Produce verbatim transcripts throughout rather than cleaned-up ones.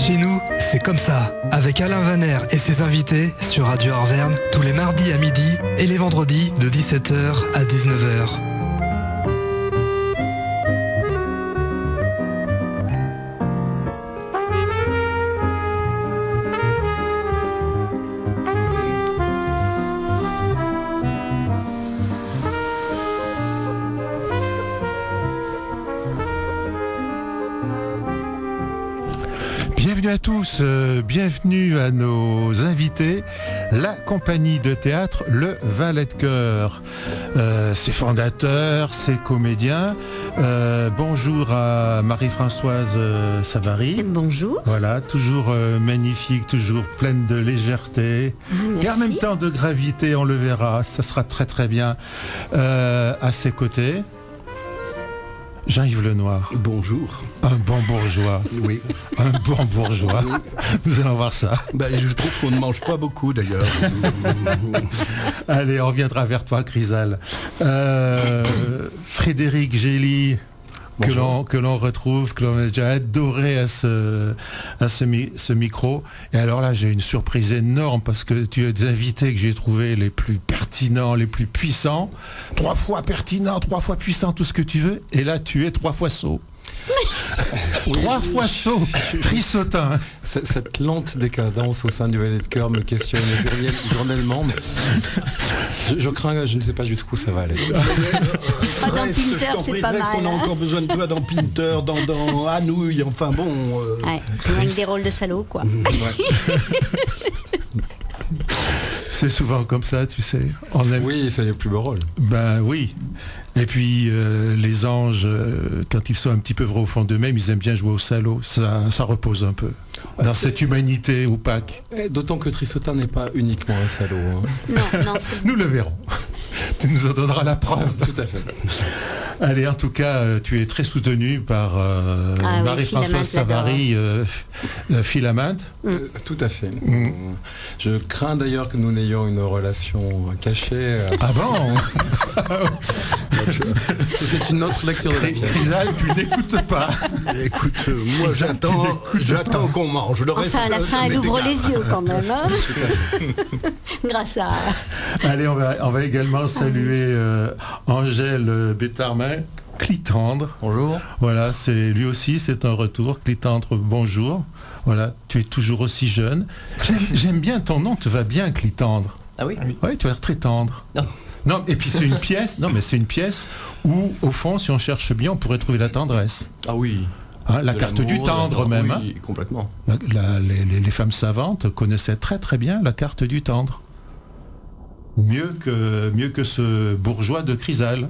Chez nous, c'est comme ça, avec Alain Vaner et ses invités sur Radio Arverne, tous les mardis à midi et les vendredis de dix-sept heures à dix-neuf heures. Bienvenue à tous, euh, bienvenue à nos invités, la compagnie de théâtre Le Valet de Cœur, euh, ses fondateurs, ses comédiens. Euh, bonjour à Marie-Françoise euh, Savary. Bonjour. Voilà, toujours euh, magnifique, toujours pleine de légèreté. Merci. Et en même temps de gravité, on le verra, ça sera très très bien. Euh, à ses côtés, Jean-Yves Lenoir. Bonjour. Un bon bourgeois. Oui. Un bon bourgeois. Oui. Nous allons voir ça. Ben, je trouve qu'on ne mange pas beaucoup d'ailleurs. Allez, on reviendra vers toi, Chrysal. Euh, Frédéric Gély, que l'on, que l'on retrouve, que l'on a déjà adoré à ce, à ce, mi, ce micro. Et alors là, j'ai une surprise énorme parce que tu es des invités que j'ai trouvés les plus pertinents, les plus puissants. Trois fois pertinent, trois fois puissant, tout ce que tu veux. Et là, tu es trois fois sot. Oui, trois oui, fois saut, Trissotin. Cette lente décadence au sein du Valet de Cœur me questionne journellement. Mais je, je crains, je ne sais pas jusqu'où ça va aller. Pas dans Pinter, c'est pas mal. On a encore besoin de toi dans Pinter, dans, dans Anouilh, enfin bon. Euh, ouais, tu des rôles de salaud, quoi. Ouais. C'est souvent comme ça, tu sais. On aime... Oui, c'est les plus beaux rôles. Ben oui. Et puis euh, les anges, euh, quand ils sont un petit peu vrais au fond d'eux-mêmes, ils aiment bien jouer au salaud. Ça, ça repose un peu dans cette humanité opaque. D'autant que Trissotin n'est pas uniquement un salaud. Hein. Non, non, nous le verrons. Tu nous en donneras la preuve. Tout à fait. Allez, en tout cas, euh, tu es très soutenu par euh, ah, Marie-Françoise oui, Savary, euh, euh, Philaminte. Mm. Euh, tout à fait. Mm. Je crains d'ailleurs que nous n'ayons une relation cachée. Euh... Ah bon? C'est une autre lecture de la pièce. Chrysal, tu n'écoutes pas. Écoute, euh, moi j'attends, j'attends qu'on mange. Le reste, enfin, à la fin, elle ouvre les yeux quand même. Hein. Grâce à... Allez, on va, on va également saluer euh, Angèle Bétarmin. Clitandre. Bonjour. Voilà, c'est lui aussi, c'est un retour. Clitandre, bonjour. Voilà, tu es toujours aussi jeune. J'aime, j'aime bien ton nom, te va bien, Clitandre. Ah oui? Oui, tu as l'air très tendre. Non. Non, et puis c'est une pièce, non mais c'est une pièce où, au fond, si on cherche bien, on pourrait trouver la tendresse. Ah oui. Hein, la carte du tendre même. Oui, hein. Complètement. La, la, les, les femmes savantes connaissaient très très bien la carte du tendre. Mieux que, mieux que ce bourgeois de Chrysal.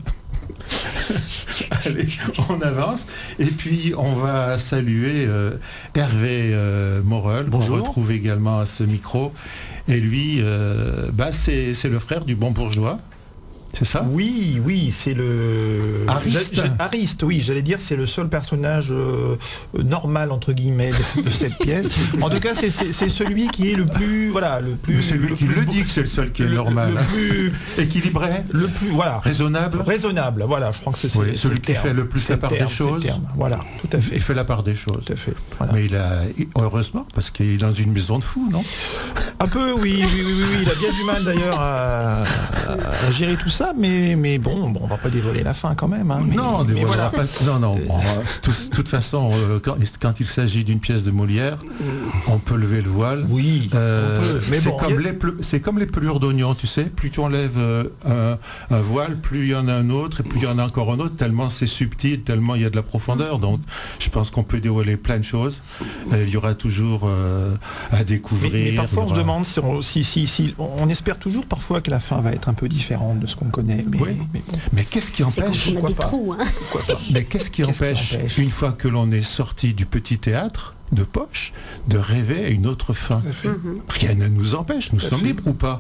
Allez, on avance. Et puis, on va saluer euh, Hervé euh, Morel, qu'on retrouve également à ce micro. Et lui, euh, bah, c'est, c'est le frère du bon bourgeois. C'est ça? Oui, oui, c'est le... Ariste. J'a, j'a, Ariste, oui, j'allais dire c'est le seul personnage euh, normal, entre guillemets, de, de cette pièce. En tout cas, c'est, c'est, c'est celui qui est le plus... Voilà, le plus... Mais c'est lui le qui plus, le dit que c'est le seul qui est le, normal. Le plus... Équilibré. Le plus... Voilà. Raisonnable. Raisonnable, voilà, je crois que c'est... Oui, c'est celui qui terme. fait le plus c'est la part terme, des choses. Voilà, tout à fait. Il fait la part des choses. Tout à fait. Voilà. Mais il a... Heureusement, parce qu'il est dans une maison de fous, non? Un peu, oui, oui, oui, oui, oui. Il a bien du mal d'ailleurs à, à gérer tout ça, mais... mais Bon, bon, on va pas dévoiler la fin quand même. Hein, mais, non, mais voilà. pas, non, non. Bon, de toute façon, euh, quand, quand il s'agit d'une pièce de Molière, on peut lever le voile. Oui. Euh, mais c'est, bon, comme a... les, c'est comme les pelures d'oignon, tu sais. Plus tu enlèves euh, un, un voile, plus il y en a un autre, et plus il y en a encore un autre, tellement c'est subtil, tellement il y a de la profondeur. Donc, je pense qu'on peut dévoiler plein de choses. Euh, il y aura toujours euh, à découvrir. Mais, mais parfois, aura... on se demande si on, si, si, si on espère toujours parfois que la fin va être un peu différente de ce qu'on connaît. Mais, oui. mais, bon. mais qu'est-ce qui c'est empêche des trous, hein. Mais qu'est-ce qui, qu'est-ce empêche, qui empêche, une fois que l'on est sorti du petit théâtre de poche, de rêver à une autre fin? Mm-hmm. Rien ne nous empêche, nous sommes libres ou pas?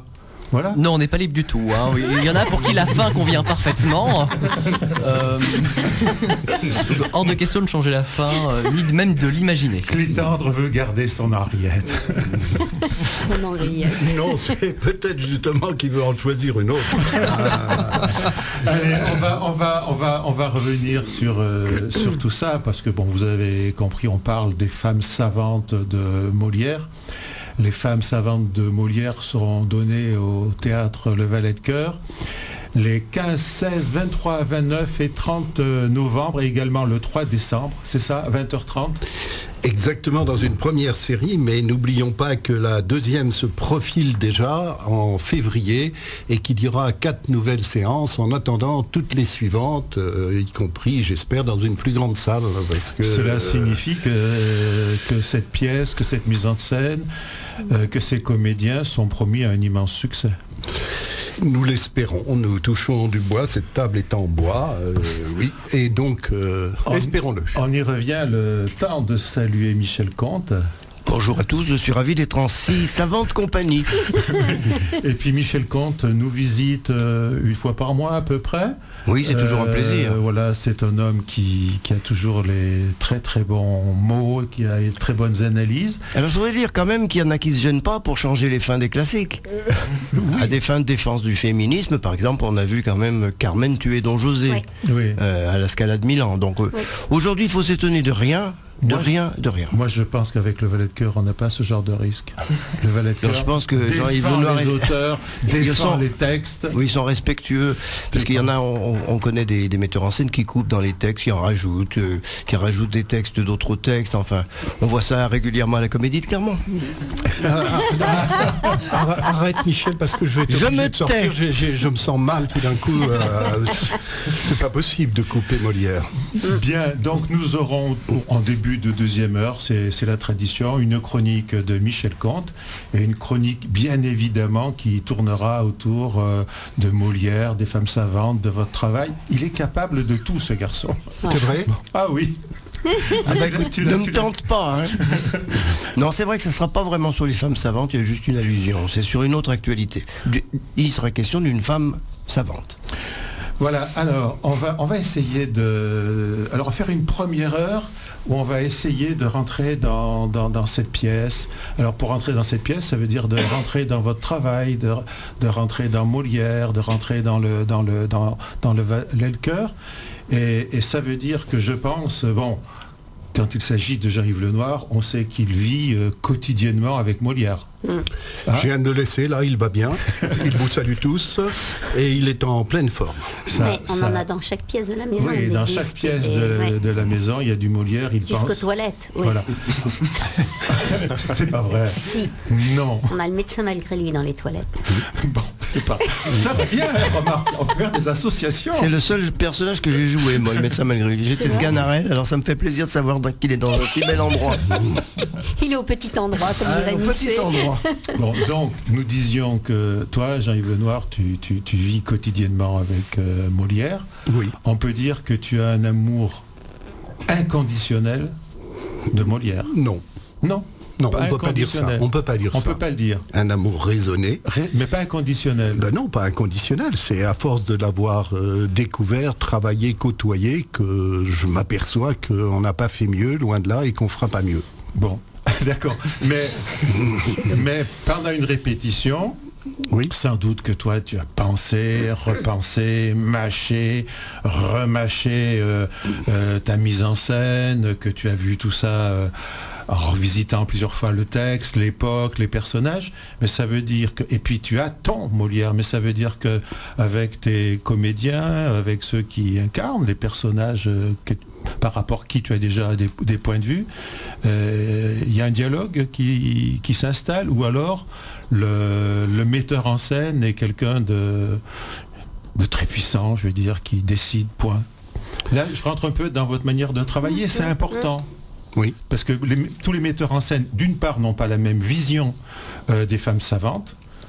Voilà. Non, on n'est pas libre du tout. Hein. Il y en a pour qui la fin convient parfaitement. Euh... Hors de question de changer la fin, euh, ni même de l'imaginer. Clitandre veut garder son Henriette. Son Henriette. Non, c'est peut-être justement qu'il veut en choisir une autre. Allez, on va, on va, on va, on va revenir sur, euh, sur tout ça, parce que bon, vous avez compris, on parle des femmes savantes de Molière. Les femmes savantes de Molière seront données au théâtre Le Valet de Cœur les quinze, seize, vingt-trois, vingt-neuf et trente novembre, et également le trois décembre, c'est ça, vingt heures trente. Exactement, dans une première série, mais n'oublions pas que la deuxième se profile déjà en février et qu'il y aura quatre nouvelles séances en attendant toutes les suivantes, euh, y compris, j'espère, dans une plus grande salle. Parce que, Cela signifie que, euh, que cette pièce, que cette mise en scène, euh, que ces comédiens sont promis à un immense succès. Nous l'espérons, nous touchons du bois, cette table est en bois, euh, oui, et donc euh, espérons-le. On y revient, le temps de saluer Michel Comte. Bonjour à tous, je suis ravi d'être en si savante compagnie. Et puis Michel Comte nous visite euh, une fois par mois à peu près. Oui, c'est toujours un plaisir. Euh, voilà, c'est un homme qui, qui a toujours les très très bons mots, qui a les très bonnes analyses. Alors je voudrais dire quand même qu'il y en a qui se gênent pas pour changer les fins des classiques. Oui. À des fins de défense du féminisme, par exemple, on a vu quand même Carmen tuer Don José oui. Oui. Euh, à la Scala de Milan. Donc euh, oui. Aujourd'hui, il faut s'étonner de rien. De moi, rien, de rien. Moi, je pense qu'avec le Valet de Cœur, on n'a pas ce genre de risque. Le Valet de Cœur. Je pense que Jean-Yves Lenoir les auteurs, défend sont, les textes. Oui, ils sont respectueux. Parce qu'il y en a, on, on connaît des, des metteurs en scène qui coupent dans les textes, qui en rajoutent, euh, qui rajoutent des textes d'autres textes. Enfin, on voit ça régulièrement à la Comédie de Clermont. Arrête, Michel, parce que je vais te je me de sortir. J'ai, j'ai, je me sens mal tout d'un coup. Euh, c'est pas possible de couper Molière. Bien, donc nous aurons en début de deuxième heure, c'est, c'est la tradition, une chronique de Michel Comte et une chronique bien évidemment qui tournera autour euh, de Molière, des femmes savantes, de votre travail. Il est capable de tout, ce garçon. C'est vrai ? Ah oui. Ah bah, tu ne me tente pas. Hein. Non, c'est vrai que ça ne sera pas vraiment sur les femmes savantes, il y a juste une allusion. C'est sur une autre actualité. Il sera question d'une femme savante. Voilà, alors on va, on va essayer de... Alors on va faire une première heure où on va essayer de rentrer dans, dans, dans cette pièce. Alors pour rentrer dans cette pièce, ça veut dire de rentrer dans votre travail, de, de rentrer dans Molière, de rentrer dans le, dans le, dans, dans le Valet de Cœur. Et, et ça veut dire que je pense, bon, quand il s'agit de Jean-Yves Lenoir, on sait qu'il vit euh, quotidiennement avec Molière. Mmh. Hein? Je viens de le laisser, là, il va bien. Il vous salue tous et il est en pleine forme. Ça, Mais on ça... en a dans chaque pièce de la maison. Oui, dans chaque pièce et... de, ouais. de la maison, il y a du Molière. Il Jusqu'aux pense... toilettes. Oui. Voilà. C'est pas vrai. Si. Non. On a le médecin malgré lui dans les toilettes. Bon, c'est pas. Ça va bien, remarque. On peut faire des associations. C'est le seul personnage que j'ai joué, moi, le médecin malgré lui. J'étais Sganarelle, alors ça me fait plaisir de savoir qu'il est dans un si bel endroit. Il est au petit endroit, comme ah, dirait au petit endroit. Bon, donc, nous disions que toi, Jean-Yves Lenoir, tu, tu, tu vis quotidiennement avec euh, Molière. Oui. On peut dire que tu as un amour inconditionnel de Molière. Non. Non. Non, on ne peut pas dire ça. On peut pas dire on ça. peut pas le dire. Un amour raisonné. Ré... Mais pas inconditionnel. Ben non, pas inconditionnel. C'est à force de l'avoir euh, découvert, travaillé, côtoyé, que je m'aperçois qu'on n'a pas fait mieux, loin de là, et qu'on fera pas mieux. Bon, d'accord. Mais, mais pendant une répétition, oui. Sans doute que toi, tu as pensé, repensé, mâché, remâché euh, euh, ta mise en scène, que tu as vu tout ça... Euh, en revisitant plusieurs fois le texte, l'époque, les personnages, mais ça veut dire que, et puis tu as ton Molière, mais ça veut dire que avec tes comédiens, avec ceux qui incarnent les personnages que, par rapport à qui tu as déjà des, des points de vue, il euh, y a un dialogue qui, qui s'installe, ou alors le, le metteur en scène est quelqu'un de, de très puissant, je veux dire, qui décide, point. Là, je rentre un peu dans votre manière de travailler, c'est important. Oui. Parce que les, tous les metteurs en scène, d'une part, n'ont pas la même vision euh, des femmes savantes. Oui.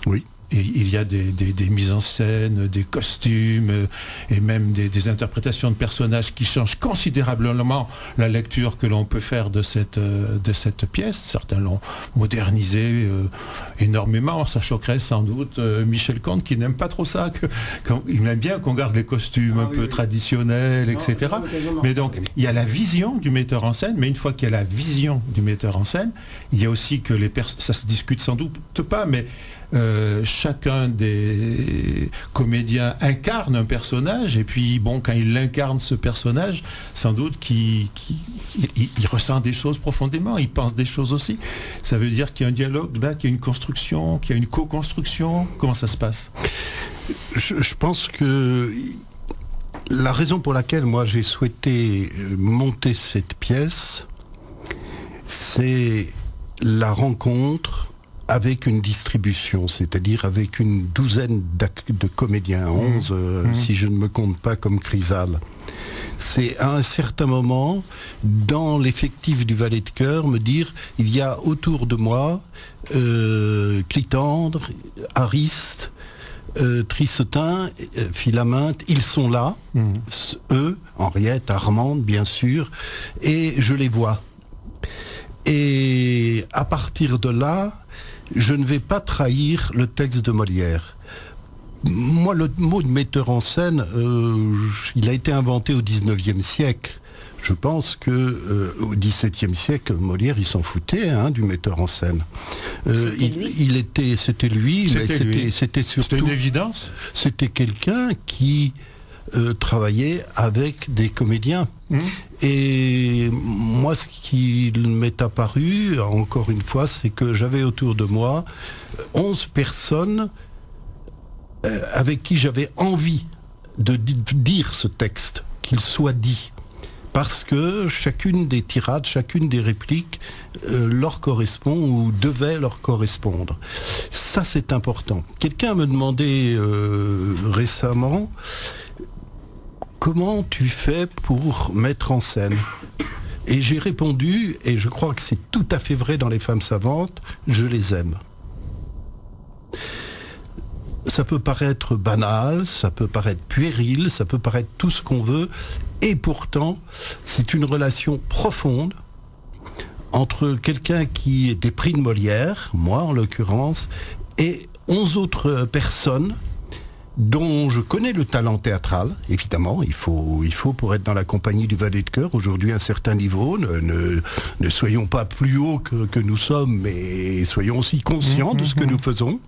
Et il y a des, des, des mises en scène, des costumes euh, et même des, des interprétations de personnages qui changent considérablement la lecture que l'on peut faire de cette, euh, de cette pièce. Certains l'ont modernisé euh, énormément. Ça choquerait sans doute euh, Michel Comte qui n'aime pas trop ça. Que, quand, il aime bien qu'on garde les costumes ah, un oui, peu oui. traditionnels, non, et cetera. Mais donc il y a la vision du metteur en scène, mais une fois qu'il y a la vision du metteur en scène, il y a aussi que les personnes, ça se discute sans doute pas, mais Euh, chacun des comédiens incarne un personnage et puis bon, quand il incarne ce personnage, sans doute qu'il, qu'il il, il ressent des choses profondément, il pense des choses aussi. Ça veut dire qu'il y a un dialogue là, qu'il y a une construction, qu'il y a une co-construction. Comment ça se passe? je, je pense que la raison pour laquelle moi j'ai souhaité monter cette pièce, c'est la rencontre avec une distribution, c'est-à-dire avec une douzaine de comédiens, onze, mmh. euh, mmh. si je ne me compte pas comme Chrysale. C'est à un certain moment, dans l'effectif du Valet de Cœur, me dire, il y a autour de moi euh, Clitandre, Ariste, euh, Trissetin, euh, Philaminte, ils sont là, mmh. eux, Henriette, Armande, bien sûr, et je les vois. Et à partir de là, je ne vais pas trahir le texte de Molière. Moi, le mot de metteur en scène, euh, il a été inventé au dix-neuvième siècle. Je pense que euh, au dix-septième siècle, Molière, il s'en foutait hein, du metteur en scène. Euh, c'était il, lui. il était, c'était lui, c'était mais c'était, lui. c'était surtout. C'était une évidence. C'était quelqu'un qui euh, travaillait avec des comédiens. Mmh. Et moi, ce qui m'est apparu, encore une fois, c'est que j'avais autour de moi onze personnes euh, avec qui j'avais envie de dire ce texte, qu'il soit dit. Parce que chacune des tirades, chacune des répliques euh, leur correspond ou devait leur correspondre. Ça, c'est important. Quelqu'un me demandait euh, récemment... Comment tu fais pour mettre en scène? Et j'ai répondu, et je crois que c'est tout à fait vrai dans les femmes savantes, je les aime. Ça peut paraître banal, ça peut paraître puéril, ça peut paraître tout ce qu'on veut, et pourtant, c'est une relation profonde entre quelqu'un qui est des prix de Molière, moi en l'occurrence, et onze autres personnes dont je connais le talent théâtral, évidemment, il faut, il faut pour être dans la compagnie du Valet de Cœur, aujourd'hui un certain niveau, ne, ne, ne soyons pas plus haut que, que nous sommes, mais soyons aussi conscients mmh, de ce mmh. que nous faisons.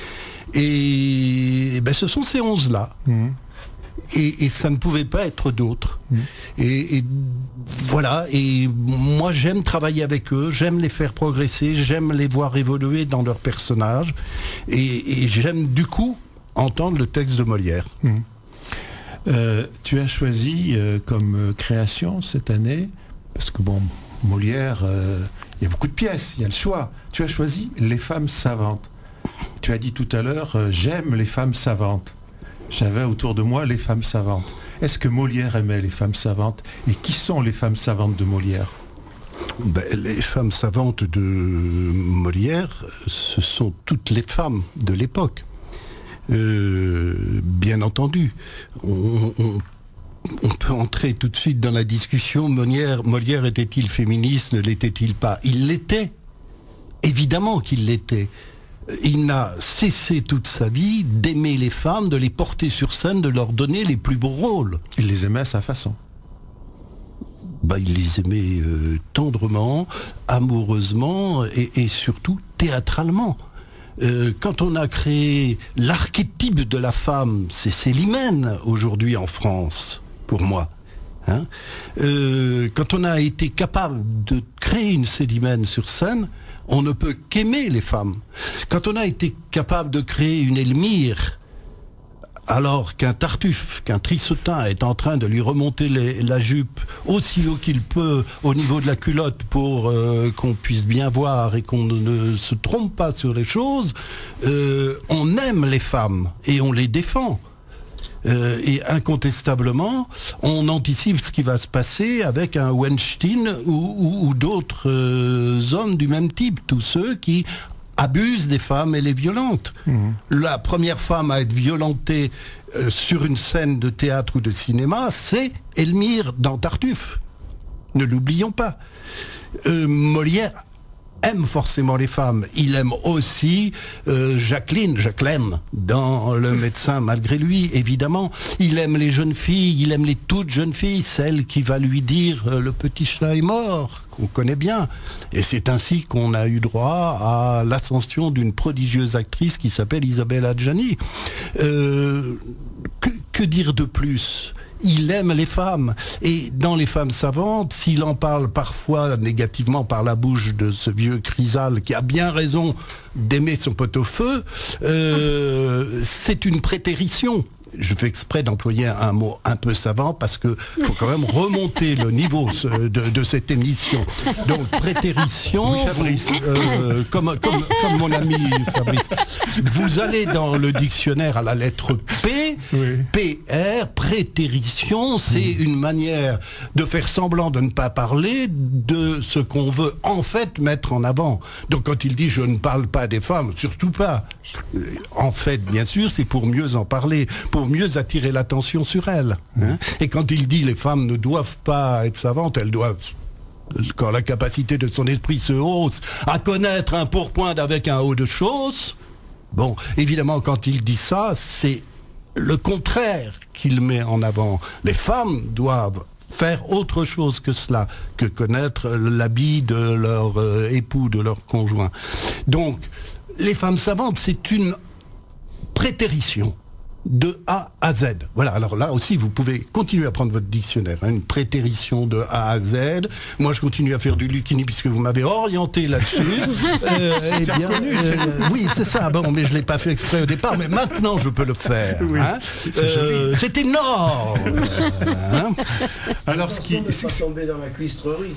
Et ben, ce sont ces onze-là. Mmh. Et, et ça ne pouvait pas être d'autres. Mmh. Et, et voilà, et moi j'aime travailler avec eux, j'aime les faire progresser, j'aime les voir évoluer dans leurs personnages, et, et j'aime du coup entendre le texte de Molière. Mmh. Euh, tu as choisi euh, comme euh, création cette année, parce que bon, Molière, il euh, y a beaucoup de pièces, il y a le choix. Tu as choisi Les femmes savantes. Tu as dit tout à l'heure, euh, j'aime les femmes savantes. J'avais autour de moi les femmes savantes. Est-ce que Molière aimait les femmes savantes? Et qui sont les femmes savantes de Molière? Ben, les femmes savantes de Molière, ce sont toutes les femmes de l'époque. Euh, bien entendu, on, on, on peut entrer tout de suite dans la discussion. Molière, Molière était-il féministe, ne l'était-il pas? Il l'était, évidemment qu'il l'était. Il n'a cessé toute sa vie d'aimer les femmes, de les porter sur scène, de leur donner les plus beaux rôles. Il les aimait à sa façon. Bah, il les aimait euh, tendrement, amoureusement et, et surtout théâtralement. Euh, quand on a créé l'archétype de la femme, c'est Célimène aujourd'hui en France, pour moi. Hein euh, quand on a été capable de créer une Célimène sur scène, on ne peut qu'aimer les femmes. Quand on a été capable de créer une Elmire, alors qu'un Tartuffe, qu'un Trissetin est en train de lui remonter les, la jupe aussi haut qu'il peut au niveau de la culotte pour euh, qu'on puisse bien voir et qu'on ne se trompe pas sur les choses, euh, on aime les femmes et on les défend. Euh, et incontestablement, on anticipe ce qui va se passer avec un Weinstein ou, ou, ou d'autres euh, hommes du même type, tous ceux qui abuse des femmes et les violente. Mmh. La première femme à être violentée euh, sur une scène de théâtre ou de cinéma, c'est Elmire dans Tartuffe. Ne l'oublions pas. Euh, Molière aime forcément les femmes. Il aime aussi euh, Jacqueline, Jacqueline, dans Le médecin malgré lui, évidemment. Il aime les jeunes filles, il aime les toutes jeunes filles, celle qui va lui dire euh, le petit chat est mort, qu'on connaît bien. Et c'est ainsi qu'on a eu droit à l'ascension d'une prodigieuse actrice qui s'appelle Isabelle Adjani. Euh, que, que dire de plus ? Il aime les femmes. Et dans Les femmes savantes, s'il en parle parfois négativement par la bouche de ce vieux Chrysale qui a bien raison d'aimer son pot-au-feu, euh, c'est une prétérition. Je fais exprès d'employer un mot un peu savant parce que faut quand même remonter le niveau de, de cette émission. Donc prétérition, oui, Fabrice. Euh, comme, comme, comme mon ami Fabrice. Vous allez dans le dictionnaire à la lettre P, oui. P R, prétérition, c'est mmh. une manière de faire semblant de ne pas parler de ce qu'on veut en fait mettre en avant. Donc quand il dit je ne parle pas des femmes, surtout pas. En fait, bien sûr, c'est pour mieux en parler, pour mieux attirer l'attention sur elles. Hein. Et quand il dit les femmes ne doivent pas être savantes, elles doivent, quand la capacité de son esprit se hausse, à connaître un pourpoint avec un haut de choses, bon, évidemment, quand il dit ça, c'est le contraire qu'il met en avant. Les femmes doivent faire autre chose que cela, que connaître l'habit de leur euh, époux, de leur conjoint. Donc, les femmes savantes, c'est une prétérition de A à Z. Voilà, alors là aussi, vous pouvez continuer à prendre votre dictionnaire, hein, une prétérition de A à Z. Moi, je continue à faire du Lucchini puisque vous m'avez orienté là-dessus. euh, eh bien, euh, oui, c'est ça. Bon, mais je l'ai pas fait exprès au départ, mais maintenant, je peux le faire. Oui, hein. euh, c'est énorme. hein. Alors, ce qui... C'est pas tombé dans la cuistrerie.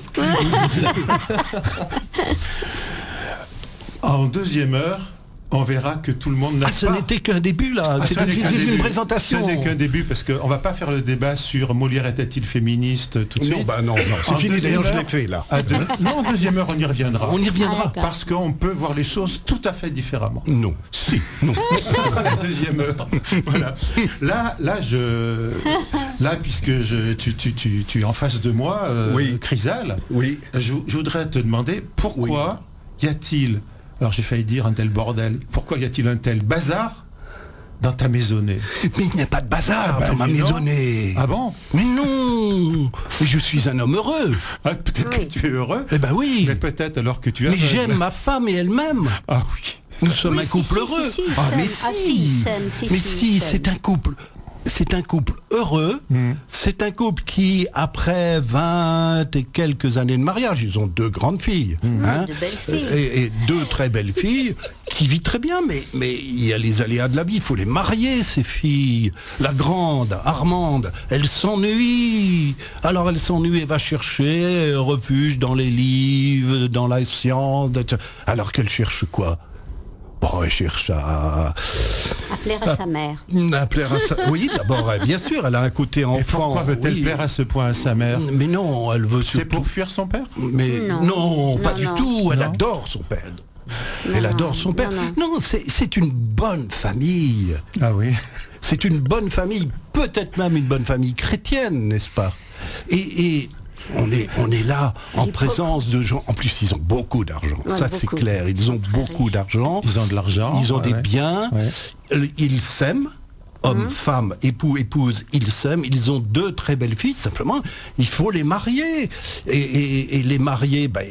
En deuxième heure, on verra que tout le monde n'a ah, ce pas... n'était qu'un début, là. Ah, c'est une, une présentation. Ce n'est qu'un début, parce qu'on ne va pas faire le débat sur Molière était-il féministe tout de non, suite. Bah non, non, c'est fini, d'ailleurs, je l'ai fait, là. Deux... Non, en deuxième heure, on y reviendra. On y reviendra. Ah, parce qu'on peut voir les choses tout à fait différemment. Non. Si. Non. Ça sera la deuxième heure. Voilà. Là, là, je... Là, puisque je... tu, tu, tu, tu es en face de moi, euh, oui. Chrysale, oui. je, je voudrais te demander pourquoi oui. y a-t-il... Alors j'ai failli dire un tel bordel. Pourquoi y a-t-il un tel bazar dans ta maisonnée? Mais il n'y a pas de bazar ah, bah, dans ma maisonnée. Ah bon? Mais non. Mais je suis un homme heureux. Ah, peut-être oui. que tu es heureux. Eh ben oui. Mais peut-être alors que tu as... Mais j'aime ma femme et elle m'aime. Ah oui. Nous sommes oui, un couple si, heureux. Si, si, ah mais ah, si. si, si, mais si, si, c'est un couple. C'est un couple heureux, mmh. c'est un couple qui, après vingt et quelques années de mariage, ils ont deux grandes filles, mmh. hein, de belles filles. Et, et deux très belles filles, qui vivent très bien, mais, mais il y a les aléas de la vie, il faut les marier, ces filles. La grande, Armande, elle s'ennuie, alors elle s'ennuie et va chercher refuge dans les livres, dans la science, alors qu'elle cherche quoi? Bon, elle cherche à... À plaire à, à sa mère. À plaire à sa... Oui, d'abord, bien sûr, elle a un côté enfant. Et pourquoi veut-elle oui. plaire à ce point à sa mère? Mais non, elle veut... C'est surtout... pour fuir son père? Mais non, non, non pas non, du non. tout, elle non. adore son père. Non, elle adore son père. Non, non. non c'est une bonne famille. Ah oui. C'est une bonne famille, peut-être même une bonne famille chrétienne, n'est-ce pas? Et... et... On est, on est là en présence de gens. En plus, ils ont beaucoup d'argent. Ouais, ça, c'est clair. Ils ont beaucoup d'argent. Ils ont de l'argent. Ils ont ouais, des ouais. biens. Ouais. Ils s'aiment. Hommes, mmh. femmes, époux, épouses, ils s'aiment. Ils ont deux très belles filles. Simplement, il faut les marier. Et, et, et les marier, ben,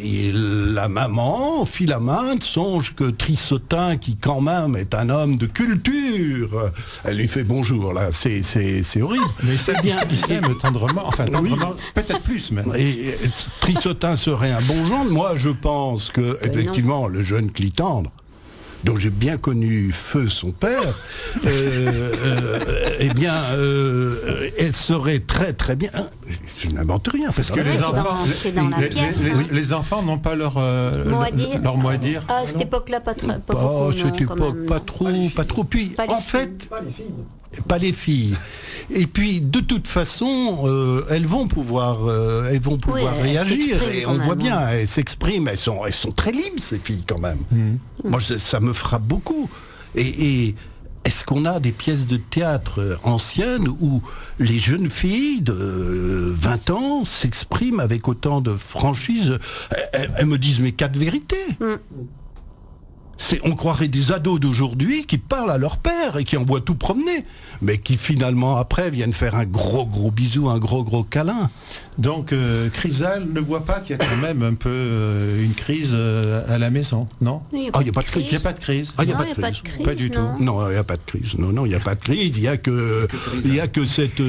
la maman, Philaminte, songe que Trissotin, qui quand même est un homme de culture, elle lui fait bonjour. Là, c'est, c'est, c'est horrible. Mais c'est bien. Il s'aime tendrement. Enfin, tendrement, oui. peut-être plus même. Et, et Trissotin serait un bon gendre. Moi, je pense que effectivement, le jeune Clitandre, dont j'ai bien connu Feu, son père, euh, euh, eh bien, euh, elle serait très très bien. Je n'invente rien. Parce que les enfants, c'est dans la les, pièce. Les, hein. les, les enfants n'ont pas leur euh, mot à dire. leur mot à dire. À cette époque-là, pas, très, pas oh, beaucoup. Cette non, époque, même, pas trop, pas, pas trop. Puis, pas en fait, pas les filles. pas les filles. Et puis, de toute façon, euh, elles vont pouvoir, euh, elles vont pouvoir Oui, réagir. Et on même, voit bien, hein. elles s'expriment, elles sont, elles sont très libres, ces filles, quand même. Mmh. Moi, je, ça me frappe beaucoup. Et, et est-ce qu'on a des pièces de théâtre anciennes où les jeunes filles de vingt ans s'expriment avec autant de franchise? Elles, elles me disent, mais quatre vérités. Mm. C'est, on croirait des ados d'aujourd'hui qui parlent à leur père et qui envoient tout promener, mais qui finalement après viennent faire un gros gros bisou, un gros gros câlin. Donc euh, Chrysal ne voit pas qu'il y a quand même un peu euh, une crise euh, à la maison, non? Il n'y a Ah, il n'y a pas de crise. Il n'y a pas de crise. Ah, il n'y a Non, pas il de n'y a crise. pas de crise. Pas du tout. non. Non, il n'y a pas de crise. Non, non, il n'y a pas de crise. Il n'y a que, il y a que cette,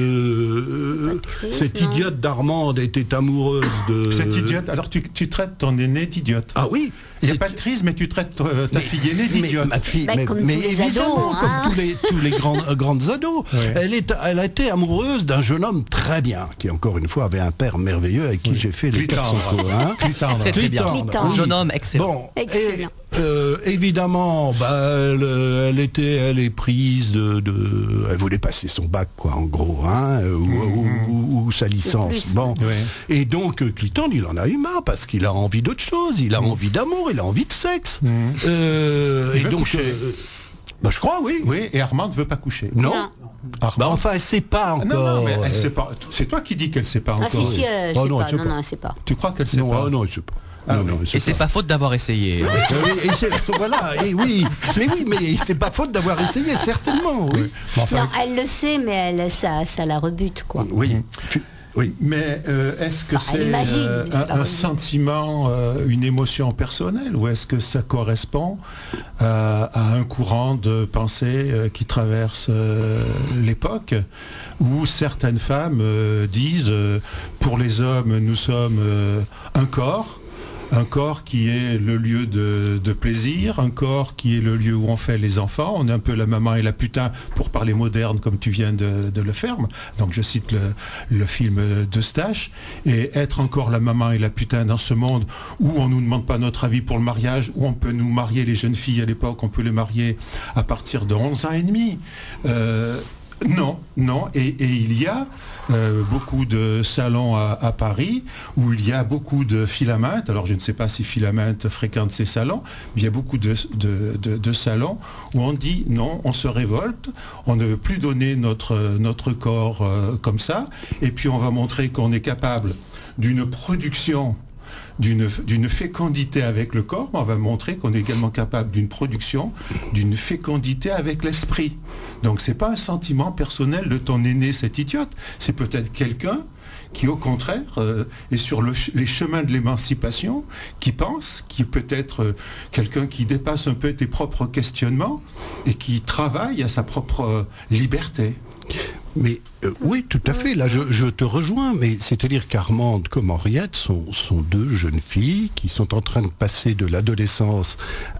euh, crise, cette non. idiote d'Armande était amoureuse de. Cette idiote, alors tu, tu traites ton aîné d'idiote. Ah oui. Il n'y a c'est- pas de crise, mais tu traites euh, ta Mais- fille aînée mais d'idiote. ma fille, Bah, mais, comme mais tous les évidemment, ados, hein. comme tous les, tous les grands, euh, grandes ados. Ouais. Elle, est, elle a été amoureuse d'un jeune homme très bien, qui encore une fois avait un père merveilleux avec qui Oui. j'ai fait les quatre cents Clitandre. coups, hein. Clitandre. Très très bien. Clitandre. Un jeune homme excellent. Bon, Excellent. et, euh, évidemment, bah, elle, elle était, elle est prise de, de- elle voulait passer son bac, quoi, en gros, hein, ou, ou- ou- ou sa licence. plus. Bon, Ouais. et donc euh, Clitandre, il en a eu marre parce qu'il a envie d'autre chose, il a envie d'amour, il a envie de sexe. Mhm. Euh, Il et veut donc, coucher. euh, bah, je crois, oui. Oui, et Armand ne veut pas coucher. Non. Non. Armand- Bah enfin, elle sait pas Ah, encore. non, non, mais elle Euh, sait pas. C'est toi qui dis qu'elle sait pas Ah encore. si, si, euh, je Oh, sais non, pas. je sais Non, pas. non, je sais pas. Tu crois qu'elle sait non, pas? ah, non, je sais pas. Ah non, oui. non, je sais Et c'est pas faute d'avoir essayé. Euh, oui, et c'est- voilà, et oui, mais oui, mais c'est pas faute d'avoir essayé, certainement, oui. Mais enfin, Non, elle le sait, mais elle, ça, ça la rebute, quoi. Oui, tu- oui. Mais euh, est-ce que Bah, elle c'est imagine, euh, mais c'est un, pas un vrai. sentiment, euh, une émotion personnelle, ou est-ce que ça correspond euh, à un courant de pensée euh, qui traverse euh, l'époque, où certaines femmes euh, disent euh, pour les hommes nous sommes euh, un corps, un corps qui est le lieu de, de plaisir, un corps qui est le lieu où on fait les enfants. On est un peu la maman et la putain, pour parler moderne comme tu viens de, de le faire. Donc je cite le, le film d'Eustache. Et être encore la maman et la putain dans ce monde où on ne nous demande pas notre avis pour le mariage, où on peut nous marier, les jeunes filles à l'époque, on peut les marier à partir de onze ans et demi. Euh, Non, non, et, et il y a euh, beaucoup de salons à, à Paris où il y a beaucoup de filamentes. Alors je ne sais pas si Filaminte fréquente ces salons, mais il y a beaucoup de, de- de- de salons où on dit non, on se révolte, on ne veut plus donner notre, notre corps euh, comme ça, et puis on va montrer qu'on est capable d'une production, d'une d'une fécondité avec le corps, mais on va montrer qu'on est également capable d'une production, d'une fécondité avec l'esprit. Donc c'est pas un sentiment personnel de ton aîné, cet idiote, c'est peut-être quelqu'un qui au contraire euh, est sur le ch- les chemins de l'émancipation, qui pense, qui peut être euh, quelqu'un qui dépasse un peu tes propres questionnements et qui travaille à sa propre euh, liberté. Mais euh, oui, tout à fait. Là, je, je te rejoins. Mais c'est-à-dire qu'Armande comme Henriette sont, sont deux jeunes filles qui sont en train de passer de l'adolescence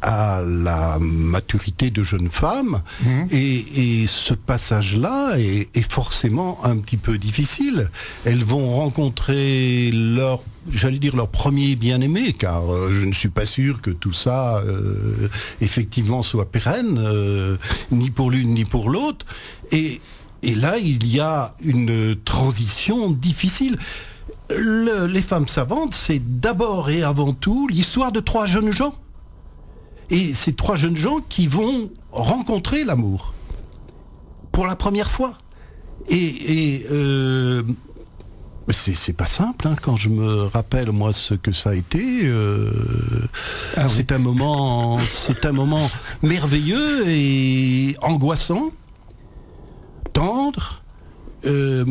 à la maturité de jeunes femmes. Mhm. Et, et ce passage-là est, est forcément un petit peu difficile. Elles vont rencontrer leur j'allais dire leur premier bien-aimé, car euh, je ne suis pas sûr que tout ça, euh, effectivement, soit pérenne, euh, ni pour l'une ni pour l'autre. Et, et là, il y a une transition difficile. Le- les femmes savantes, c'est d'abord et avant tout l'histoire de trois jeunes gens. Et ces trois jeunes gens qui vont rencontrer l'amour pour la première fois. Et, et euh, c'est, c'est pas simple, hein, quand je me rappelle moi ce que ça a été. euh, Ah oui. c'est un moment, c'est un moment merveilleux et angoissant, tendre, euh,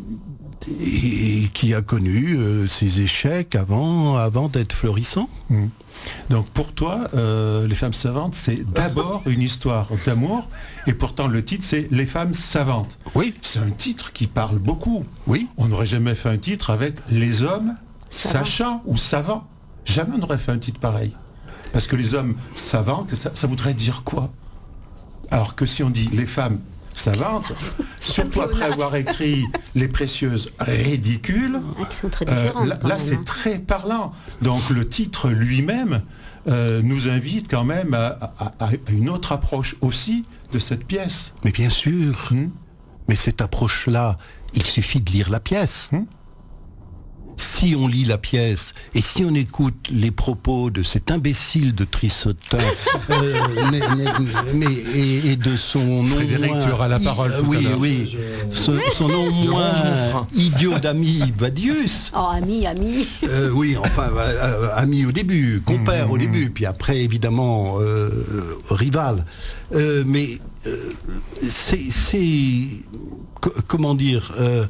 et qui a connu euh, ses échecs avant, avant d'être florissant. Mm. Donc pour toi, euh, Les femmes savantes, c'est d'abord une histoire d'amour, et pourtant le titre c'est Les femmes savantes. Oui, C'est un titre qui parle beaucoup. oui. On n'aurait jamais fait un titre avec Les hommes Savants. sachants ou savants. Jamais on n'aurait fait un titre pareil. Parce que les hommes savants, que ça, ça voudrait dire quoi? Alors que si on dit les femmes savantes, surtout après avoir écrit Les Précieuses ridicules. Ah, qui sont très différentes. Euh, là, là c'est hein. très parlant. Donc le titre lui-même euh, nous invite quand même à, à, à une autre approche aussi de cette pièce. Mais bien sûr. Hmm? Mais cette approche-là, il suffit de lire la pièce. Hmm? Si on lit la pièce et si on écoute les propos de cet imbécile de Trissotin euh, mais, et, et de son nom Frédéric, moins, tu auras la parole tout oui, à l'heure. Oui, son, son nom moins idiot d'ami Vadius. Oh, ami, ami. Euh, oui, enfin, euh, ami au début, compère mmh, au début, puis après, évidemment, euh, rival. Euh, mais euh, c'est... c'est comment dire euh,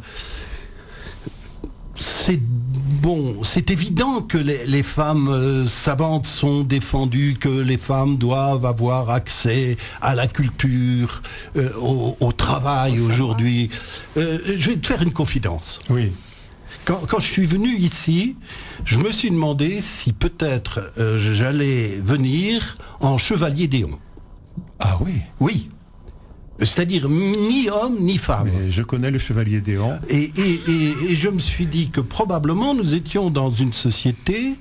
c'est bon, c'est évident que les, les femmes euh, savantes sont défendues, que les femmes doivent avoir accès à la culture, euh, au, au travail aujourd'hui. Euh, je vais te faire une confidence. Oui. Quand, quand je suis venu ici, je me suis demandé si peut-être euh, j'allais venir en chevalier d'Éon. Ah oui. Oui. C'est-à-dire ni homme ni femme. Mais je connais le chevalier d'Éon. Et, et, et, et je me suis dit que probablement nous étions dans une société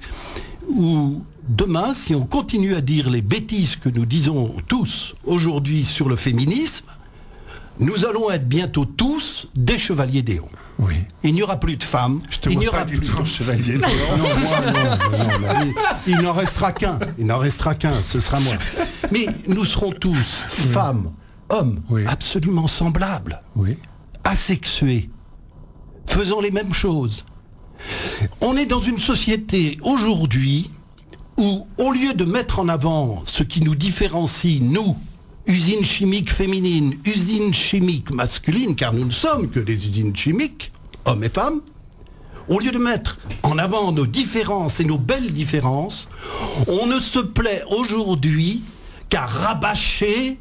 où demain, si on continue à dire les bêtises que nous disons tous aujourd'hui sur le féminisme, nous allons être bientôt tous des chevaliers d'Éon. Oui. Il n'y aura plus de femmes. Je te il vois n'y aura pas plus du tout de chevalier d'Éon. Non, moi, non, non, non, non. Il, il n'en restera qu'un. Il n'en restera qu'un. Ce sera moi. Mais nous serons tous femmes, hommes, oui. absolument semblables, oui. asexués, faisant les mêmes choses. On est dans une société aujourd'hui où, au lieu de mettre en avant ce qui nous différencie, nous, usines chimiques féminines, usines chimiques masculines, car nous ne sommes que des usines chimiques, hommes et femmes, au lieu de mettre en avant nos différences et nos belles différences, on ne se plaît aujourd'hui qu'à rabâcher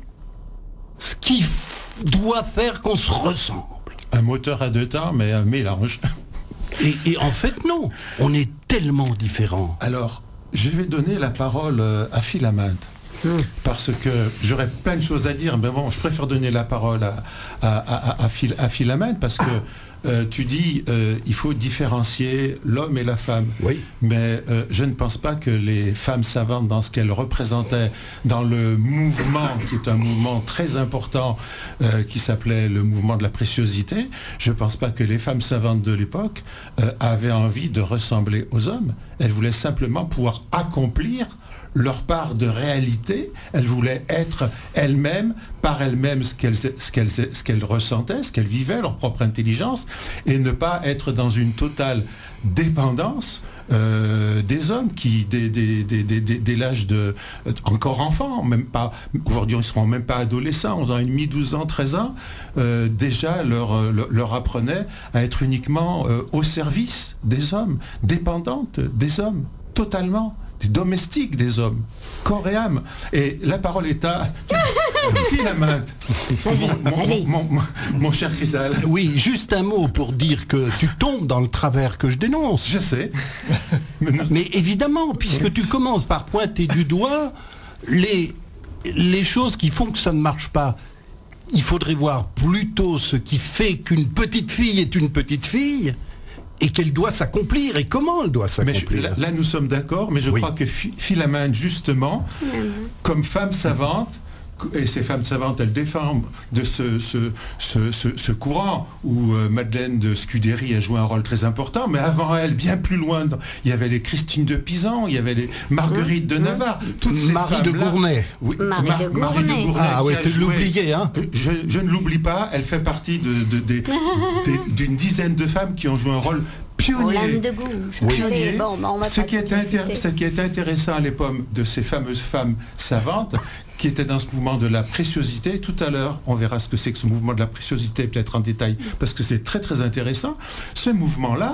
ce qui doit faire qu'on se ressemble. Un moteur à deux temps, mais un mélange. Et, et en fait, non. On est tellement différents. Alors, je vais donner la parole à Philaminte. Mmh. Parce que j'aurais plein de choses à dire, mais bon, je préfère donner la parole à, à, à, à, Phil, à Philaminte, parce que euh, tu dis euh, il faut différencier l'homme et la femme. Oui. Mais euh, je ne pense pas que les femmes savantes, dans ce qu'elles représentaient dans le mouvement, qui est un mouvement très important, euh, qui s'appelait le mouvement de la préciosité, je ne pense pas que les femmes savantes de l'époque euh, avaient envie de ressembler aux hommes. Elles voulaient simplement pouvoir accomplir leur part de réalité. Elles voulaient être elles-mêmes, par elles-mêmes, ce qu'elles, ce qu'elles, ce qu'elles ressentaient, ce qu'elles vivaient, leur propre intelligence, et ne pas être dans une totale dépendance euh, des hommes qui, dès, dès, dès, dès, dès l'âge de... encore enfants, même pas... Aujourd'hui, ils ne seront même pas adolescents, onze ans et demi, douze ans, treize ans, euh, déjà leur, leur, leur apprenaient à être uniquement euh, au service des hommes, dépendantes des hommes, totalement. Des domestiques des hommes, corps et âme. Et la parole est à Philaminte. Mon, mon, mon, mon, mon cher Chrysal. Oui, juste un mot pour dire que tu tombes dans le travers que je dénonce. Je sais. Mais, Mais évidemment, puisque tu commences par pointer du doigt les, les choses qui font que ça ne marche pas. Il faudrait voir plutôt ce qui fait qu'une petite fille est une petite fille, et qu'elle doit s'accomplir, et comment elle doit s'accomplir. Mais je, là, là, nous sommes d'accord, mais je oui. crois que Philaminte, justement, mmh. comme femme savante, et ces femmes savantes, elles défendent de ce, ce, ce, ce, ce courant où euh, Madeleine de Scudéry a joué un rôle très important, mais avant elle, bien plus loin, dans, il y avait les Christine de Pisan, il y avait les Marguerite de Navarre, toutes ces Marie de Gournay. Oui, Marie, Mar- de Gournay. Marie de Gournay. Ah oui, tu l'oubliais, hein. Je, je ne l'oublie pas, elle fait partie de, de, de, de, d'une dizaine de femmes qui ont joué un rôle pionnier. De gouge. Pionnier. Bon, bah ce, qui est intér- ce qui est intéressant à l'époque de ces fameuses femmes savantes, qui étaient dans ce mouvement de la préciosité. Tout à l'heure, on verra ce que c'est que ce mouvement de la préciosité, peut-être en détail, parce que c'est très très intéressant. Ce mouvement-là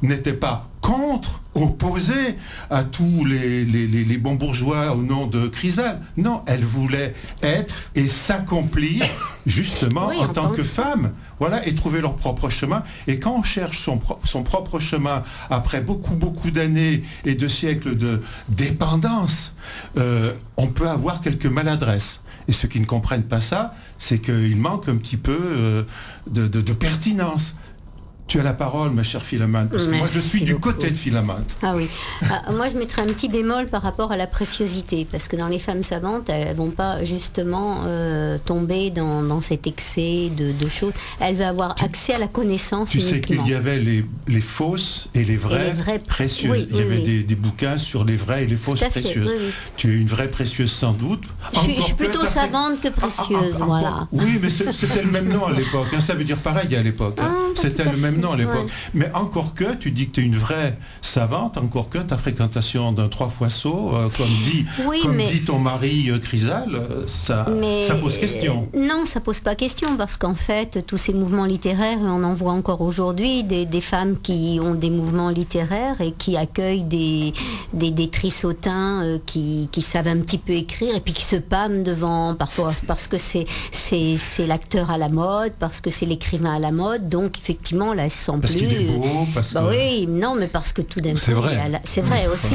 n'était pas contre, opposée à tous les, les, les, les bons bourgeois au nom de Chrysale. Non, elle voulait être et s'accomplir justement Oui, en, en tant tant que que femme, voilà, et trouver leur propre chemin. Et quand on cherche son, pro- son propre chemin après beaucoup, beaucoup d'années et de siècles de dépendance, euh, on peut avoir quelques maladresses. Et ceux qui ne comprennent pas ça, c'est qu'il manque un petit peu euh, de, de, de pertinence. Tu as la parole, ma chère Philamante, parce que moi je suis du beaucoup. côté de Philamante. Ah oui. Ah, moi, je mettrais un petit bémol par rapport à la préciosité, parce que dans les femmes savantes, elles ne vont pas justement euh, tomber dans, dans cet excès de, de choses. Elles vont avoir Tu- accès à la connaissance Tu sais uniquement. qu'il y avait les, les fausses et les vraies, Et les vraies- précieuses. oui, Il y oui, avait oui. Des, des bouquins sur les vraies et les fausses Tout à fait, précieuses. oui, oui. Tu es une vraie précieuse sans doute. Je suis, je suis Encore que plutôt t'as fait- savante que précieuse, Ah, ah, ah, voilà. Oui, mais c'est- c'était le même nom à l'époque. hein. Ça veut dire pareil à l'époque. hein. Ah, pas C'était tout à le même fait, nom à l'époque. ouais. Mais encore que, tu dis que tu es une vraie savante, encore que ta fréquentation d'un trois fois saut, euh, comme dit, Oui, comme mais- dit ton mari euh, Chrysale, euh, ça, Mais, ça pose question. euh, non, ça pose pas question parce qu'en fait, tous ces mouvements littéraires, on en voit encore aujourd'hui des, des femmes qui ont des mouvements littéraires et qui accueillent des, des, des trissotins euh, qui, qui savent un petit peu écrire et puis qui se pâment devant, parfois parce que c'est, c'est, c'est l'acteur à la mode, parce que c'est l'écrivain à la mode, donc effectivement, là, elles se sentent Parce plus... qu'il est beau, parce Bah que... oui, non, mais parce que tout d'un coup... C'est vrai. elle a- C'est vrai aussi.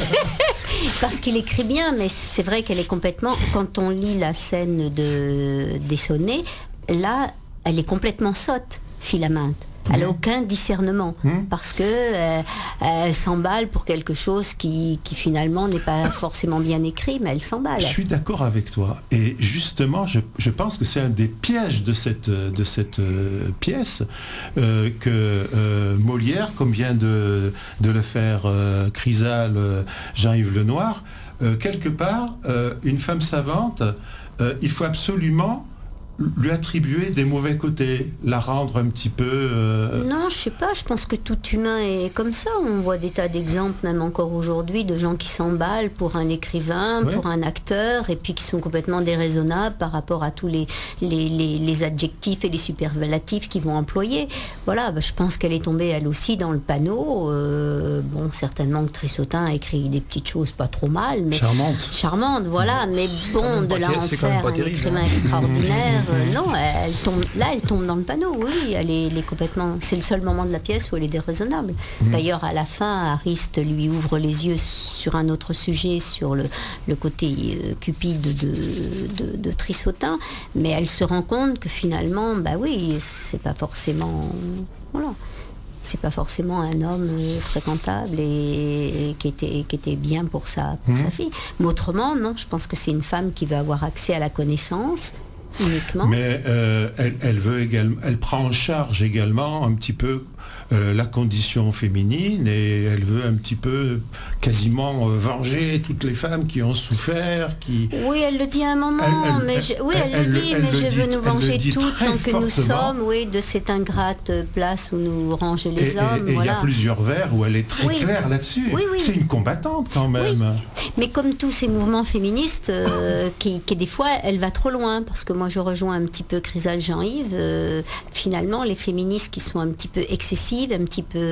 Parce qu'il écrit bien, mais c'est vrai qu'elle est complètement... Quand on lit la scène de, des sonnets, là, elle est complètement sotte, Philaminte. Elle n'a aucun discernement, Mmh. parce que euh, elle s'emballe pour quelque chose qui, qui finalement n'est pas forcément bien écrit, mais elle s'emballe. Je suis d'accord avec toi. Et justement, je, je pense que c'est un des pièges de cette, de cette euh, pièce euh, que euh, Molière, comme vient de, de le faire euh, Chrysale, euh, Jean-Yves Lenoir, euh, quelque part, euh, une femme savante, euh, il faut absolument lui attribuer des mauvais côtés, la rendre un petit peu... euh, Non, je sais pas, je pense que tout humain est comme ça. On voit des tas d'exemples, même encore aujourd'hui, de gens qui s'emballent pour un écrivain, Ouais. pour un acteur, et puis qui sont complètement déraisonnables par rapport à tous les, les, les, les adjectifs et les superlatifs qu'ils vont employer. Voilà, bah, je pense qu'elle est tombée elle aussi dans le panneau. Euh, bon, certainement que Trissotin a écrit des petites choses pas trop mal, mais... Charmante. Charmante, voilà, mais bon, même de pas là ter- en c'est quand même faire pas un terrible, écrivain hein. extraordinaire, euh, non, elle tombe, là elle tombe dans le panneau, oui, elle est, elle est complètement, c'est le seul moment de la pièce où elle est déraisonnable. D'ailleurs, à la fin, Ariste lui ouvre les yeux sur un autre sujet, sur le, le côté euh, cupide de, de, de Trissotin, mais elle se rend compte que finalement, bah oui, c'est pas forcément, voilà. C'est pas forcément un homme euh, fréquentable et, et qui, était, qui était bien pour, sa, pour sa fille. Mais autrement, non, je pense que c'est une femme qui veut avoir accès à la connaissance uniquement. Mais euh, elle, elle veut également, elle prend en charge également un petit peu euh, la condition féminine et elle veut un petit peu quasiment euh, venger toutes les femmes qui ont souffert, qui... Oui, elle le dit à un moment, Elle- elle- mais je, oui, elle- elle, elle le le- dit, elle mais le je dit- veux elle nous le venger dit toutes très tant que nous fortement. sommes, oui, de cette ingrate place où nous rangent Et les et- hommes. et il y a voilà. plusieurs vers où elle est très Oui. claire là-dessus. Oui, oui. C'est une combattante quand même. Mais comme tous ces mouvements féministes, euh, qui, qui des fois, elle va trop loin, parce que moi je rejoins un petit peu Chrysale Jean-Yves, euh, finalement les féministes qui sont un petit peu excessives, un petit peu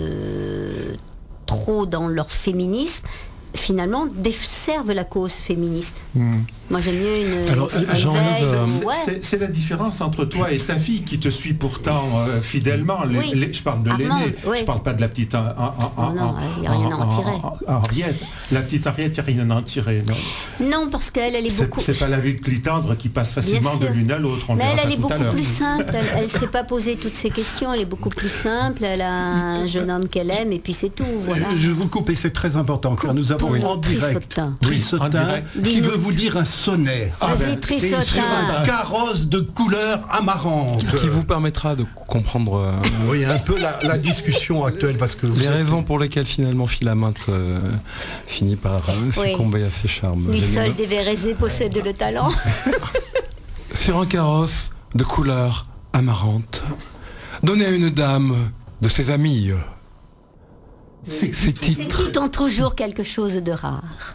euh, trop dans leur féminisme, finalement desservent la cause féministe. Hmm. Moi j'aime mieux une, Alors, une Simone Jean-Yves, Veil, euh, ou- C'est- ouais. c'est- C'est la différence entre toi et ta fille qui te suit pourtant euh, fidèlement. Les- Oui. les- je parle de Armande, l'aîné. oui. Je parle pas de la petite en- en- en- Oh non, en- il y a rien à en tirer. en- en- Henriette. La petite Henriette, il n'y a rien à en tirer. Non. Non, parce qu'elle, elle est C'est beaucoup... c'est pas la vue de clitandre qui passe facilement de sûr. l'une à l'autre. On Mais verra elle, ça elle est tout à beaucoup l'heure. plus simple, elle ne s'est pas posé toutes ces questions, elle est beaucoup plus simple, elle a un jeune homme qu'elle aime et puis c'est tout, voilà. Euh, Je vous coupe et c'est très important car nous avons Oui. en direct Trissotin. Trissotin en direct. qui Dis-nous. veut vous dire un sonnet. Ah Vas-y, ben, Trissotin. Un carrosse de couleur amarante. Qui vous permettra de comprendre euh, Oui, un peu la, la discussion actuelle parce que vous les êtes- raisons pour lesquelles finalement Philaminte euh, finit par euh, Oui. succomber à ses charmes. Lui seul Généreux. des Vérésés possède le talent. Sur un carrosse de couleur amarante, donné à une dame de ses amies. C'est- Ces Ces titres titres ont toujours quelque chose de rare.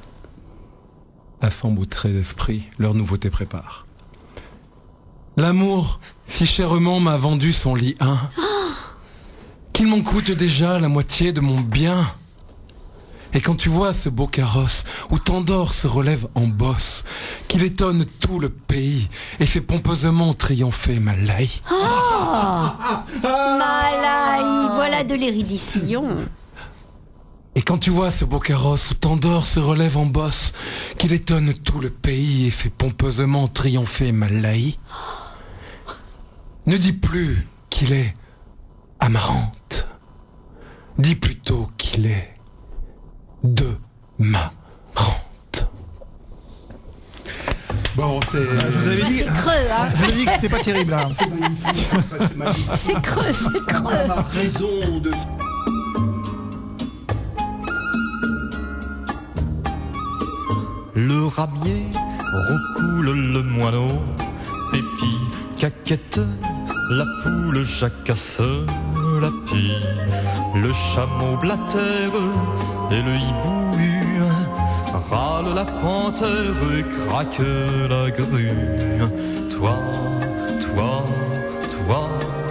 à s'emboutrer d'esprit, leur nouveauté prépare. L'amour, si chèrement m'a vendu son lit un, qu'il m'en coûte déjà la moitié de mon bien. Et quand tu vois ce beau carrosse où Tandor se relève en bosse, qu'il étonne tout le pays et fait pompeusement triompher Malaï. Oh Malaï, voilà de l'érudition. Et quand tu vois ce beau carrosse où Tandor se relève en bosse, qu'il étonne tout le pays et fait pompeusement triompher Malaï, ne dis plus qu'il est Amarante, dis plutôt qu'il est de ma rente. Bon, c'est... Je vous avais dit, c'est creux, hein. Je vous avais dit que c'était pas terrible. Hein. C'est creux, c'est creux. On a raison de... Le ramier roucoule le moineau, Pépi, caquette, la poule jacasse, la pie, le chameau blatère et le hibou râle la panthère et craque la grue. Toi, toi, toi,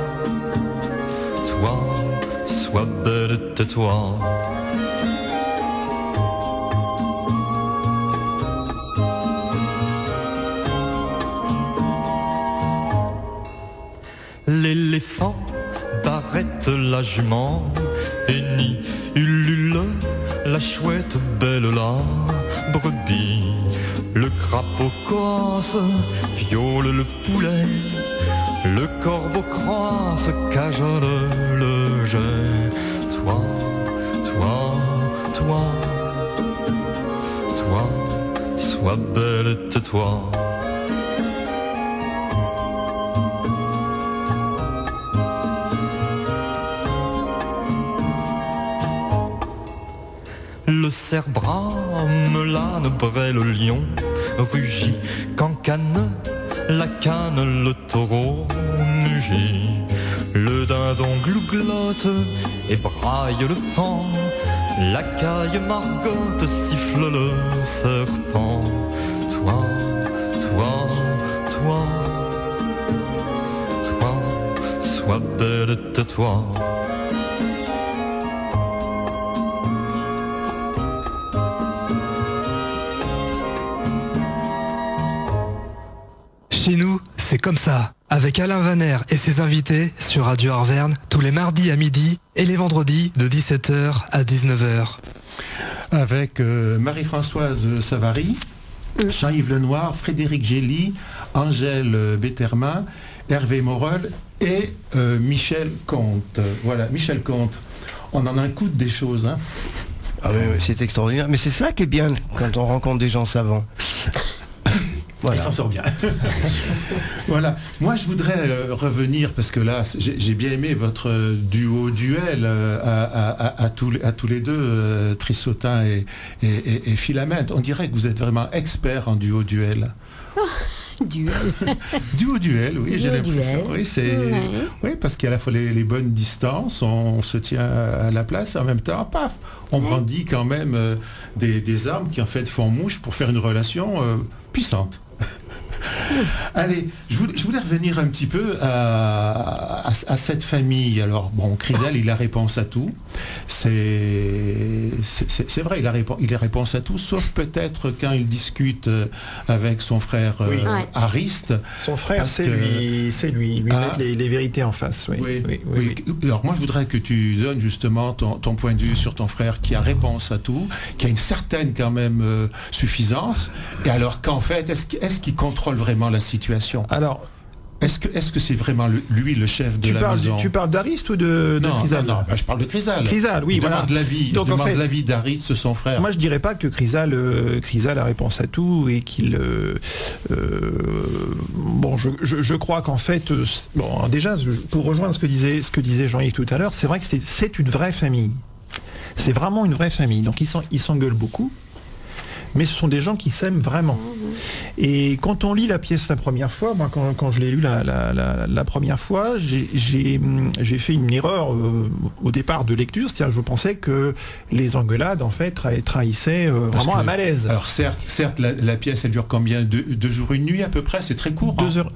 toi, sois belle, tais-toi. L'éléphant barrette la jument, et ni ulule la chouette belle la brebis. Le crapaud coasse, viole le poulet, le corbeau croise, cajole le jet. Toi, toi, toi, toi, sois belle, tais-toi. Le cerf brame, l'âne braie le lion, rugit, cancane, la canne, le taureau mugit. Le dindon glouglotte et braille le pan, la caille margotte siffle le serpent. Toi, toi, toi, toi, sois belle, tais-toi. Chez nous, c'est comme ça, avec Alain Vaner et ses invités sur Radio Arverne, tous les mardis à midi et les vendredis de dix-sept heures à dix-neuf heures. Avec euh, Marie-Françoise Savary, Jean-Yves Lenoir, Frédéric Gély, Angèle Betterman, Hervé Morel et euh, Michel Comte. Voilà, Michel Comte. On en écoute des choses, hein. Ah oui, oui, c'est extraordinaire. Mais c'est ça qui est bien quand on rencontre des gens savants. Voilà. Il s'en sort bien. Voilà. Moi, je voudrais euh, revenir, parce que là, j'ai bien aimé votre duo-duel euh, à, à, à, tous, à tous les deux, euh, Trissotin et, et, et, et Philamente. On dirait que vous êtes vraiment expert en duo-duel. Duel. Duo-duel, oui, j'ai l'impression. Oui, c'est, ouais. oui, parce qu'il y a à la fois les, les bonnes distances, on se tient à la place, et en même temps, paf, on ouais. brandit quand même euh, des, des armes qui en fait font mouche pour faire une relation euh, puissante. Allez, je voulais, je voulais revenir un petit peu à, à, à cette famille. Alors, bon, Chrysal, il a réponse à tout. C'est vrai, il a, réponse, il a réponse à tout, sauf peut-être quand il discute avec son frère euh, oui. Ariste. Son frère, c'est lui, c'est lui, lui ah, mettre les, les vérités en face. Oui. Oui, oui, oui, oui. oui. Alors, moi, je voudrais que tu donnes justement ton, ton point de vue sur ton frère qui a réponse à tout, qui a une certaine quand même euh, suffisance. Et alors qu'en fait, est-ce est-ce qu'il contrôle vraiment la situation? Alors, est-ce que est-ce que c'est vraiment le, lui le chef de tu la parles, maison? Tu parles d'Ariste ou de, de non, Chrysal? Non, non bah, je parle de Chrysal. Chrysal, oui, je voilà. demande l'avis. Je demande en fait, l'avis d'Ariste, son frère. Moi, je dirais pas que Chrysal, euh, Chrysal a réponse à tout et qu'il. Euh, euh, bon, je, je, je crois qu'en fait, euh, bon, déjà, pour rejoindre ce que disait ce que disait Jean-Yves tout à l'heure, c'est vrai que c'est une vraie famille. C'est vraiment une vraie famille. Donc ils s'engueulent beaucoup. Mais ce sont des gens qui s'aiment vraiment. Et quand on lit la pièce la première fois, moi quand, quand je l'ai lu la, la, la, la première fois, j'ai fait une erreur euh, au départ de lecture, c'est-à-dire je pensais que les engueulades en fait trahissaient euh, vraiment que, un malaise. Alors certes, certes la, la pièce elle dure combien? deux, deux jours, une nuit à peu près, c'est très court. Deux hein. heures.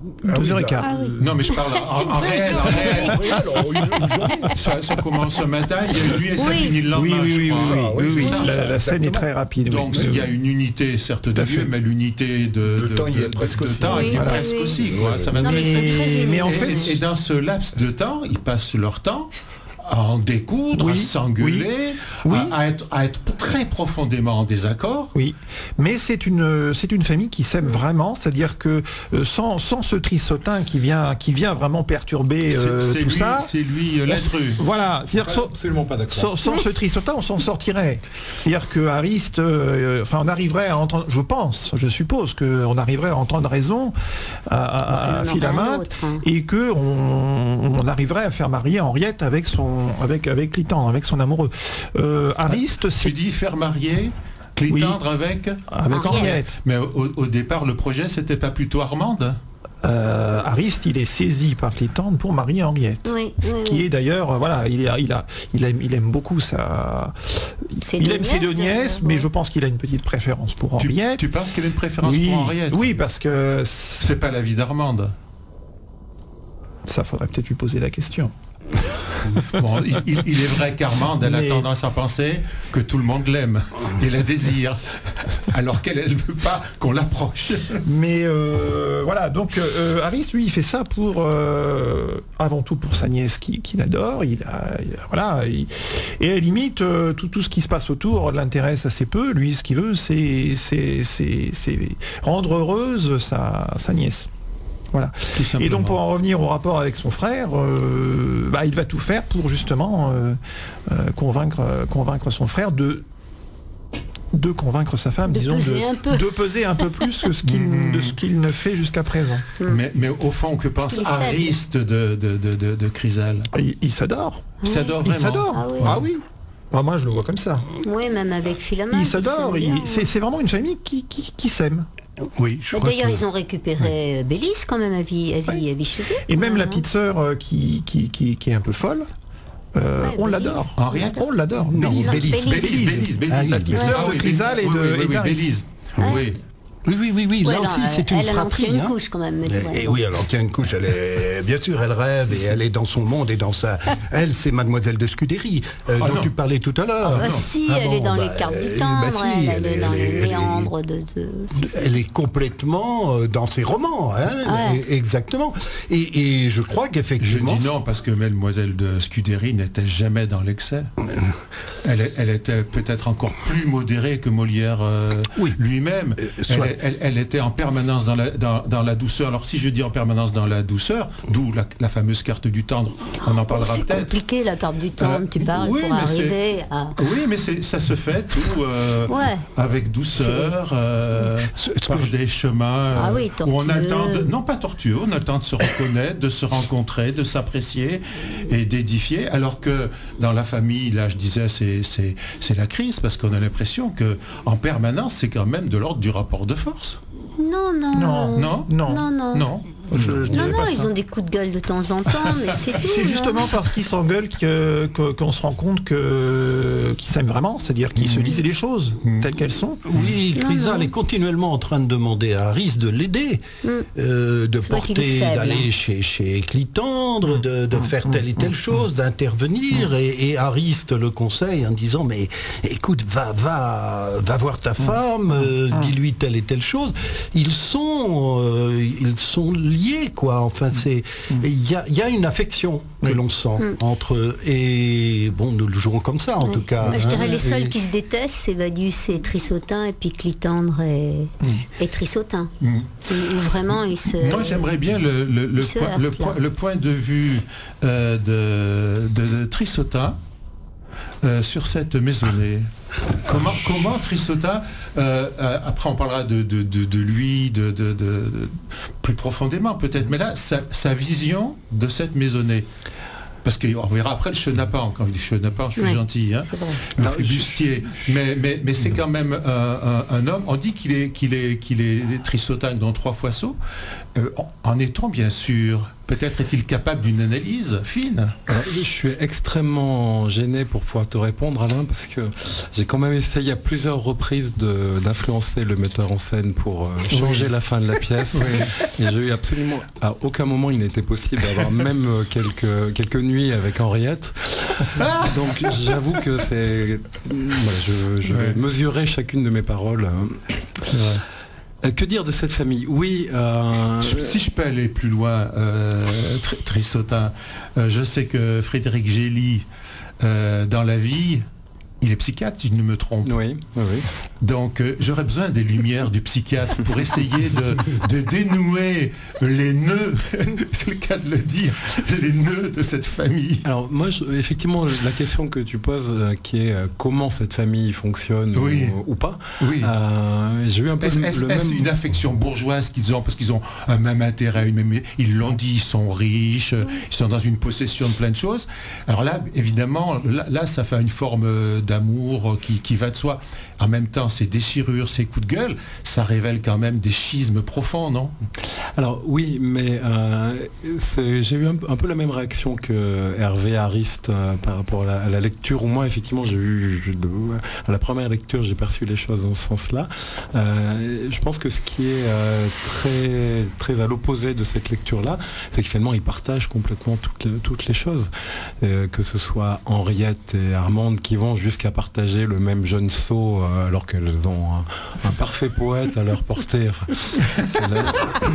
Deux heures et quart. Ah oui. Non, mais je parle en, en réel. En réel. ça, ça commence ce matin, il y a une nuit et ça Oui. finit le lendemain. Oui, oui, je oui, crois. oui, Ah, oui, c'est oui. ça. La, la scène est très rapide. Donc oui. il y a une unité certes de à lieu, fait. mais l'unité de, Le de, temps y est de- presque de aussi. temps Oui, il y est oui, presque oui. aussi. Quoi. Ça va Non, très mais vite. c'est très Mais, mais en Et- fait, et, et dans ce laps de temps, ils passent leur temps à en découdre, Oui, à s'engueuler, oui. à, à être, à être très profondément en désaccord. oui, mais c'est une c'est une famille qui s'aime vraiment, c'est-à-dire que euh, sans, sans ce trissotin qui vient qui vient vraiment perturber C'est euh, c'est tout lui, ça. c'est lui euh, on s- l'intrus. Voilà, c'est-à-dire sans, Absolument pas d'accord. sans, sans ce trissotin, on s'en sortirait. C'est-à-dire que Ariste, euh, enfin, on arriverait à entendre, je pense, je suppose qu'on arriverait à entendre raison à, à, à Il en aurait un Philaminte autre, hein. et que on, on arriverait à faire marier Henriette avec son avec avec Clitandre, avec son amoureux. Euh, Ariste, Tu c'est dis faire marier Clitandre avec. avec Henriette. Henriette. Mais au, au départ, le projet, c'était pas plutôt Armande. Euh, Ariste, il est saisi par Clitandre pour marier Henriette. Oui, oui, Qui oui. est d'ailleurs, euh, voilà, il, est, il, a, il, aime, il aime beaucoup sa. Ses il deux aime ses deux nièces, nièces, d'ailleurs, mais ouais. je pense qu'il a une petite préférence pour Tu, Henriette. tu penses qu'il a une préférence oui, pour Henriette? oui, parce que c- C'est pas la vie d'Armande. ça faudrait peut-être lui poser la question. Bon, il, il- il est vrai qu'Armande, elle Mais- a tendance à penser que tout le monde l'aime et la désire, alors qu'elle ne veut pas qu'on l'approche. Mais euh, voilà, donc euh, Ariste, lui, il fait ça pour euh, avant tout pour sa nièce qui, qui l'adore. Il a, il a- voilà, il- et à la limite euh, tout, tout ce qui se passe autour l'intéresse assez peu. Lui, ce qu'il veut, c'est c'est c'est c'est rendre heureuse sa, sa nièce. Voilà. Tout Et simplement. donc pour en revenir au rapport avec son frère, euh, bah, il va tout faire pour justement euh, euh, convaincre, euh, convaincre son frère de de convaincre sa femme, De disons, peser de, un peu. de peser un peu plus que ce qu'il de ce qu'il ne fait jusqu'à présent. Mais, mais au fond, que pense qu'il est faible. Ariste de, de, de, de, de Chrysale? Il, il s'adore. Il s'adore Il vraiment. s'adore. Ah oui. Ah oui. Bah, moi je le vois comme ça. Oui, même avec Philaminte. Il s'adore. s'aiment bien. il- C'est c'est vraiment une famille qui, qui, qui s'aime. Oui, je Mais crois D'ailleurs, que- ils ont récupéré Bélis quand même à vie, à vie, à vie chez eux. Et même quand la hein. petite sœur euh, qui, qui, qui, qui est un peu folle, euh, Ouais, on Bélise. l'adore. Henriette On l'adore. Non, Bélise. Bélise. Bélise. Bélise, Bélise, Bélise. Ah oui, La petite Ouais. sœur Ah de oui, Chrysale et oui, de oui, oui, et d'Ariste. Bélise. Ouais. Oui. Oui, oui, oui, oui. Ouais, là alors, aussi, c'est elle, une elle en fratrie. tient une hein. couche quand même. mais Et, ouais. et oui, alors tient une couche, elle est bien sûr, elle rêve et elle est dans son monde et dans sa. Elle, c'est Mademoiselle de Scudéry, euh, Ah dont non. tu parlais tout à l'heure. Ah, Non. si, Ah elle bon, est dans bah, les cartes euh, du temps, bah si, elle, elle est dans elle les est- méandres de. de... Elle est complètement euh, dans ses romans, hein, Ouais. et- exactement. Et, et je crois Je qu'effectivement. dis non parce que Mademoiselle de Scudéry n'était jamais dans l'excès. Elle, est- elle était peut-être encore plus modérée que Molière euh, Oui. lui-même. Euh, elle, soit. est- elle- elle était en permanence dans la, dans, dans la douceur. Alors si je dis en permanence dans la douceur, d'où la, la fameuse carte du tendre, on en parlera C'est peut-être. compliqué la carte du temps, Euh, tu parles, oui, pour mais c'est- arriver à. Oui, mais c'est- ça se fait tout euh, Ouais. avec douceur, euh, Ce- ce par que je- des chemins Ah euh, oui, où on a le temps de, tortueux. non pas tortueux, on a le temps de se reconnaître, de se rencontrer, de s'apprécier et d'édifier. Alors que dans la famille, là, je disais, c'est c'est c'est la crise parce qu'on a l'impression que en permanence, c'est quand même de l'ordre du rapport de force. Non, non. Non. Non, Non. Non, non. non. Je- je Non, dirais non, pas ils ça. ont des coups de gueule de temps en temps, mais c'est tout. C'est non justement parce qu'ils s'engueulent que- que- qu'on se rend compte que qu'ils s'aiment vraiment, c'est-à-dire qu'ils se disent les choses telles qu'elles sont. Oui, Non, Chrysale non. est continuellement en train de demander à Ariste de l'aider, Mm. euh, de C'est vrai qu'il est porter, faible, d'aller hein. chez, chez Clitandre, de, de faire telle et telle chose, d'intervenir. Et, et Ariste le conseille en disant, mais écoute, va, va, va voir ta femme, euh, dis-lui telle et telle chose. Ils sont, euh, ils sont liés, quoi. Enfin, c'est, il y a, il y a une affection que l'on sent entre eux. Et bon, nous le jouons comme ça, en Ouais. tout cas. Moi, je dirais hein. les seuls Et- qui se détestent, c'est Vadius et Trissotin, et puis Clitandre et, et Trissotin. Où, où vraiment ils se. Moi, j'aimerais bien le, le, le Il se point, heurte, le, là. point, le point de vue euh, de, de, de Trissotin euh, sur cette maisonnée. Comment, comment Trissotin, euh, euh, après on parlera de, de, de, de lui, de, de, de- de- plus profondément peut-être, mais là, sa, sa vision de cette maisonnée. Parce qu'on verra après le chenapan. Quand je dis chenapan, je suis Ouais, gentil. Hein. c'est vrai. Le Non, flibustier. Mais, mais, mais c'est quand même un, un- un homme. On dit qu'il est, qu'il est, qu'il est Trissotin dans trois fois saut. Euh, en, en est-on bien sûr? Peut-être est-il capable d'une analyse fine. Alors, je suis extrêmement gêné pour pouvoir te répondre, Alain, parce que j'ai quand même essayé à plusieurs reprises de, d'influencer le metteur en scène pour euh, changer oui. la fin de la pièce. Oui. Et j'ai eu absolument, à aucun moment il n'était possible d'avoir même euh, quelques, quelques nuits avec Henriette. Ah Donc j'avoue que c'est... Voilà, je, je vais ouais. mesurer chacune de mes paroles. C'est vrai. Que dire de cette famille? Oui. Euh... Si je peux aller plus loin, euh, Trissota, euh, je sais que Frédéric Gély, euh, dans la vie, il est psychiatre, si je ne me trompe. Oui, oui, oui. Donc, euh, j'aurais besoin des lumières du psychiatre pour essayer de, de dénouer les nœuds, c'est le cas de le dire, les nœuds de cette famille. Alors, moi, je, effectivement, la question que tu poses, euh, qui est euh, comment cette famille fonctionne oui. ou, ou pas, oui. euh, j'ai eu un peu est-ce, le, est-ce, le est-ce même... une affection bourgeoise qu'ils ont, parce qu'ils ont un même intérêt, une même... ils l'ont dit, ils sont riches, oui. ils sont dans une possession de plein de choses. Alors là, évidemment, là, là ça fait une forme d'amour qui, qui va de soi. En même temps, ces déchirures, ces coups de gueule, ça révèle quand même des schismes profonds, non? Alors oui, mais euh, c'est, j'ai eu un, un peu la même réaction que Hervé Ariste euh, par rapport à la, à la lecture, où moi, effectivement, j'ai eu, je, de, à la première lecture, j'ai perçu les choses dans ce sens-là. Euh, je pense que ce qui est euh, très, très à l'opposé de cette lecture-là, c'est que finalement, ils partagent complètement toutes les, toutes les choses. Euh, que ce soit Henriette et Armande qui vont jusqu'à partager le même jeune sot alors qu'elles ont un, un parfait poète à leur portée. Enfin, là,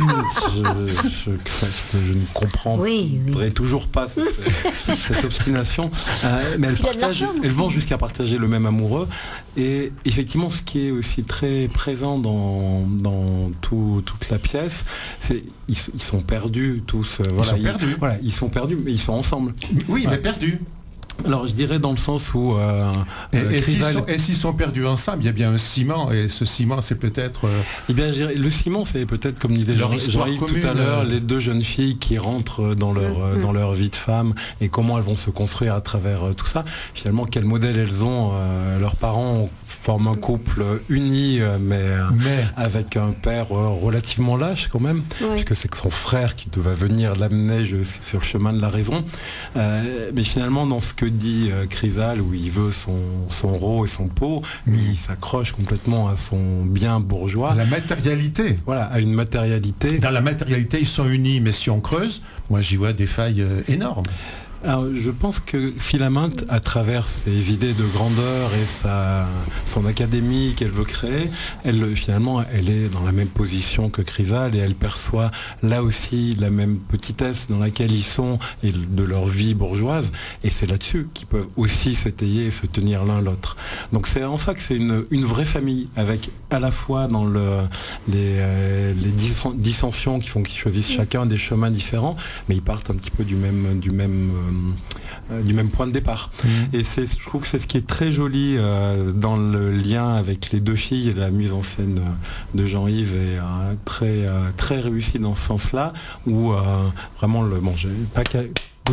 je, je, je, je ne comprends oui, oui. toujours pas cette, cette obstination. Euh, mais elles, partagent, elles vont jusqu'à partager le même amoureux. Et effectivement, ce qui est aussi très présent dans, dans tout, toute la pièce, c'est ils, ils sont perdus tous. Ils voilà, sont ils, perdus. Voilà, ils sont perdus, mais ils sont ensemble. Oui, ouais. mais perdus. Alors je dirais dans le sens où... Euh, et, euh, et, Crisal... s'ils sont, et s'ils sont perdus ensemble, il y a bien un ciment, et ce ciment c'est peut-être... Euh... Eh bien je dirais, le ciment c'est peut-être, comme disait Jean-Yves tout à l'heure, les deux jeunes filles qui rentrent dans leur, mmh. dans leur vie de femme, et comment elles vont se construire à travers euh, tout ça. Finalement, quel modèle elles ont. Euh, leurs parents forment un couple uni, euh, mais, mais avec un père euh, relativement lâche quand même, oui. puisque c'est son frère qui devait venir l'amener sur le chemin de la raison. Euh, mais finalement, dans ce que dit euh, Chrysal, où il veut son, son rot et son pot, mmh. il s'accroche complètement à son bien bourgeois. À la matérialité. Voilà, à une matérialité. Dans la matérialité, ils sont unis, mais si on creuse, moi j'y vois des failles euh, énormes. Alors, je pense que Philaminte, à travers ses idées de grandeur et sa, son académie qu'elle veut créer, elle, finalement, elle est dans la même position que Chrysal et elle perçoit là aussi la même petitesse dans laquelle ils sont et de leur vie bourgeoise. Et c'est là-dessus qu'ils peuvent aussi s'étayer et se tenir l'un l'autre. Donc c'est en ça que c'est une, une vraie famille, avec à la fois dans le, les, euh, les dissensions qui font qu'ils choisissent chacun des chemins différents, mais ils partent un petit peu du même... Du même Euh, du même point de départ. Mmh. Et c'est, je trouve que c'est ce qui est très joli euh, dans le lien avec les deux filles, et la mise en scène de Jean-Yves est euh, très, euh, très réussie dans ce sens-là, où euh, vraiment le... Bon, j'ai pas qu'à... Oui.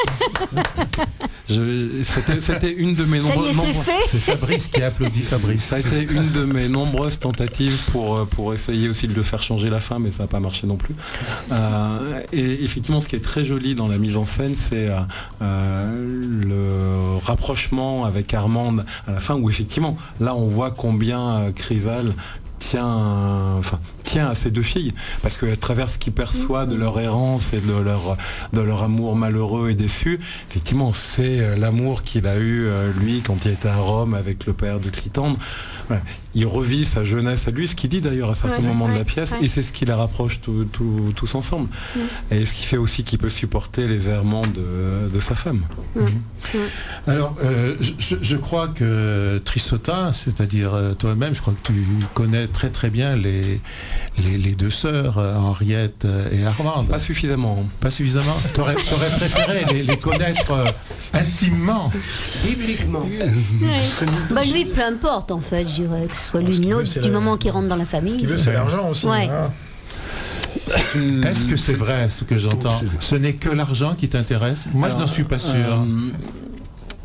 Je, c'était, c'était une de mes nombreuses... C'est, c'est Fabrice qui a applaudi Fabrice. Ça a été une de mes nombreuses tentatives pour, pour essayer aussi de le faire changer la fin, mais ça n'a pas marché non plus. Euh, et effectivement, ce qui est très joli dans la mise en scène, c'est euh, le rapprochement avec Armande à la fin, où effectivement, là on voit combien Chrysal tient, enfin, tient à ces deux filles, parce qu'à travers ce qu'ils perçoivent de leur errance et de leur, de leur amour malheureux et déçu, effectivement c'est l'amour qu'il a eu lui quand il était à Rome avec le père de Clitandre. Voilà. Il revit sa jeunesse à lui, ce qu'il dit d'ailleurs à certains ouais, moments ouais, de la pièce, ouais. et c'est ce qui les rapproche tout, tout, tous ensemble. Ouais. Et ce qui fait aussi qu'il peut supporter les errements de, de sa femme. Ouais. Mmh. Alors, euh, je, je crois que Trissota, c'est-à-dire euh, toi-même, je crois que tu connais très très bien les, les, les deux sœurs, Henriette et Armande. Pas suffisamment. Pas suffisamment. T'aurais, t'aurais préféré les, les connaître euh, intimement. Bibliquement. Ouais. Bah lui, peu importe en fait, je dirais. Soit l'une ou l'autre, du la... moment qu'il rentre dans la famille. Ce qu'il veut, c'est l'argent aussi. Ouais. Hein. Est-ce que c'est vrai ce que j'entends? Ce n'est que l'argent qui t'intéresse? Moi, alors, je n'en suis pas sûr. Euh,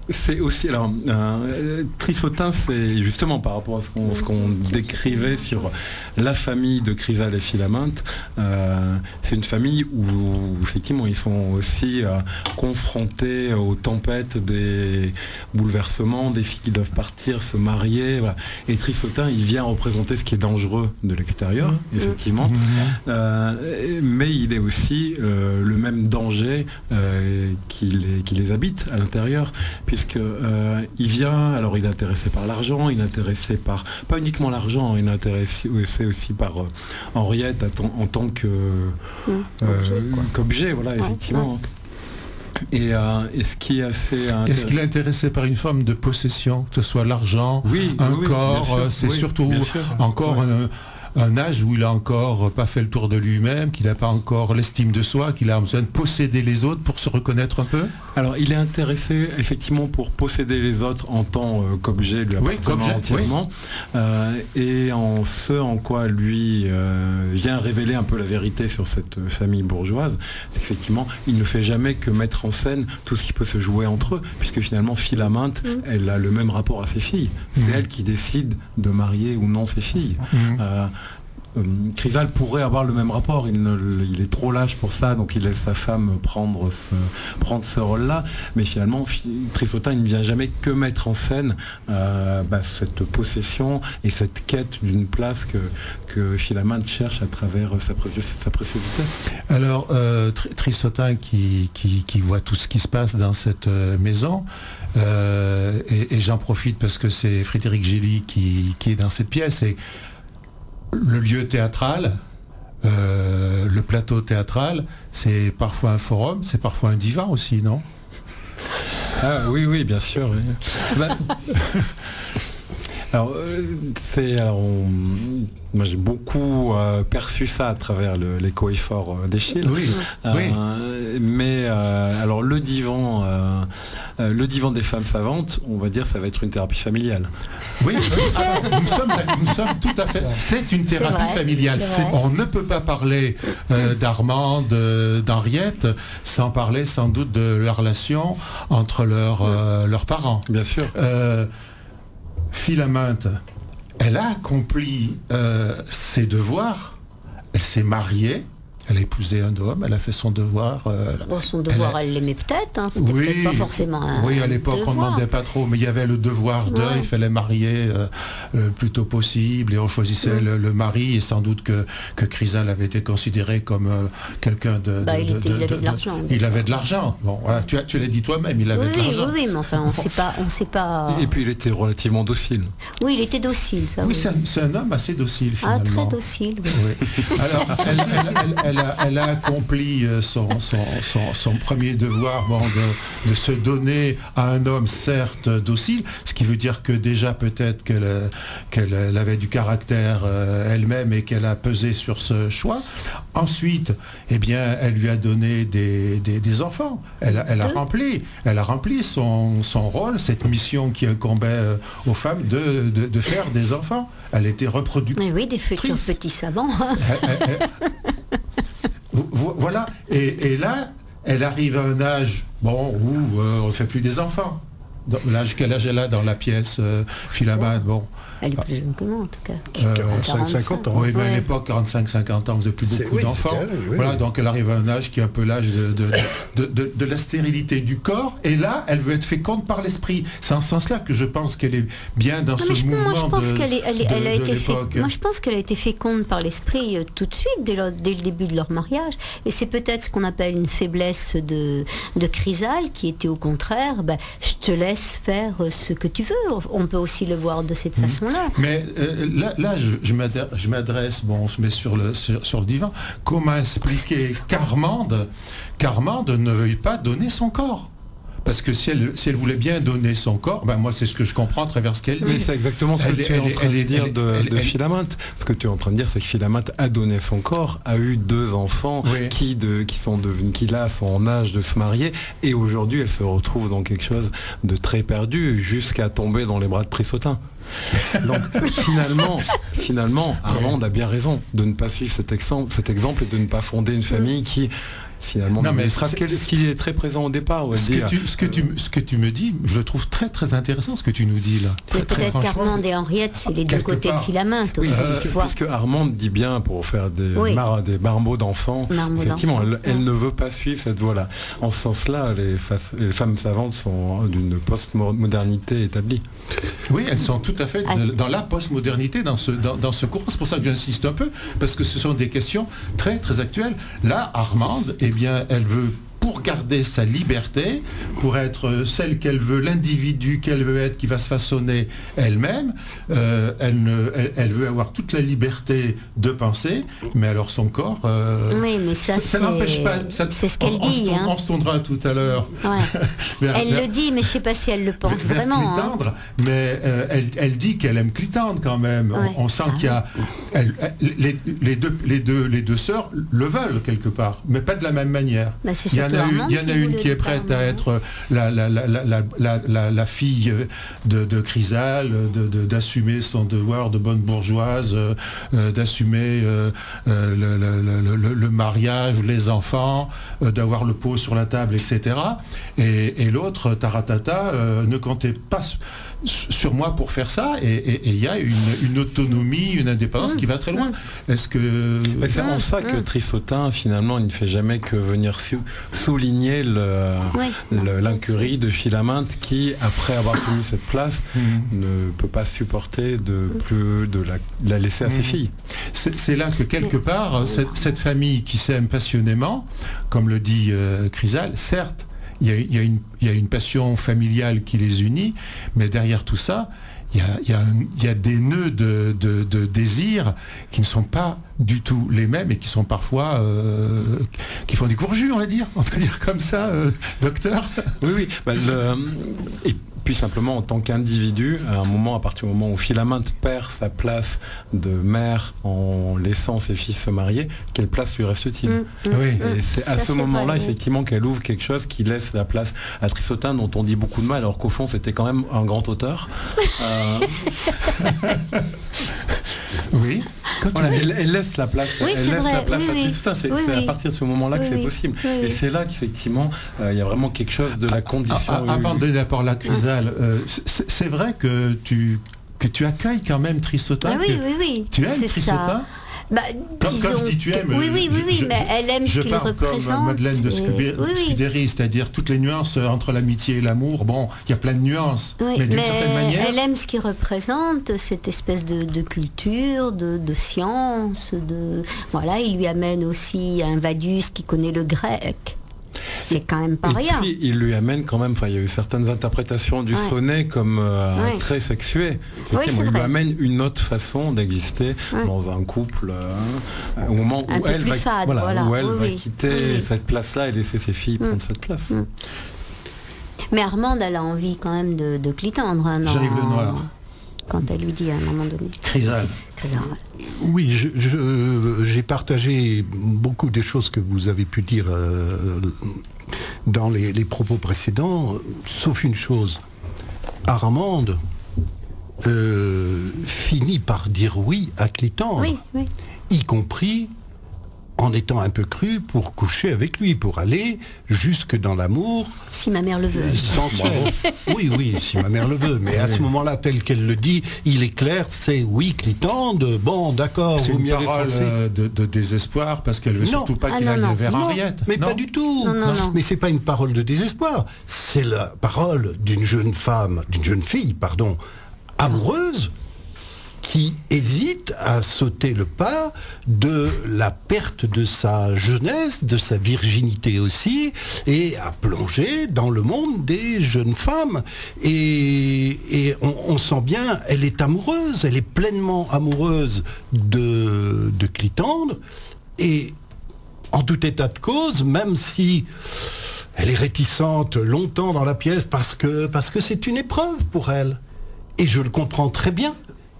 c'est aussi, alors, euh, Trissotin, c'est justement par rapport à ce qu'on, ce qu'on décrivait sur la famille de Chrysale et Philaminte, euh, c'est une famille où, effectivement, ils sont aussi euh, confrontés aux tempêtes, des bouleversements, des filles qui doivent partir, se marier, voilà. Et Trissotin, il vient représenter ce qui est dangereux de l'extérieur, mmh. effectivement, mmh. Euh, mais il est aussi euh, le même danger euh, qui, les, qui les habite à l'intérieur, puisque euh, il vient, alors il est intéressé par l'argent, il est intéressé par, pas uniquement l'argent, il est intéressé aussi par euh, Henriette en, en tant que mmh, euh, objet, qu'objet, voilà, ouais, effectivement. Ouais. Et, euh, et ce qui est assez intéressant. Est-ce qu'il est intéressé par une forme de possession, que ce soit l'argent, oui, un oui, corps, c'est oui, surtout encore ouais. un, un âge où il n'a encore pas fait le tour de lui-même, qu'il n'a pas encore l'estime de soi, qu'il a besoin de posséder les autres pour se reconnaître un peu? Alors il est intéressé effectivement pour posséder les autres en tant euh, qu'objet lui oui, appartenant entièrement, oui. euh, et en ce en quoi lui euh, vient révéler un peu la vérité sur cette famille bourgeoise, c'est qu'effectivement il ne fait jamais que mettre en scène tout ce qui peut se jouer entre eux, puisque finalement Philaminte, mmh. elle a le même rapport à ses filles, c'est mmh. elle qui décide de marier ou non ses filles. Mmh. Euh, Euh, Chrysale pourrait avoir le même rapport, il, ne, il est trop lâche pour ça, donc il laisse sa femme prendre ce, prendre ce rôle-là, mais finalement Trissotin il ne vient jamais que mettre en scène euh, bah, cette possession et cette quête d'une place que, que Philaminte cherche à travers sa, précieux, sa préciosité. Alors euh, Trissotin qui, qui, qui voit tout ce qui se passe dans cette euh, maison, euh, et, et j'en profite parce que c'est Frédéric Gély qui, qui est dans cette pièce, et le lieu théâtral, euh, le plateau théâtral, c'est parfois un forum, c'est parfois un divan aussi, non? Ah oui, oui, bien sûr. Oui. Bah, alors, euh, c'est, alors, on, moi j'ai beaucoup euh, perçu ça à travers le, les coefforts euh, d'Eschyle. Oui, euh, oui. Mais euh, alors le divan, euh, euh, le divan des femmes savantes, on va dire, ça va être une thérapie familiale. Oui, oui. Ah, nous, sommes, nous sommes tout à fait. C'est une thérapie c'est vrai, familiale. On ne peut pas parler euh, d'Armand, de, d'Henriette, sans parler sans doute de la relation entre leurs euh, leurs parents. Bien sûr. Euh, Philaminte, elle a accompli euh, ses devoirs, elle s'est mariée, elle a épousé un homme, elle a fait son devoir. Euh, bon, son devoir, elle, a... elle l'aimait peut-être, hein, c'était oui, peut-être pas forcément un Oui, à l'époque, devoir. on ne demandait pas trop, mais il y avait le devoir de, ouais. il fallait marier euh, le plus tôt possible, et on choisissait ouais. le, le mari, et sans doute que, que Chrysale avait été considéré comme euh, quelqu'un de, bah, de, il, était, de, il avait de, de l'argent. De, il avait de l'argent. Bon, ouais, tu, tu l'as dit toi-même, il avait oui, de l'argent. Oui, oui, mais enfin, on ne sait pas, on sait pas. Et puis il était relativement docile. Oui, il était docile, ça. Oui, oui. c'est, un, c'est un homme assez docile, finalement. Ah, très docile. Oui. Oui. Alors, elle, elle, elle, elle, a, elle a accompli son Son, son, son, son premier devoir, bon, de, de se donner à un homme certes docile, ce qui veut dire que déjà peut-être qu'elle, qu'elle avait du caractère euh, elle-même et qu'elle a pesé sur ce choix. Ensuite, eh bien, elle lui a donné des, des, des enfants. Elle, elle, a rempli, elle a rempli son, son rôle, cette mission qui incombait euh, aux femmes de, de, de faire des enfants. Elle était reproductrice. Mais oui, des futurs petits savants. elle, elle, elle, Voilà, et, et là, elle arrive à un âge bon, où euh, on ne fait plus des enfants. Dans l'âge, quel âge elle a dans la pièce euh, Philaminte, bon. Elle est plus jeune que moi en tout cas. Euh, quarante-cinq cinquante ans. Oui, mais ouais. à l'époque, quarante-cinq cinquante ans, on faisait plus beaucoup oui, d'enfants. elle, oui. Voilà, donc elle arrive à un âge qui est un peu l'âge de, de, de, de, de la stérilité du corps. Et là, elle veut être féconde par l'esprit. C'est en ce sens-là que je pense qu'elle est bien dans non, ce je, mouvement moi, je pense de, qu'elle est, elle, de, elle a de été l'époque. Moi, je pense qu'elle a été féconde par l'esprit euh, tout de suite, dès le, dès le début de leur mariage. Et c'est peut-être ce qu'on appelle une faiblesse de, de Chrysale, qui était au contraire, bah, je te laisse faire ce que tu veux. On peut aussi le voir de cette mmh. façon-là. Mais euh, là, là je, je, m'adresse, je m'adresse, bon, on se met sur le, sur, sur le divan, comment expliquer qu'Armande, qu'Armande ne veuille pas donner son corps? Parce que si elle, si elle voulait bien donner son corps, ben moi c'est ce que je comprends à travers ce qu'elle dit. Mais c'est exactement ce que elle, tu es en train de dire de, elle, de elle, Philaminte. Ce que tu es en train de dire, c'est que Philaminte a donné son corps, a eu deux enfants oui. qui, de, qui sont devenus, qui là sont en âge de se marier, et aujourd'hui elle se retrouve dans quelque chose de très perdu, jusqu'à tomber dans les bras de Trissotin. Donc finalement, finalement, Armande a bien raison de ne pas suivre cet exemple, cet exemple et de ne pas fonder une famille qui finalement. Non, mais mais ce qui est très présent au départ. Ce que, tu, ce, que tu, ce que tu me dis, je le trouve très très intéressant ce que tu nous dis là. Très, très peut-être qu'Armande et Henriette, c'est les deux côtés part. de Philaminte aussi. Euh, tu vois. Puisque Armande dit bien, pour faire des, oui. mar des marmots d'enfants, effectivement, elle, elle ouais. ne veut pas suivre cette voie-là. En ce sens-là, les, les femmes savantes sont d'une post-modernité établie. Oui, elles sont tout à fait ah. dans la post-modernité, dans ce, dans, dans ce courant. C'est pour ça que j'insiste un peu, parce que ce sont des questions très très actuelles. Là, Armande, eh bien, elle veut, pour garder sa liberté, pour être celle qu'elle veut, l'individu qu'elle veut être, qui va se façonner elle-même, euh, elle, ne, elle, elle veut avoir toute la liberté de penser, mais alors son corps... Euh, oui, mais ça, ça, ça n'empêche pas... C'est ce qu'elle dit. On, hein. on se tournera tout à l'heure. Ouais. vers, elle vers, le dit, mais je ne sais pas si elle le pense vers vraiment. Clitandre, hein. Mais euh, elle, elle dit qu'elle aime Clitandre quand même. Ouais. On, on sent ah. qu'il y a... Elle, elle, les, les, deux, les, deux, les deux sœurs le veulent quelque part, mais pas de la même manière. Bah, il y en a une, il y en a une qui est prête à être la, la, la, la, la, la, la fille de, de Chrysale, d'assumer de, de, son devoir de bonne bourgeoise, euh, d'assumer euh, le, le, le, le mariage, les enfants, euh, d'avoir le pot sur la table, et cetera. Et, et l'autre, Taratata, euh, ne comptait pas sur moi pour faire ça, et il y a une, une autonomie, une indépendance mmh. qui va très loin. Est-ce que... C'est en ça que Trissotin, finalement, il ne fait jamais que venir sou souligner l'incurie oui. de Philaminte qui, après avoir tenu cette place, mmh. ne peut pas supporter de plus de la, de la laisser à mmh. ses filles. C'est là que, quelque part, cette, cette famille qui s'aime passionnément, comme le dit euh, Chrysale, certes, Il y, a, il, y a une, il y a une passion familiale qui les unit, mais derrière tout ça, il y a, il y a, un, il y a des nœuds de, de, de désir qui ne sont pas du tout les mêmes et qui sont parfois euh, qui font des courjus, on va dire, on peut dire comme ça, euh, docteur. Oui, oui. Bah, le, et puis simplement en tant qu'individu, à un moment, à partir du moment où Philaminte perd sa place de mère en laissant ses fils se marier, quelle place lui reste-t-il? mmh, oui. Et c'est à ce moment-là, effectivement, qu'elle ouvre quelque chose qui laisse la place à Trissotin, dont on dit beaucoup de mal, alors qu'au fond, c'était quand même un grand auteur. euh... oui. Voilà, elle, elle laisse la place, oui, elle laisse vrai. la place oui, à Trissotin. C'est oui, oui. à partir de ce moment-là oui, que c'est possible. Oui, et c'est là qu'effectivement, euh, il y a vraiment quelque chose de la condition. Ah, ah, avant de donner la parole à Chrysale, euh, c'est vrai que tu, que tu accueilles quand même Trissotin. Ah, oui, oui, oui. Tu aimes Trissotin? Bah, comme, disons comme je dis tu aimes, oui, oui, oui, oui je, mais elle aime ce qu'il représente. Je parle comme Madeleine de Scudéry, oui, oui. c'est-à-dire toutes les nuances entre l'amitié et l'amour. Bon, il y a plein de nuances, oui, mais d'une certaine manière... Elle aime ce qu'il représente, cette espèce de, de culture, de, de science. De... Voilà, il lui amène aussi un Vadius qui connaît le grec. C'est quand même pas et rien. Puis, il lui amène quand même, il y a eu certaines interprétations du ouais. sonnet comme euh, ouais. très sexué. Oui, il lui amène une autre façon d'exister ouais. dans un couple euh, au moment où un elle va, fade, voilà, voilà. Où elle oui, va oui. quitter oui. cette place-là et laisser ses filles mmh. prendre cette place. Mmh. Mais Armande, elle a envie quand même de, de Clitandre. Hein, J'arrive le noir. Quand elle lui dit à un moment donné. Chrysale. Chrysale. Oui, j'ai je, je, partagé beaucoup des choses que vous avez pu dire euh, dans les, les propos précédents, sauf une chose. Armande euh, finit par dire oui à Clitandre, oui, oui. y compris en étant un peu cru pour coucher avec lui, pour aller jusque dans l'amour. Si ma mère le veut. Sans oui, oui, si ma mère le veut. Mais à ce moment-là, tel qu'elle le dit, il est clair, c'est oui, Clitandre, bon, d'accord. C'est une parole de, de désespoir, parce qu'elle veut non. surtout pas ah, qu'il aille non. vers Henriette. Mais non. pas du tout. Non, non, non. Mais c'est pas une parole de désespoir. C'est la parole d'une jeune femme, d'une jeune fille, pardon, amoureuse, qui hésite à sauter le pas de la perte de sa jeunesse, de sa virginité aussi, et à plonger dans le monde des jeunes femmes. Et, et on, on sent bien, elle est amoureuse, elle est pleinement amoureuse de, de Clitandre, et en tout état de cause, même si elle est réticente longtemps dans la pièce, parce que, parce que c'est une épreuve pour elle. Et je le comprends très bien.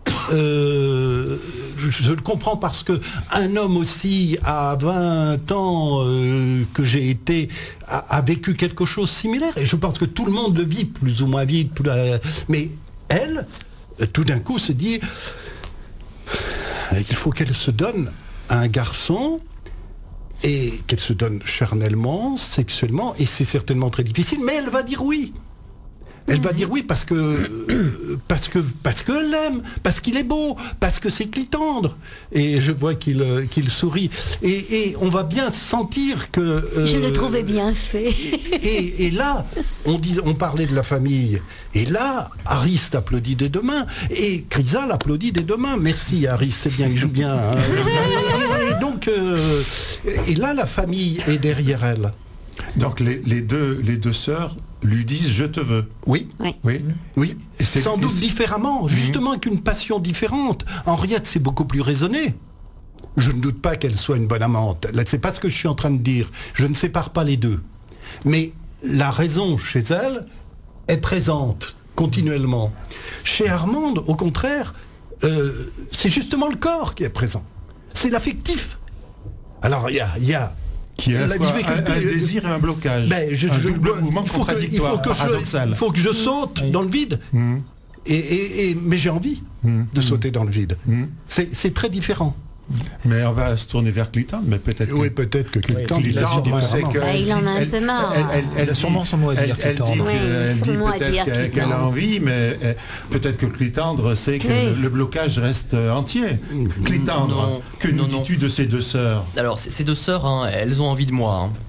Euh, je, je le comprends parce que un homme aussi à vingt ans euh, que j'ai été a, a vécu quelque chose de similaire, et je pense que tout le monde le vit plus ou moins vite, mais elle tout d'un coup se dit il faut qu'elle se donne à un garçon et qu'elle se donne charnellement, sexuellement, et c'est certainement très difficile, mais elle va dire oui. Elle va dire oui parce que euh, parce que parce qu'elle l'aime, parce qu'il est beau, parce que c'est Clitandre. Et je vois qu'il euh, qu'il sourit. Et, et on va bien sentir que. Euh, je le trouvais bien fait. Et, et là, on dit, on parlait de la famille. Et là, Ariste applaudit des deux mains et Chrysale applaudit des deux mains. Merci Ariste, c'est bien, il joue bien. Hein. Et, et donc, euh, et là, la famille est derrière elle. Donc les, les deux les deux sœurs lui disent je te veux. Oui. Oui. Oui. Oui. Et c'est, Sans doute et différemment, mmh. justement avec une passion différente. Henriette, c'est beaucoup plus raisonné. Je ne doute pas qu'elle soit une bonne amante. Là, c'est pas ce que je suis en train de dire. Je ne sépare pas les deux. Mais la raison chez elle est présente continuellement. Chez Armande, au contraire, euh, c'est justement le corps qui est présent. C'est l'affectif. Alors il y a, y a qui est à la fois un, un désir et un blocage. Ben, je, un je, double je, mouvement il faut contradictoire, que, il faut que paradoxal. Je, il faut que je saute mmh. dans le vide. Mmh. Et, et, et, mais j'ai envie mmh. de sauter dans le vide. Mmh. C'est, c'est très différent. Mais on va se tourner vers Clitandre, mais peut-être oui, que... peut-être que Clitandre, oui, Clitandre sait que ah, il en a un peu marre. Elle, elle, elle, elle a sûrement son mot à dire. Elle, elle dit, oui, elle dit peut-être dire, qu'elle, qu'elle a envie, mais euh, peut-être que Clitandre sait que oui. le, le blocage reste entier. Clitandre, non, que nous non, dis-tu non. de ces deux sœurs? Alors, ces deux sœurs, hein, elles ont envie de moi. Hein.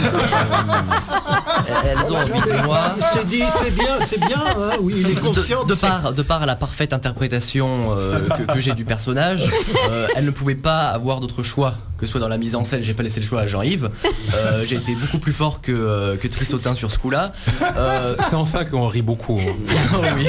Elles ont envie de moi. C'est dit, c'est bien, c'est bien. Hein, oui, il est conscient. De, de, par, de par la parfaite interprétation euh, que, que j'ai du personnage, euh, elle ne pouvait pas avoir d'autre choix que ce soit dans la mise en scène. J'ai pas laissé le choix à Jean-Yves. Euh, j'ai été beaucoup plus fort que, euh, que Trissotin sur ce coup-là. Euh, c'est en ça qu'on rit beaucoup. Oh oui.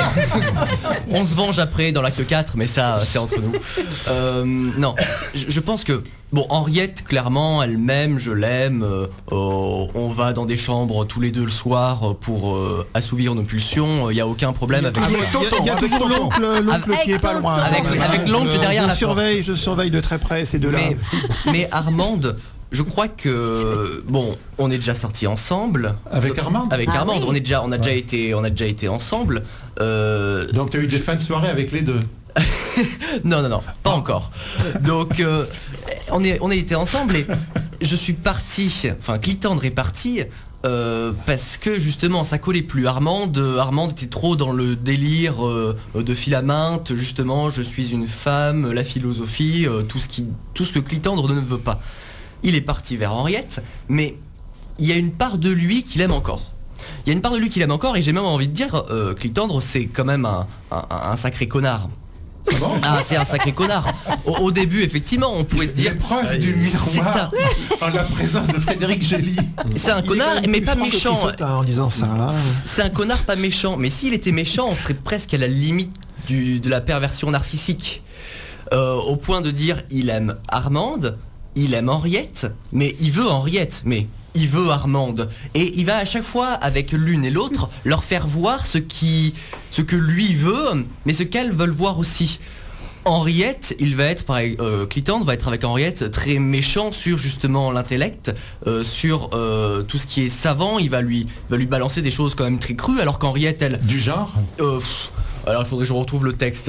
On se venge après dans l'acte quatre, mais ça, c'est entre nous. Euh, non, je, je pense que bon, Henriette, clairement, elle m'aime, je l'aime. Euh, euh, on va dans des chambres tous les deux le soir pour euh, assouvir nos pulsions. Il n'y a aucun problème avec ah, ça. Il y a, y a toujours l'oncle, l'oncle qui est pas loin. Avec, avec l'oncle derrière je la surveille, porte. Je surveille de très près ces deux-là. Mais, mais Armande, je crois que bon, on est déjà sortis ensemble. Avec Armande. Avec ah, Armande, oui. on est déjà, on a ouais. déjà été, on a déjà été ensemble. Euh, Donc tu as eu des fins de soirée avec les deux. non, non, non, pas encore. Donc, euh, on, est, on a été ensemble et je suis parti, enfin, Clitandre est parti euh, parce que justement, ça collait plus. Armande, Armande était trop dans le délire euh, de Philaminte, justement, je suis une femme, la philosophie, euh, tout, ce qui, tout ce que Clitandre ne veut pas. Il est parti vers Henriette, mais il y a une part de lui qu'il aime encore. Il y a une part de lui qu'il aime encore et j'ai même envie de dire, euh, Clitandre, c'est quand même un, un, un sacré connard. Bon. Ah, c'est un sacré connard. Au, au début, effectivement, on pouvait se dire l'épreuve du miroir un... en la présence de Frédéric Gély. C'est un connard, mais pas méchant. En disant ça, là. C'est un connard pas méchant. Mais s'il était méchant, on serait presque à la limite du, de la perversion narcissique. Euh, au point de dire, il aime Armande, il aime Henriette, mais il veut Henriette, mais il veut Armande. Et il va à chaque fois, avec l'une et l'autre, leur faire voir ce, qui, ce que lui veut, mais ce qu'elles veulent voir aussi. Henriette, il va être, pareil, euh, Clitandre va être avec Henriette très méchant sur justement l'intellect, euh, sur euh, tout ce qui est savant. Il va lui, va lui balancer des choses quand même très crues, alors qu'Henriette, elle... Du genre euh, pff, alors il faudrait que je retrouve le texte.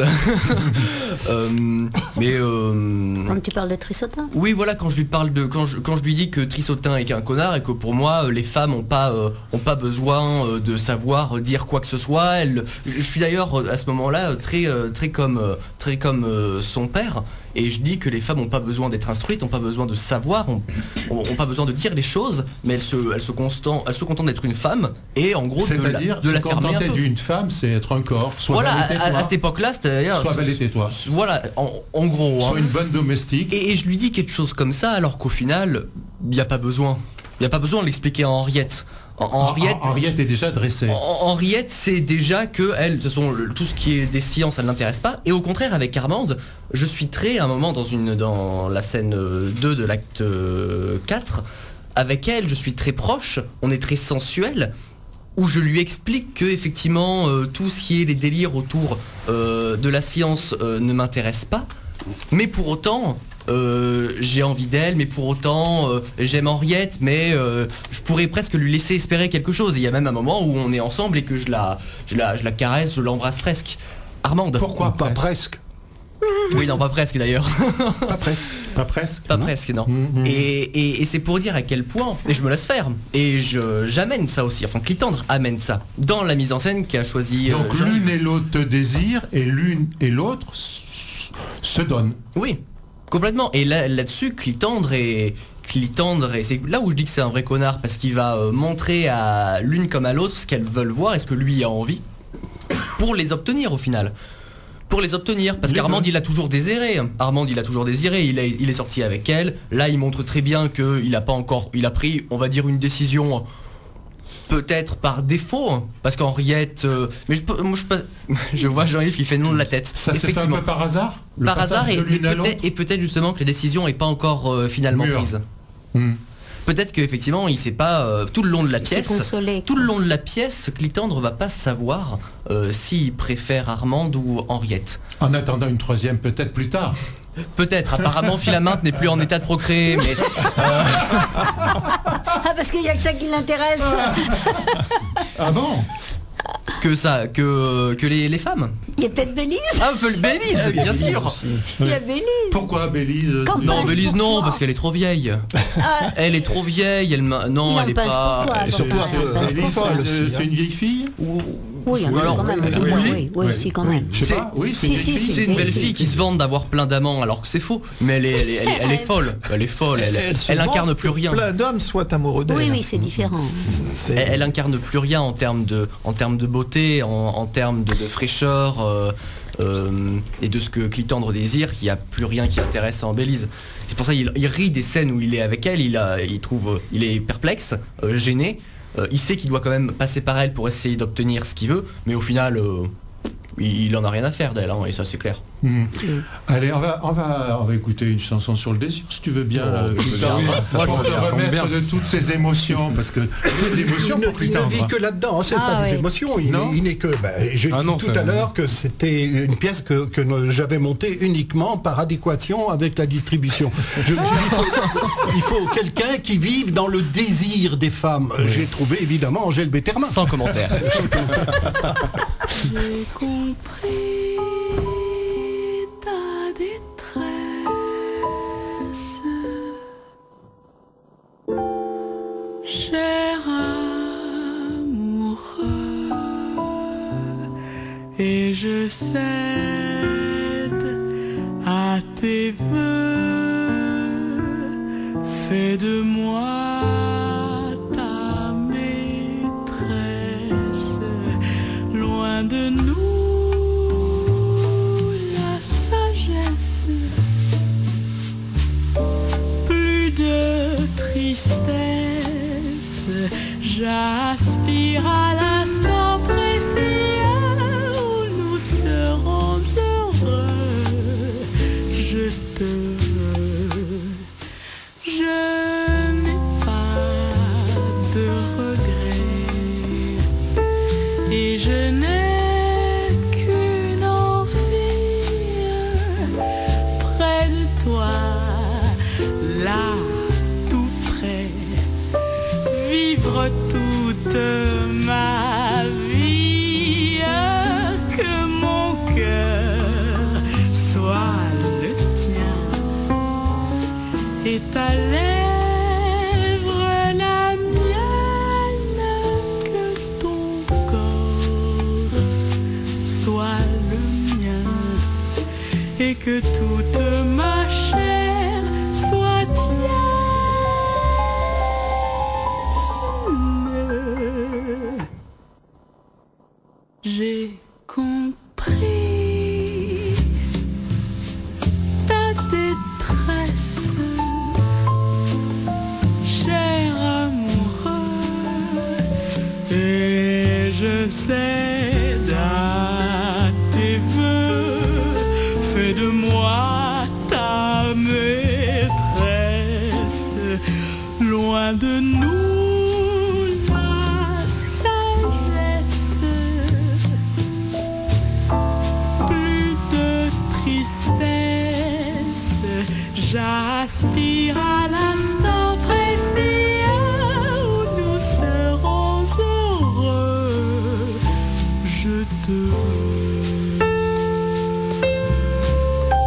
euh, mais euh... Quand tu parles de Trissotin. Oui, voilà, quand je lui parle de, quand je, quand je lui dis que Trissotin est qu'un connard et que pour moi les femmes ont pas, euh, ont pas besoin euh, de savoir dire quoi que ce soit. Elles, je, je suis d'ailleurs à ce moment-là très, euh, très comme, euh, très comme euh, son père. Et je dis que les femmes n'ont pas besoin d'être instruites, n'ont pas besoin de savoir, n'ont pas besoin de dire les choses, mais elles se, elles se, constant, elles se contentent d'être une femme et en gros c'est-à-dire de la, de la fermer un peu. Se contenter d'une femme, c'est être un corps. Soit voilà, à, à cette époque-là, c'est-à-dire. Soit belle et tais-toi. Voilà, en, en gros. Soit hein. une bonne domestique. Et, et je lui dis quelque chose comme ça, alors qu'au final, il n'y a pas besoin. Il n'y a pas besoin de l'expliquer à Henriette. En, Henriette, Henriette est déjà dressée. Henriette sait déjà que elle, de toute façon, tout ce qui est des sciences, elle l'intéresse pas. Et au contraire, avec Armande, je suis très, à un moment, dans, une, dans la scène deux de l'acte quatre, avec elle, je suis très proche, on est très sensuel, où je lui explique que, effectivement, euh, tout ce qui est les délires autour euh, de la science euh, ne m'intéresse pas. Mais pour autant... Euh, j'ai envie d'elle, mais pour autant euh, j'aime Henriette, mais euh, je pourrais presque lui laisser espérer quelque chose. Il y a même un moment où on est ensemble et que je la, je la, je la caresse, je l'embrasse presque. Armande. Pourquoi pas presque? Oui, non, pas presque d'ailleurs. Pas presque. Pas presque. Pas non presque, non. Mmh, mmh. Et, et, et c'est pour dire à quel point, et je me laisse faire, et je j'amène ça aussi, enfin Clitandre amène ça, dans la mise en scène qu'a choisi... euh, Donc Jean-Yves. l'une et l'autre te désirent, et l'une et l'autre s- se donnent. Oui, complètement. Et là, là-dessus, Clitandre est... Clitandre, et c'est là où je dis que c'est un vrai connard, parce qu'il va euh, montrer à l'une comme à l'autre ce qu'elles veulent voir et ce que lui a envie, pour les obtenir au final. Pour les obtenir, parce Les qu'Armand deux. il a toujours désiré. Armand il a toujours désiré, il est, il est sorti avec elle. Là il montre très bien qu'il a pas encore, il a pris, on va dire, une décision peut-être par défaut, parce qu'Henriette, euh, mais je, peux- moi, je, peux- je vois Jean-Yves il fait non de la tête. Ça s'est fait un peu par hasard le Par passage hasard et, de et l'une à l'autre peut-être, et peut-être justement que la décision n'est pas encore euh, finalement Mûre. prise. Hmm. Peut-être qu'effectivement il sait pas euh, tout le long de la Il s'est pièce. consolé. Tout le long de la pièce, Clitandre va pas savoir euh, s'il préfère Armande ou Henriette. En attendant une troisième, peut-être plus tard. Peut-être, apparemment Philaminte n'est plus en état de procréer, mais Ah, parce qu'il n'y a que ça qui l'intéresse. Ah bon que ça, que, que les, les femmes. Il y a peut-être Bélise. Ah, un peu le Bélise, bien sûr. Il y a Bélise. Pourquoi Bélise Quand Non, pince Bélise pour non, toi. parce qu'elle est trop vieille. Ah, Elle est trop vieille, elle m'a- non, Il en elle est pince pas. pour toi, elle est bon. surtout Ouais, un peu- un pince Bélise, pour c'est toi. une- c'est une vieille fille oui, il y en a Alors, quand même. oui, Oui, oui, oui, oui, oui. si, quand même. Je sais C'est- pas, oui, c'est Si, une si, vieille si. fille. C'est une belle Oui, fille oui, qui se vante d'avoir plein d'amants alors que c'est faux. Mais elle est, elle est, elle est, elle est folle. Elle est folle. Elle, elle, se incarne vante plus que rien. Plein d'hommes soient amoureux d'elle. Oui, oui, c'est différent. C'est- Elle, elle incarne plus rien en termes de, en termes de beauté, en, en termes de, de fraîcheur euh, euh, et de ce que Clitandre désire. Il n'y a plus rien qui intéresse en Bélise. C'est pour ça qu'il il rit des scènes où il est avec elle. Il, a, il trouve, il est perplexe, euh, gêné. Euh, il sait qu'il doit quand même passer par elle pour essayer d'obtenir ce qu'il veut, mais au final, euh, il, il en a rien à faire d'elle, hein, et ça c'est clair. Mhm. Allez, on va, on, va, on va écouter une chanson sur le désir, si tu veux bien. Oh, euh, je veux bien. Clitandre. Ça Pour tombe te bien, ça tombe remettre bien. de toutes ces émotions, parce que il y a de l'émotion Il ne, pour il ne Clitandre. vit que là-dedans, hein, c'est Ah, pas des oui. émotions, il Non. n'est- il n'est que... bah, j'ai Ah dit non, tout c'est- à l'heure que c'était une pièce que, que ne- j'avais montée uniquement par adéquation avec la distribution. Je me suis dit, il faut, il faut quelqu'un qui vive dans le désir des femmes. J'ai trouvé évidemment Angèle Betterman. Sans commentaire. J'ai compris ta détresse, cher amoureux, et je cède à tes vœux. Fais de moi ta maîtresse, loin de nous la sagesse, plus de tristesse, j'aspire à l'instant précis où nous serons heureux. Je te veux, je n'ai pas de regrets et je n'ai qu'une envie, près de toi, là, tout près, vivre toute ma vie, que mon cœur soit le tien et ta lèvre la mienne, que ton corps soit le mien et que toute ma chair soit tienne. J'ai compris ta détresse, cher amoureux, et je cède à tes vœux. Fais de moi ta maîtresse, loin de nous la sagesse, plus de tristesse, j'aspire à l'instant précis où nous serons heureux. Je te veux.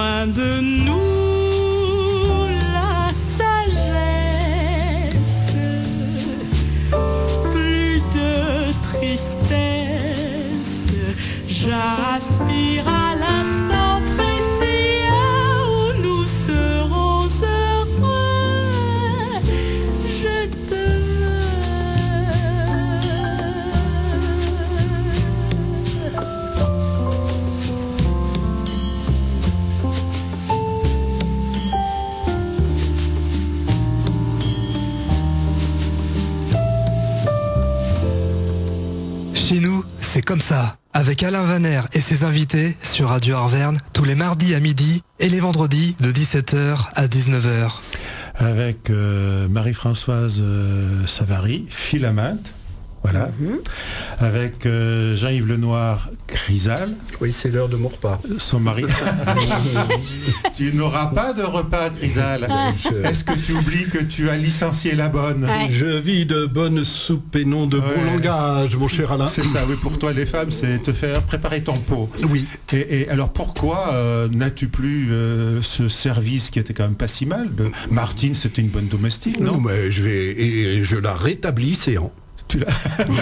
loin de nous la sagesse, plus de tristesse, j'aspire à l'instant précis où nous serons heureux, je te Chez nous, c'est comme ça. Avec Alain Vaner et ses invités sur Radio Arverne tous les mardis à midi et les vendredis de dix-sept heures à dix-neuf heures. Avec euh, Marie-Françoise euh, Savary, Philaminte, voilà. Mm-hmm. Avec euh, Jean-Yves Lenoir, Chrysal. Oui, c'est l'heure de mon repas. Son mari. Tu n'auras pas de repas, Chrysal. Est-ce que tu oublies que tu as licencié la bonne? Ouais. Je vis de bonnes soupes et non de ouais. beau langage, mon cher Alain. C'est ça, oui, pour toi les femmes, c'est te faire préparer ton pot. Oui. Et, et alors pourquoi euh, n'as-tu plus euh, ce service qui était quand même pas si mal de... Martine, c'était une bonne domestique, non? Non, mais je vais et je la rétablis, séant. Tu l'as...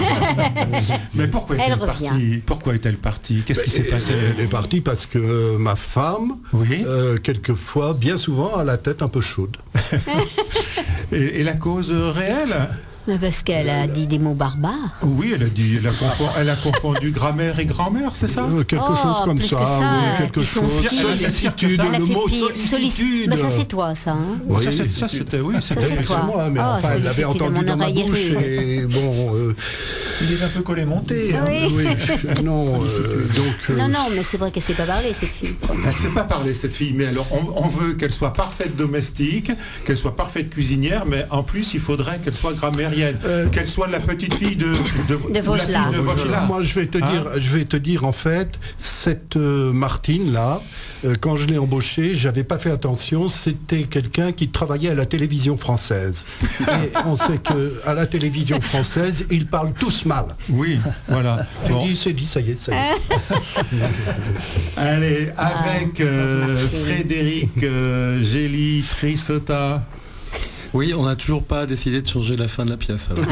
Mais pourquoi est-elle partie? Pourquoi est-elle partie? Qu'est-ce qui s'est passé? Elle est partie parce que ma femme, oui. euh, quelquefois, bien souvent, a la tête un peu chaude. et, et la cause réelle? Parce qu'elle a dit des mots barbares. Oui, elle a dit, elle a, confondu, elle a confondu grammaire et grand-mère, c'est ça? euh, Quelque oh, chose comme ça, ça, oui, quelque chose. Sollicitude, le mot sollicitude. Mais ça c'est toi, ça. Hein oui, ça, ça c'était, oui, ça c'est toi. Moi, mais oh, enfin, elle l'avait entendu dans ma bouche et bon. Euh, Il est un peu collé monté. Hein. Oui. oui. Non, euh, donc. Euh... Non, non, mais c'est vrai qu'elle sait pas parler cette fille. Elle ne sait pas parler cette fille, mais alors on, on veut qu'elle soit parfaite domestique, qu'elle soit parfaite cuisinière, mais en plus il faudrait qu'elle soit grammairienne, euh, qu'elle soit la petite fille de de, de Vaugelas. Moi, je vais te dire, hein? je vais te dire en fait, cette euh, Martine là, euh, quand je l'ai embauchée, j'avais pas fait attention. C'était quelqu'un qui travaillait à la télévision française. Et on sait que à la télévision française, ils parlent tous mal. Oui, voilà. J'ai bon. dit, c'est dit, ça y est, ça y est. Allez, avec euh, Frédéric euh, Gély Trissota. Oui, on n'a toujours pas décidé de changer la fin de la pièce. Alors.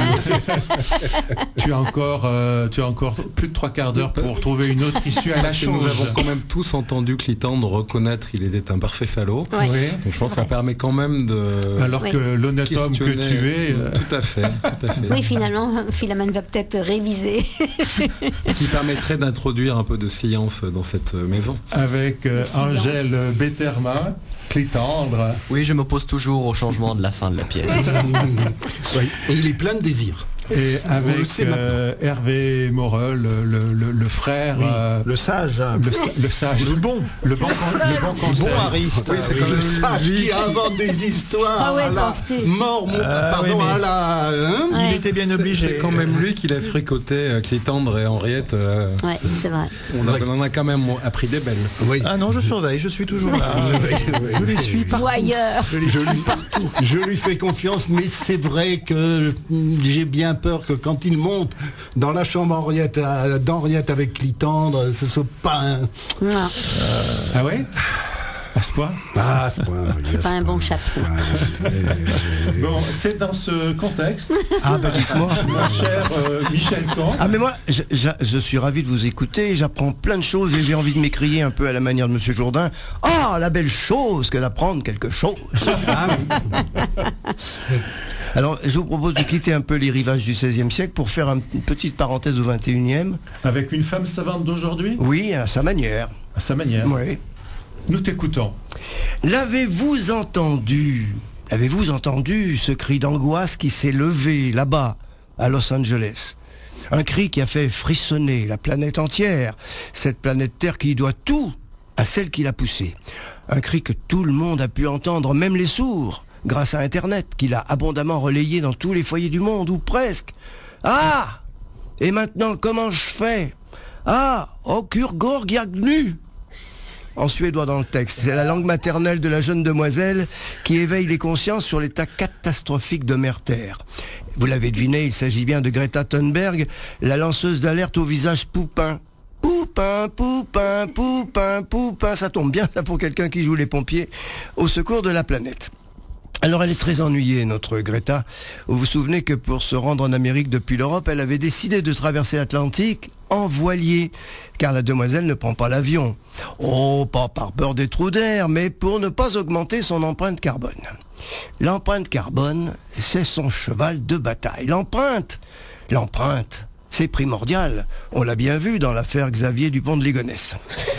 tu, as encore, euh, tu as encore plus de trois quarts d'heure pour trouver une autre issue à la chose. Nous avons quand même tous entendu Clitandre reconnaître qu'il était un parfait salaud. Ouais. Oui. Donc, je pense que ça permet quand même de... Alors oui. que l'honnête homme que tu es... Euh... Tout à fait, tout à fait. Oui, finalement, Philamine va peut-être réviser. Qui permettrait d'introduire un peu de science dans cette maison. Avec euh, Angèle Betterma, Clitandre. Oui, je m'oppose toujours au changement de la fin de la pièce. Oui. Et il est plein de désirs. Et avec euh, Hervé Morel, le, le, le frère, oui, euh, le sage, le, le sage, le bon, le bon, le bon conseil, bon Ariste, oui, c'est le sage qui invente des histoires. Ah ouais, à la mort, mon, euh, pardon, oui, à la. Hein ouais. Il était bien obligé. C'est quand même lui qui l'a fricoté, euh, Clitandre et Henriette. Euh, ouais, c'est vrai. On, a, ouais. on en a quand même appris des belles. Oui. Ah non, je surveille, je suis toujours là. Je les suis partout. Ou ailleurs. Je les suis partout. Je lui fais confiance, mais c'est vrai que j'ai bien peur que quand il monte dans la chambre d'Henriette avec Clitandre, ce soit pas un... Non. Euh... Ah ouais? À ce point? Ah, à ce point. Oui, c'est pas un bon chasseur. Bon, c'est dans ce contexte. Ah bah dites-moi. Mon cher euh, Michel Camp. Ah mais moi, je, je, je suis ravi de vous écouter, j'apprends plein de choses et j'ai envie de m'écrier un peu à la manière de Monsieur Jourdain. Ah, oh, la belle chose que d'apprendre quelque chose. Ah, alors, je vous propose de quitter un peu les rivages du seizième siècle pour faire une petite parenthèse au vingt et unième. Avec une femme savante d'aujourd'hui? Oui, à sa manière. À sa manière? Oui. Nous t'écoutons. L'avez-vous entendu? Avez-vous entendu ce cri d'angoisse qui s'est levé là-bas, à Los Angeles? Un cri qui a fait frissonner la planète entière, cette planète Terre qui doit tout à celle qui l'a poussée. Un cri que tout le monde a pu entendre, même les sourds, grâce à Internet, qu'il a abondamment relayé dans tous les foyers du monde, ou presque. Ah! Et maintenant, comment je fais? Ah! Okurgorgiagnu! En suédois dans le texte. C'est la langue maternelle de la jeune demoiselle qui éveille les consciences sur l'état catastrophique de Mère Terre. Vous l'avez deviné, il s'agit bien de Greta Thunberg, la lanceuse d'alerte au visage poupin. Poupin, poupin, poupin, poupin, ça tombe bien ça pour quelqu'un qui joue les pompiers au secours de la planète. Alors elle est très ennuyée, notre Greta. Vous vous souvenez que pour se rendre en Amérique depuis l'Europe, elle avait décidé de traverser l'Atlantique en voilier, car la demoiselle ne prend pas l'avion. Oh, pas par peur des trous d'air, mais pour ne pas augmenter son empreinte carbone. L'empreinte carbone, c'est son cheval de bataille. L'empreinte, l'empreinte, c'est primordial. On l'a bien vu dans l'affaire Xavier Dupont de Ligonnès.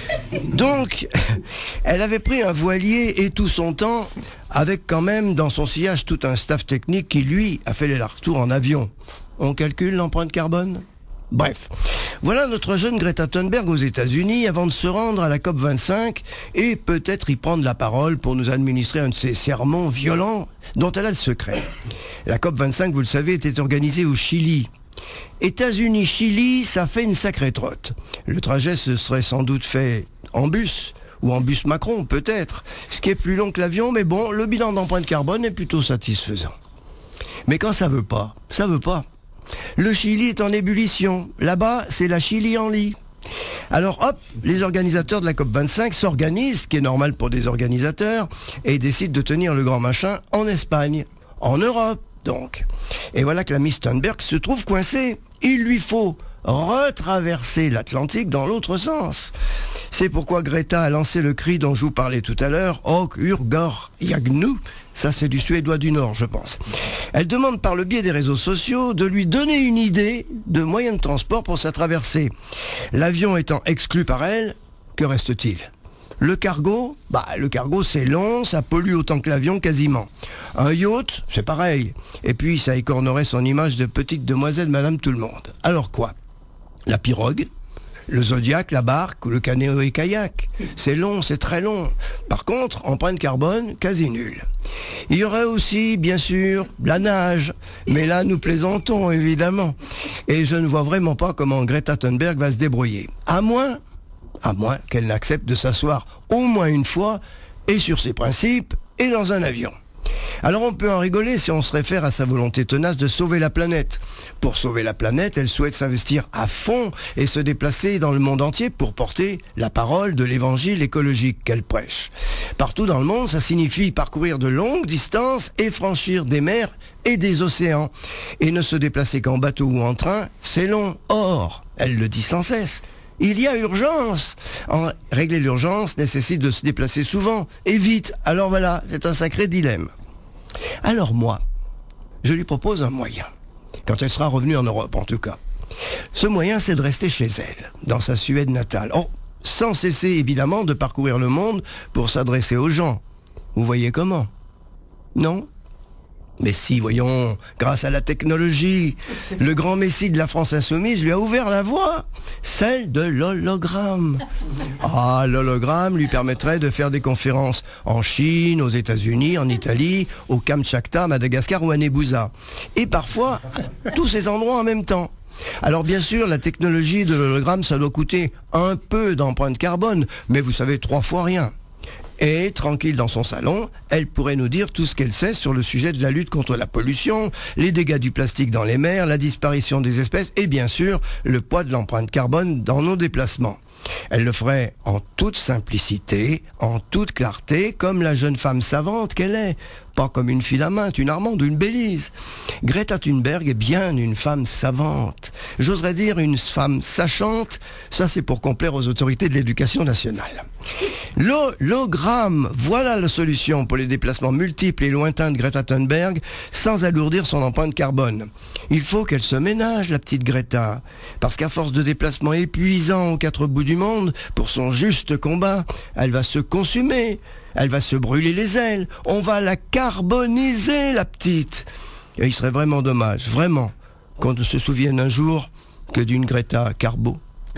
Donc, elle avait pris un voilier et tout son temps, avec quand même dans son sillage tout un staff technique qui, lui, a fait les retours en avion. On calcule l'empreinte carbone ? Bref, voilà notre jeune Greta Thunberg aux États-Unis avant de se rendre à la COP vingt-cinq et peut-être y prendre la parole pour nous administrer un de ces sermons violents dont elle a le secret. La COP vingt-cinq, vous le savez, était organisée au Chili. États-Unis-Chili, ça fait une sacrée trotte. Le trajet se serait sans doute fait en bus, ou en bus Macron, peut-être, ce qui est plus long que l'avion, mais bon, le bilan d'empreinte carbone est plutôt satisfaisant. Mais quand ça veut pas, ça veut pas. Le Chili est en ébullition. Là-bas, c'est la Chili en lit. Alors hop, les organisateurs de la COP vingt-cinq s'organisent, ce qui est normal pour des organisateurs, et décident de tenir le grand machin en Espagne, en Europe donc. Et voilà que la Miss Thunberg se trouve coincée. Il lui faut retraverser l'Atlantique dans l'autre sens. C'est pourquoi Greta a lancé le cri dont je vous parlais tout à l'heure, Ok Urgor Jagnu. Ça, c'est du suédois du Nord, je pense. Elle demande par le biais des réseaux sociaux de lui donner une idée de moyen de transport pour sa traversée. L'avion étant exclu par elle, que reste-t-il ? Le cargo ? Bah, le cargo, c'est long, ça pollue autant que l'avion quasiment. Un yacht, c'est pareil. Et puis, ça écornerait son image de petite demoiselle Madame Tout-le-Monde. Alors quoi ? La pirogue ? Le Zodiac, la barque ou le canoë-kayak. C'est long, c'est très long. Par contre, empreinte carbone, quasi nulle. Il y aurait aussi, bien sûr, la nage. Mais là, nous plaisantons, évidemment. Et je ne vois vraiment pas comment Greta Thunberg va se débrouiller. À moins, à moins qu'elle n'accepte de s'asseoir au moins une fois, et sur ses principes, et dans un avion. Alors on peut en rigoler si on se réfère à sa volonté tenace de sauver la planète. Pour sauver la planète, elle souhaite s'investir à fond et se déplacer dans le monde entier pour porter la parole de l'évangile écologique qu'elle prêche. Partout dans le monde, ça signifie parcourir de longues distances et franchir des mers et des océans. Et ne se déplacer qu'en bateau ou en train, c'est long. Or, elle le dit sans cesse, il y a urgence. En régler l'urgence nécessite de se déplacer souvent et vite. Alors voilà, c'est un sacré dilemme. Alors moi, je lui propose un moyen, quand elle sera revenue en Europe en tout cas. Ce moyen, c'est de rester chez elle, dans sa Suède natale. Oh, sans cesser évidemment de parcourir le monde pour s'adresser aux gens. Vous voyez comment ? Non ? Mais si, voyons, grâce à la technologie, le grand messie de la France insoumise lui a ouvert la voie, celle de l'hologramme. Ah, l'hologramme lui permettrait de faire des conférences en Chine, aux États-Unis, en Italie, au Kamtchatka, Madagascar ou à Nebuza. Et parfois, tous ces endroits en même temps. Alors bien sûr, la technologie de l'hologramme, ça doit coûter un peu d'empreinte carbone, mais vous savez, trois fois rien. Et, tranquille dans son salon, elle pourrait nous dire tout ce qu'elle sait sur le sujet de la lutte contre la pollution, les dégâts du plastique dans les mers, la disparition des espèces et bien sûr, le poids de l'empreinte carbone dans nos déplacements. Elle le ferait en toute simplicité, en toute clarté, comme la jeune femme savante qu'elle est. Pas comme une Philaminte, une Armande ou une Bélise. Greta Thunberg est bien une femme savante. J'oserais dire une femme sachante. Ça, c'est pour complaire aux autorités de l'éducation nationale. L'hologramme, voilà la solution pour les déplacements multiples et lointains de Greta Thunberg sans alourdir son empreinte carbone. Il faut qu'elle se ménage, la petite Greta. Parce qu'à force de déplacements épuisants aux quatre bouts du monde, pour son juste combat, elle va se consumer. Elle va se brûler les ailes. On va la carboniser, la petite. Et il serait vraiment dommage, vraiment, qu'on ne se souvienne un jour que d'une Greta Carbo.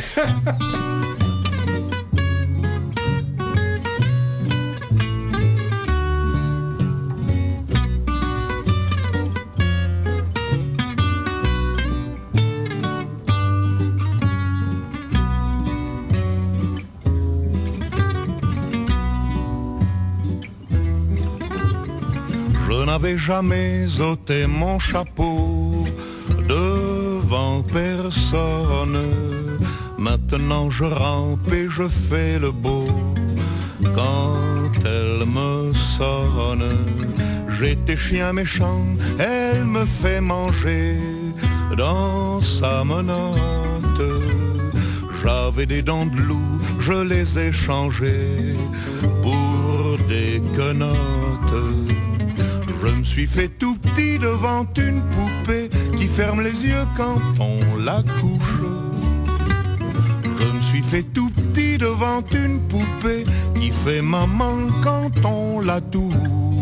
Je n'avais jamais ôté mon chapeau devant personne, Maintenant je rampe et je fais le beau. Quand elle me sonne, j'étais chien méchant, elle me fait manger dans sa menotte. J'avais des dents de loup, je les ai changées pour des quenottes. Je me suis fait tout petit devant une poupée qui ferme les yeux quand on la couche. Je me suis fait tout petit devant une poupée qui fait maman quand on la touche.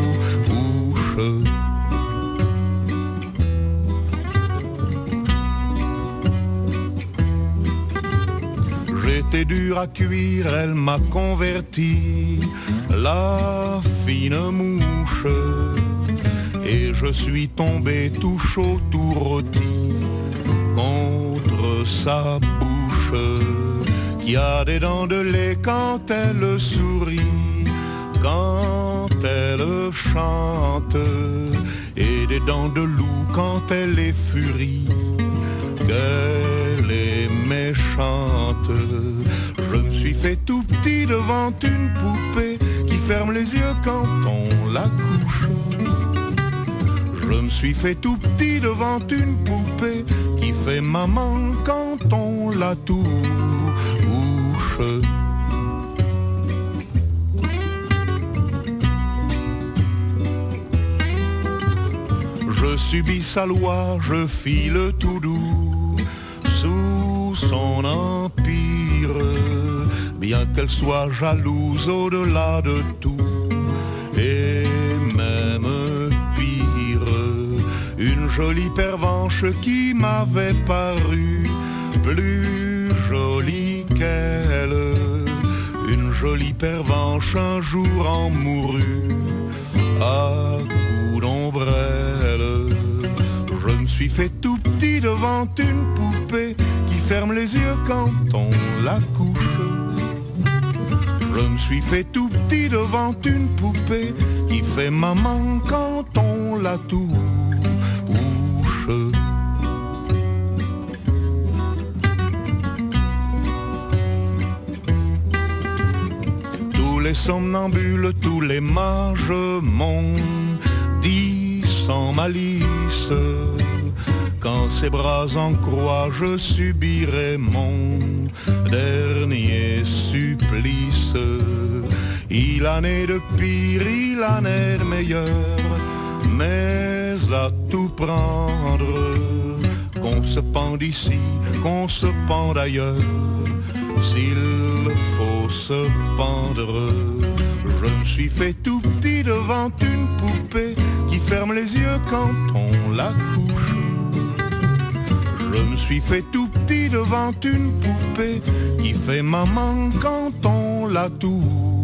J'étais dur à cuire, elle m'a converti, la fine mouche. Et je suis tombé tout chaud, tout rôti contre sa bouche, qui a des dents de lait quand elle sourit, quand elle chante, et des dents de loup quand elle est furie, qu'elle est méchante. Je me suis fait tout petit devant une poupée qui ferme les yeux quand on la couche. Je me suis fait tout petit devant une poupée qui fait maman quand on la touche. Je subis sa loi, je file tout doux sous son empire, bien qu'elle soit jalouse au-delà de tout, et même pire, une jolie pervenche qui m'avait paru plus jolie qu'elle, une jolie pervenche un jour en mourut à coups d'ombrelle. Je me suis fait tout petit devant une poupée qui ferme les yeux quand on la couche. Je me suis fait tout petit devant une poupée qui fait maman quand on la touche. Tous les somnambules, tous les mages m'ont dit sans malice, quand ses bras en croix je subirai mon dernier supplice. Il en est de pire, il en est de meilleur, mais à tout prendre, qu'on se pende ici, qu'on se pende ailleurs, s'il faut se pendre. Je me suis fait tout petit devant une poupée qui ferme les yeux quand on la couche. Je me suis fait tout petit devant une poupée qui fait maman quand on la touche.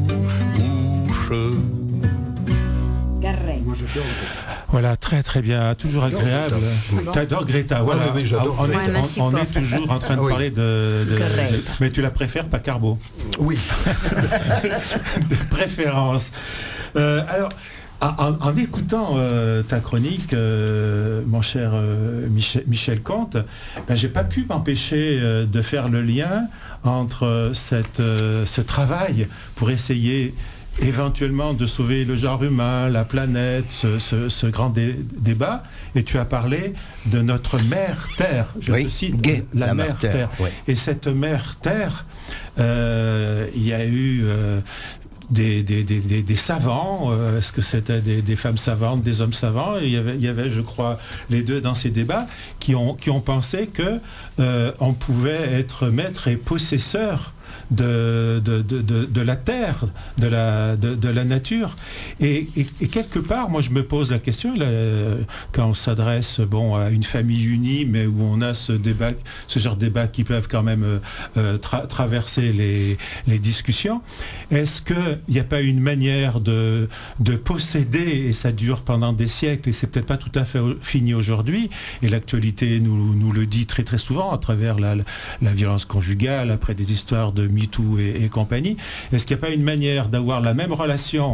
Voilà, très très bien, toujours agréable. T'adores Greta, voilà. Ouais, oui, j'adore. On, est, Ouais, on, on est toujours en train de Ah oui. parler de, de, de- mais tu la préfères pas Carbo. Oui. De préférence. Euh, alors, en, en écoutant euh, ta chronique, euh, mon cher euh, Michel, Michel Comte, ben, j'ai pas pu m'empêcher euh, de faire le lien entre cette, euh, ce travail pour essayer éventuellement de sauver le genre humain, la planète, ce, ce- ce grand dé- débat. Et tu as parlé de notre mère Terre. Je Oui, te cite, Gay, la, la mère mère Terre. Terre, ouais. Et cette mère Terre, euh, il y a eu euh, des, des, des, des- des savants, euh, est-ce que c'était des, des femmes savantes, des hommes savants, et il y avait, il y avait, je crois, les deux dans ces débats, qui ont, qui ont pensé que euh, on pouvait être maître et possesseur de, de, de, de, de la terre, de la, de, de la nature. Et, et, et quelque part, moi je me pose la question, là, quand on s'adresse bon, à une famille unie, mais où on a ce débat, ce genre de débat qui peuvent quand même euh, tra- traverser les, les discussions, est-ce qu'il n'y a pas une manière de, de posséder, et ça dure pendant des siècles, et c'est peut-être pas tout à fait fini aujourd'hui, et l'actualité nous, nous le dit très très souvent à travers la, la violence conjugale, après des histoires de MeToo et, et compagnie. Est-ce qu'il n'y a pas une manière d'avoir la même relation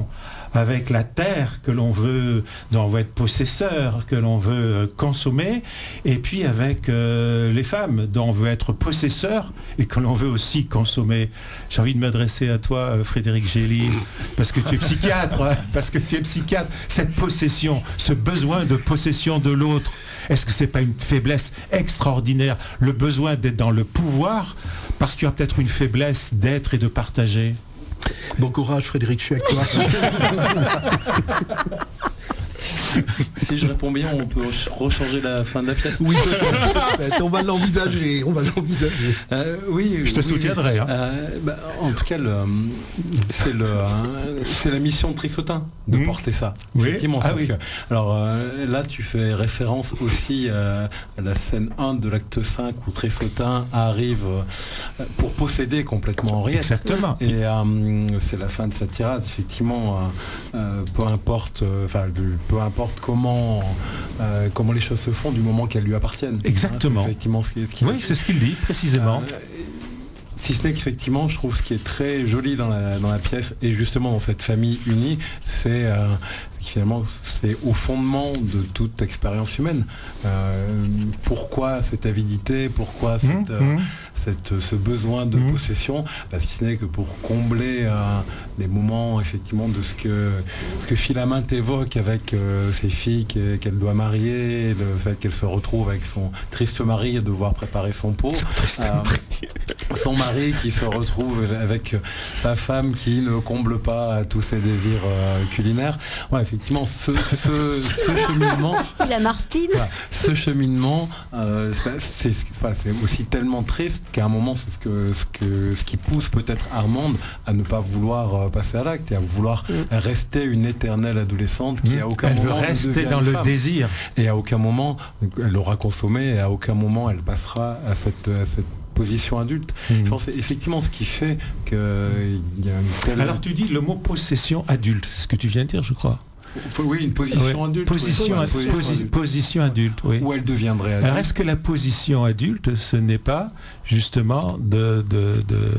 avec la terre que l'on veut, dont on veut être possesseur, que l'on veut euh, consommer, et puis avec euh, les femmes dont on veut être possesseur et que l'on veut aussi consommer. J'ai envie de m'adresser à toi, euh, Frédéric Gély, parce que tu es psychiatre, hein, parce que tu es psychiatre. Cette possession, ce besoin de possession de l'autre, est-ce que c'est pas une faiblesse extraordinaire, le besoin d'être dans le pouvoir, parce qu'il y a peut-être une faiblesse d'être et de partager? Bon courage Frédéric, je suis avec toi. Si je réponds bien, on peut rechanger la fin de la pièce. Oui, on va l'envisager, on va l'envisager. Euh, oui, je te oui, soutiendrai. Hein. Euh, bah, en tout cas, c'est hein, la mission de Trissotin de mmh. porter ça. Oui. Effectivement, ah, oui. que, alors euh, là, tu fais référence aussi euh, à la scène un de l'acte cinq où Trissotin arrive euh, pour posséder complètement Henriette. Exactement. Et euh, c'est la fin de sa tirade. Effectivement, euh, euh, peu importe, enfin, euh, peu importe comment euh, comment les choses se font du moment qu'elles lui appartiennent. Exactement. Hein, effectivement, ce qui, ce qui oui, c'est ce qu'il dit précisément. Euh, si ce n'est qu'effectivement, je trouve ce qui est très joli dans la, dans la pièce et justement dans cette famille unie, c'est euh, finalement c'est au fondement de toute expérience humaine. Euh, pourquoi cette avidité, pourquoi cette, mmh, euh, mmh. cette, ce besoin de mmh. possession, bah, si ce n'est que pour combler euh, les moments effectivement de ce que, ce que Philaminte évoque avec euh, ses filles qu'elle doit marier, le fait qu'elle se retrouve avec son triste mari et devoir préparer son pot. Son, euh, son mari qui se retrouve avec sa femme qui ne comble pas tous ses désirs euh, culinaires. Ouais, effectivement, ce, ce, ce cheminement... La Martine voilà, ce cheminement, euh, c'est voilà, aussi tellement triste qu'à un moment, c'est ce, que, ce, que, ce qui pousse peut-être Armande à ne pas vouloir euh, passer à l'acte et à vouloir mmh. rester une éternelle adolescente qui mmh. à aucun elle moment... Elle veut rester dans le femme. désir. Et à aucun moment, elle aura consommé et à aucun moment, elle passera à cette... À cette position adulte. Mmh. Je pense que c'est effectivement ce qui fait qu'il y a une telle... Alors tu dis le mot possession adulte, c'est ce que tu viens de dire, je crois. Oui, une position ouais. adulte. Position, oui. position, posi adulte. position adulte, oui. Où elle deviendrait adulte. Alors est-ce que la position adulte, ce n'est pas justement de, de,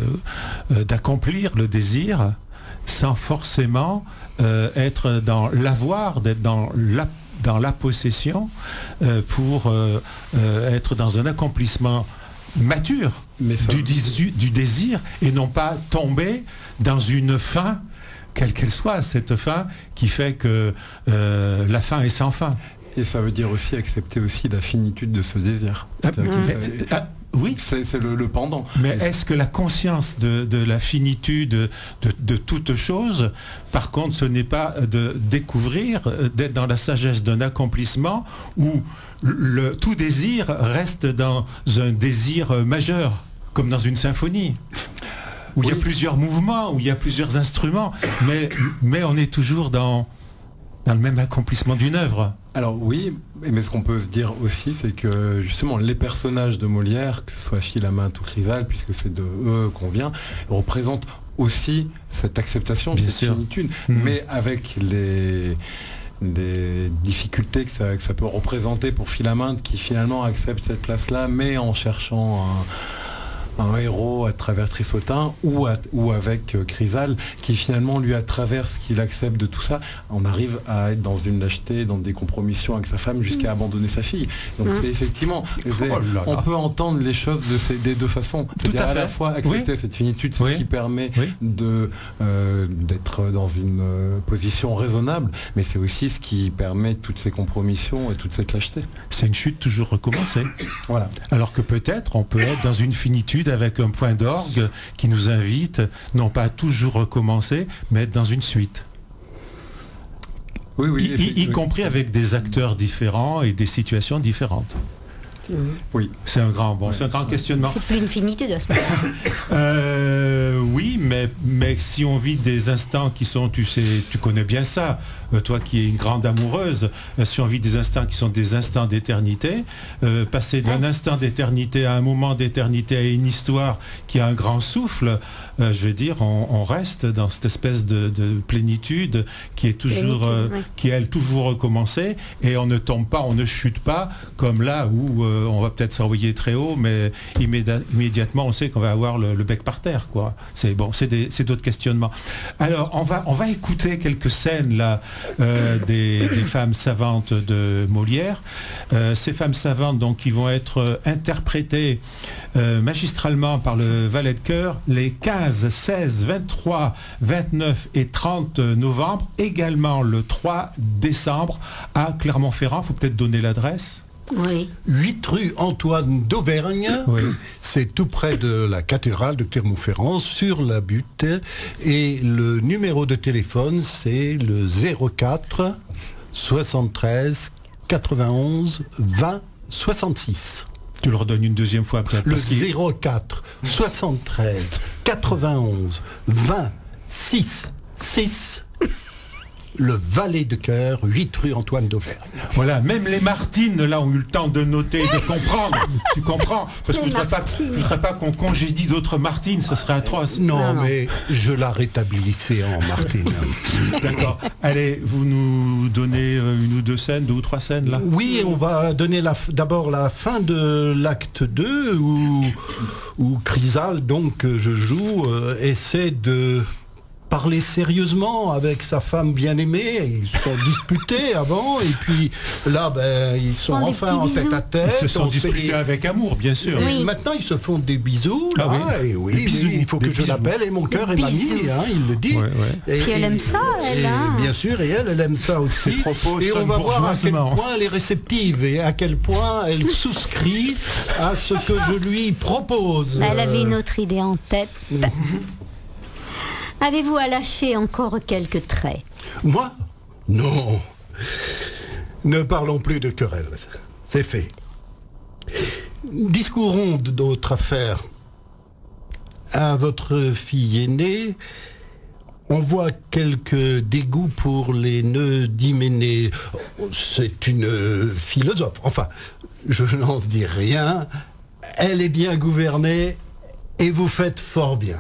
de, euh, d'accomplir le désir sans forcément euh, être dans l'avoir, d'être dans la, dans la possession euh, pour euh, euh, être dans un accomplissement mature Mais ça... du, du, du désir et non pas tomber dans une fin quelle qu'elle soit, cette fin qui fait que euh, la fin est sans fin. Et ça veut dire aussi accepter aussi la finitude de ce désir. Ah, mais, ah, oui, c'est le, le pendant. Mais est-ce que la conscience de, de la finitude de, de toute chose, par contre, ce n'est pas de découvrir, d'être dans la sagesse d'un accomplissement où le, tout désir reste dans un désir majeur, comme dans une symphonie où oui. il y a plusieurs mouvements, où il y a plusieurs instruments, mais, mais on est toujours dans, dans le même accomplissement d'une œuvre. Alors oui, mais ce qu'on peut se dire aussi, c'est que justement les personnages de Molière, que ce soit Philaminte ou Chrysale, puisque c'est de eux qu'on vient, représentent aussi cette acceptation, Bien cette sûr. finitude, mmh. mais avec les... les difficultés que ça, que ça peut représenter pour Philaminte qui finalement accepte cette place-là, mais en cherchant un... un héros à travers Trissotin ou, à, ou avec euh, Chrysale qui finalement lui à travers ce qu'il accepte de tout ça, on arrive à être dans une lâcheté, dans des compromissions avec sa femme jusqu'à mmh. abandonner sa fille. Donc mmh. c'est effectivement, oh là là. on peut entendre les choses de ces, des deux façons. Tout à, à fait. la fois accepter oui. cette finitude, c'est oui. ce qui permet oui. de euh, d'être dans une euh, position raisonnable, mais c'est aussi ce qui permet toutes ces compromissions et toute cette lâcheté. C'est une chute toujours recommencée. Voilà. Alors que peut-être on peut être dans une finitude avec un point d'orgue qui nous invite non pas à toujours recommencer, mais être dans une suite. Oui, oui, y, y, y oui. compris avec des acteurs différents et des situations différentes. Mmh. Oui. C'est un grand, bon, ouais. c'est un grand questionnement. C'est plus une finitude à ce moment-là. euh, oui, mais, mais si on vit des instants qui sont, tu sais, tu connais bien ça, euh, toi qui es une grande amoureuse, euh, si on vit des instants qui sont des instants d'éternité, euh, passer d'un instant d'éternité à un moment d'éternité à une histoire qui a un grand souffle, euh, je veux dire, on, on reste dans cette espèce de, de plénitude qui est toujours, euh, oui. qui est elle toujours recommencée, et on ne tombe pas, on ne chute pas comme là où euh, euh, on va peut-être s'envoyer très haut, mais immédi- immédiatement on sait qu'on va avoir le, le bec par terre, quoi. C'est bon, c'est, des, c'est d'autres questionnements. Alors on va, on va écouter quelques scènes là euh, des, des femmes savantes de Molière. Euh, ces femmes savantes donc qui vont être euh, interprétées euh, magistralement par le valet de chœur les quinze, seize, vingt-trois, vingt-neuf et trente novembre, également le trois décembre à Clermont-Ferrand. Il faut peut-être donner l'adresse. Oui. huit rue Antoine d'Auvergne, Oui. c'est tout près de la cathédrale de Clermont-Ferrand, sur la butte. Et le numéro de téléphone, c'est le zéro quatre soixante-treize quatre-vingt-onze vingt soixante-six. Tu le redonnes une deuxième fois peut-être. Le parce qu'il- zéro quatre soixante-treize quatre-vingt-onze vingt six six. Le valet de chœur, huit rue Antoine d'Auvergne. Voilà, même les Martines là ont eu le temps de noter, de comprendre. Tu comprends? Parce que je ne voudrais pas, je voudrais pas qu'on congédie d'autres Martines, ce serait atroce. Non, Non, non. mais je la rétablissais en Martine. D'accord. Allez, vous nous donnez euh, une ou deux scènes, deux ou trois scènes là. Oui, on va donner la f- d'abord la fin de l'acte deux où, où Chrysale, donc que je joue, euh, essaie de parler sérieusement avec sa femme bien-aimée. Ils se sont disputés avant et puis là, ben, ils sont Font des enfin petits en tête bisous. à tête. Ils se sont on fait disputés des- avec amour, bien sûr. Et Oui. maintenant, ils se font des bisous. Ah Là, oui. et oui, Des bisous, oui, il faut des que je bisous. l'appelle et mon cœur est Bisous. mamie, hein, il le dit. Ouais, ouais. Et- Puis elle et- aime ça, elle, et hein. Bien sûr, et elle, elle aime ça aussi. Ses propos Et on sonnent va voir à quel bourgeoisement. point elle est réceptive et à quel point elle souscrit à ce que je lui propose. Elle avait une Euh, autre idée en tête. Avez-vous à lâcher encore quelques traits? Moi? Non. Ne parlons plus de querelle. C'est fait. Discourons d'autres affaires. À votre fille aînée, on voit quelques dégoûts pour les nœuds d'hyménée. C'est une philosophe. Enfin, je n'en dis rien. Elle est bien gouvernée et vous faites fort bien.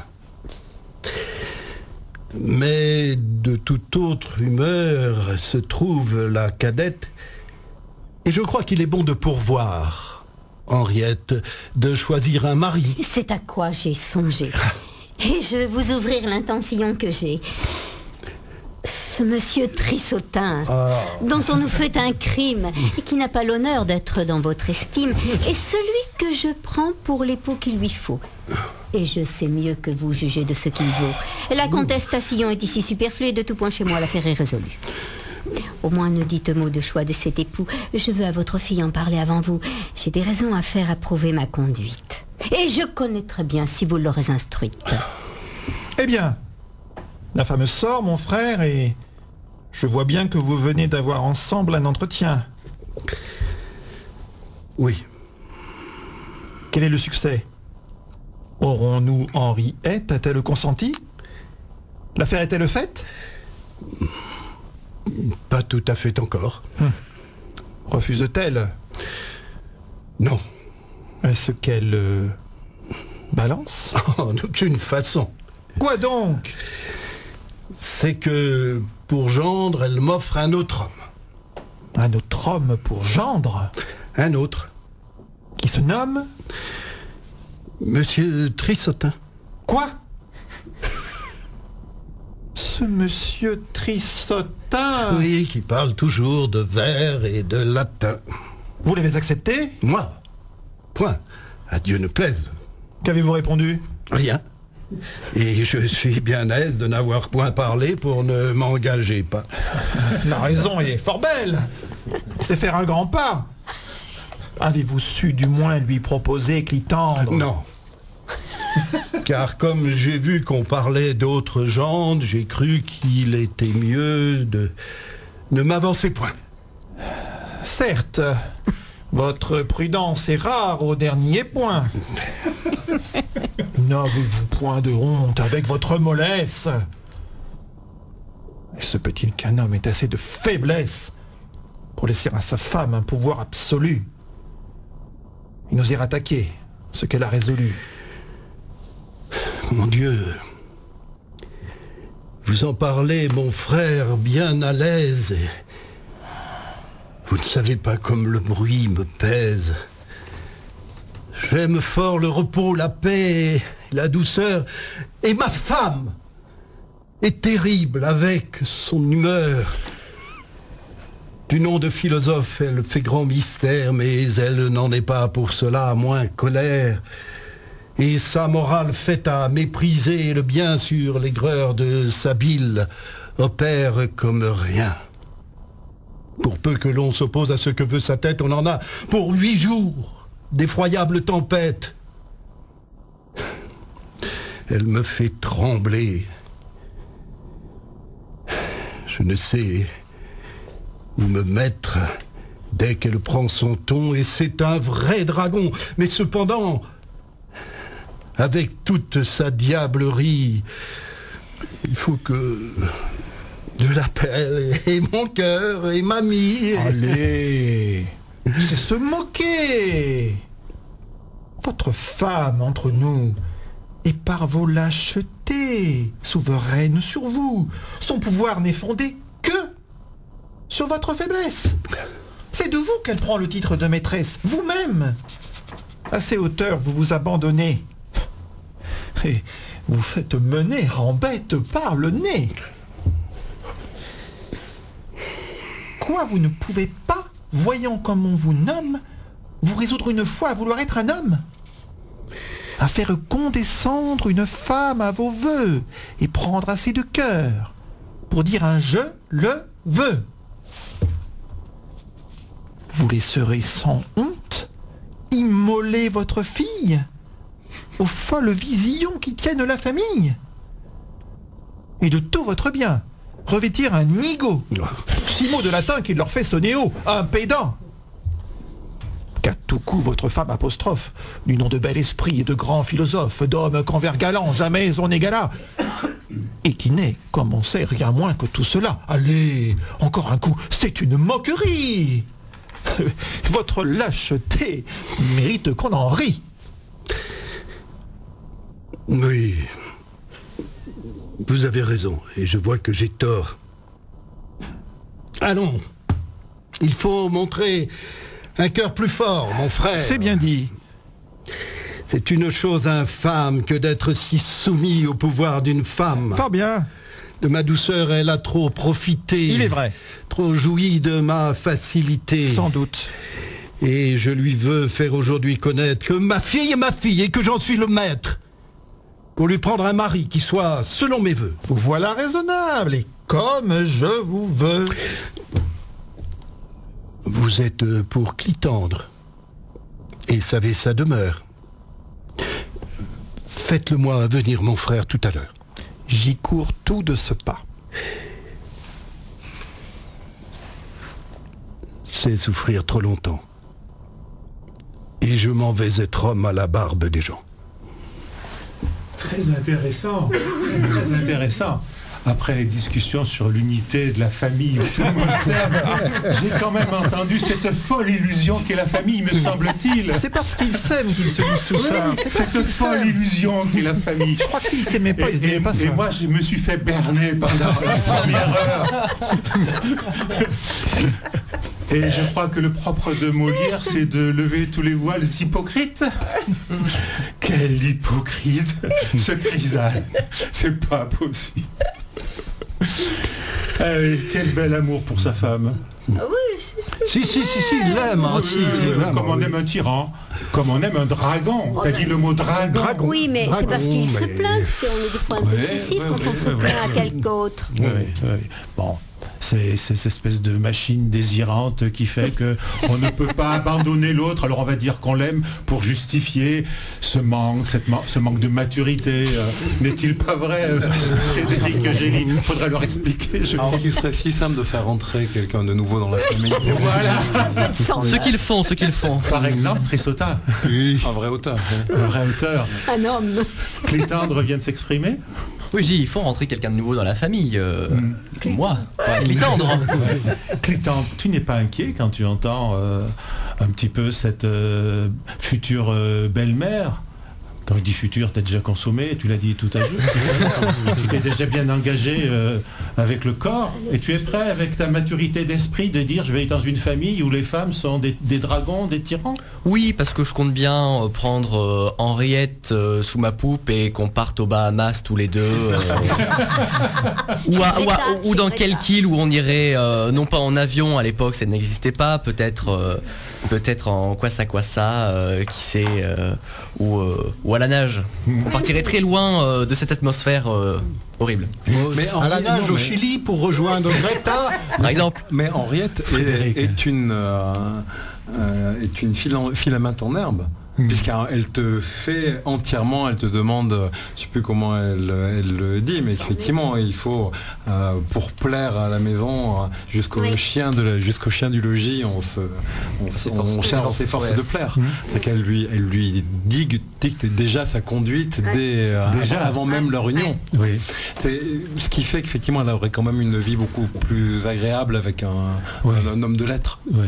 Mais de toute autre humeur se trouve la cadette, et je crois qu'il est bon de pourvoir, Henriette, de choisir un mari. C'est à quoi j'ai songé. Et je vais vous ouvrir l'intention que j'ai. Ce monsieur Trissotin, Ah. dont on nous fait un crime et qui n'a pas l'honneur d'être dans votre estime, est celui que je prends pour l'époux qu'il lui faut. Et je sais mieux que vous juger de ce qu'il vaut. La contestation est ici superflue, de tout point chez moi l'affaire est résolue. Au moins ne dites mot de choix de cet époux. Je veux à votre fille en parler avant vous. J'ai des raisons à faire approuver ma conduite. Et je connais très bien si vous l'aurez instruite. Eh bien, la fameuse sort, mon frère, et je vois bien que vous venez d'avoir ensemble un entretien. Oui. Quel est le succès? Aurons-nous Henriette? A-t-elle consenti? L'affaire est-elle faite? Pas tout à fait encore. Refuse-t-elle? Non. Est-ce qu'elle euh, balance? En aucune façon. Quoi donc? C'est que pour gendre, elle m'offre un autre homme. Un autre homme pour gendre? Un autre. Qui se nomme? Monsieur Trissotin. Quoi? Ce monsieur Trissotin? Oui, qui parle toujours de vers et de latin. Vous l'avez accepté? Moi? Point. À Dieu ne plaise. Qu'avez-vous répondu? Rien. Et je suis bien aise de n'avoir point parlé pour ne m'engager pas. La raison est fort belle. C'est faire un grand pas. Avez-vous su du moins lui proposer Clitandre? Non. Car comme j'ai vu qu'on parlait d'autres gens, j'ai cru qu'il était mieux de ne m'avancer point. Certes, votre prudence est rare au dernier point. N'avez-vous point de honte avec votre mollesse? Et se peut-il qu'un homme ait assez de faiblesse pour laisser à sa femme un pouvoir absolu et n'oser attaquer ce qu'elle a résolu? Mon Dieu, vous en parlez, mon frère, bien à l'aise. Et vous ne savez pas comme le bruit me pèse. J'aime fort le repos, la paix, la douceur. Et ma femme est terrible avec son humeur. Du nom de philosophe, elle fait grand mystère, mais elle n'en est pas pour cela moins colère. Et sa morale faite à mépriser le bien sur l'aigreur de sa bile opère comme rien. Pour peu que l'on s'oppose à ce que veut sa tête, on en a pour huit jours d'effroyables tempêtes. Elle me fait trembler. Je ne sais où me mettre dès qu'elle prend son ton, et c'est un vrai dragon. Mais cependant, avec toute sa diablerie, il faut que je l'appelle, et mon cœur, et mamie. Allez, c'est se moquer. Votre femme entre nous, et par vos lâchetés, souveraine sur vous, son pouvoir n'est fondé que sur votre faiblesse. C'est de vous qu'elle prend le titre de maîtresse, vous-même. À ces hauteurs, vous vous abandonnez. Et vous faites mener en bête par le nez. Quoi, vous ne pouvez pas, voyant comme on vous nomme, vous résoudre une fois à vouloir être un homme? À faire condescendre une femme à vos voeux et prendre assez de cœur pour dire un « je le veux ». Vous laisserez sans honte immoler votre fille aux folles visions qui tiennent la famille, et de tout votre bien revêtir un nigo, six mots de latin qui leur fait sonner haut, un pédant. Qu'à tout coup votre femme apostrophe, du nom de bel esprit et de grand philosophe, d'homme qu'envers galant jamais on n'égala, et qui n'est, comme on sait, rien moins que tout cela. Allez, encore un coup, c'est une moquerie. Votre lâcheté mérite qu'on en rie. Oui, vous avez raison, et je vois que j'ai tort. Allons, il faut montrer un cœur plus fort, mon frère. C'est bien dit. C'est une chose infâme que d'être si soumis au pouvoir d'une femme. Fort bien. De ma douceur, elle a trop profité. Il est vrai. Trop joui de ma facilité. Sans doute. Et je lui veux faire aujourd'hui connaître que ma fille est ma fille et que j'en suis le maître. Pour lui prendre un mari qui soit selon mes voeux. Vous voilà raisonnable, et comme je vous veux. Vous êtes pour Clitandre, et savez sa demeure. Faites-le-moi venir, mon frère, tout à l'heure. J'y cours tout de ce pas. C'est souffrir trop longtemps. Et je m'en vais être homme à la barbe des gens. Très intéressant, très, très intéressant. Après les discussions sur l'unité de la famille où tout le monde s'aime, j'ai quand même entendu cette folle illusion qu'est la famille, me semble-t-il. C'est parce qu'ils s'aiment qu'ils se disent tout ça. Oui, cette folle illusion qu'est la famille. Je crois que s'ils s'aimaient pas, ils se disaient pas ça. Et moi, je me suis fait berner pendant la première heure. Et je crois que le propre de Molière, c'est de lever tous les voiles hypocrites. Quel hypocrite, ce Chrysale. C'est pas possible. Ah oui, quel bel amour pour sa femme. Ah oui, si, Si, si, si, si, il l'aime. hein, si, si, il l'aime, Comme on oui. aime un tyran, comme on aime un dragon. T'as dit le mot dragon. Dragon. Oui, mais c'est parce qu'il se mais- plaint. C'est- On est des fois un peu Ouais, excessif ouais, quand on ouais, se ouais, plaint à ouais. quelqu'un d'autre. Oui, oui. Bon, c'est c'est cette espèce de machine désirante qui fait que on ne peut pas abandonner l'autre. Alors on va dire qu'on l'aime pour justifier ce manque, cette man- ce manque de maturité. Euh, N'est-il pas vrai, euh, Frédéric Gély? Il faudrait leur expliquer. Je Alors crois. qu'il serait si simple de faire rentrer quelqu'un de nouveau dans la famille. Voilà. Ce qu'ils font, ce qu'ils font. Par exemple, Trissota, Un vrai auteur. ouais. un vrai auteur. Un homme. Clitandre vient de s'exprimer. Oui, j'ai dit, il faut rentrer quelqu'un de nouveau dans la famille. Euh, Moi, pas Clitandre. Clitandre, tu n'es pas inquiet quand tu entends euh, un petit peu cette euh, future euh, belle-mère Quand je dis futur, tu as déjà consommé, tu l'as dit tout à l'heure. Tu t'es déjà bien engagé euh, avec le corps et tu es prêt avec ta maturité d'esprit de dire je vais être dans une famille où les femmes sont des, des dragons, des tyrans. Oui, parce que je compte bien euh, prendre euh, Henriette euh, sous ma poupe et qu'on parte aux Bahamas tous les deux. Euh, ou, à- ou à- ou dans quelle île où on irait, euh, non pas en avion à l'époque, ça n'existait pas, peut-être euh, peut-être en Kwassa Kwassa, euh, qui sait, euh, ou, euh, ou à la nage. On partirait très loin euh, de cette atmosphère euh, horrible. Mais à la nage au Chili pour rejoindre Greta. Par exemple. Mais Henriette est, est une euh, euh, est une fila- filaminte en herbe. Mmh. Puisqu'elle te fait entièrement, elle te demande, je sais plus comment elle, elle le dit, mais effectivement, il faut, euh, pour plaire à la maison, jusqu'au oui. chien de la, jusqu'au chien du logis, on se, on, on, on cherche, on s'efforce ouais. de plaire. Mmh. C'est qu'elle lui, elle lui digue, dicte déjà sa conduite ouais. dès, déjà avant, avant même leur union. Oui. C'est ce qui fait qu'effectivement, elle aurait quand même une vie beaucoup plus agréable avec un, oui. un, un homme de lettres. Oui.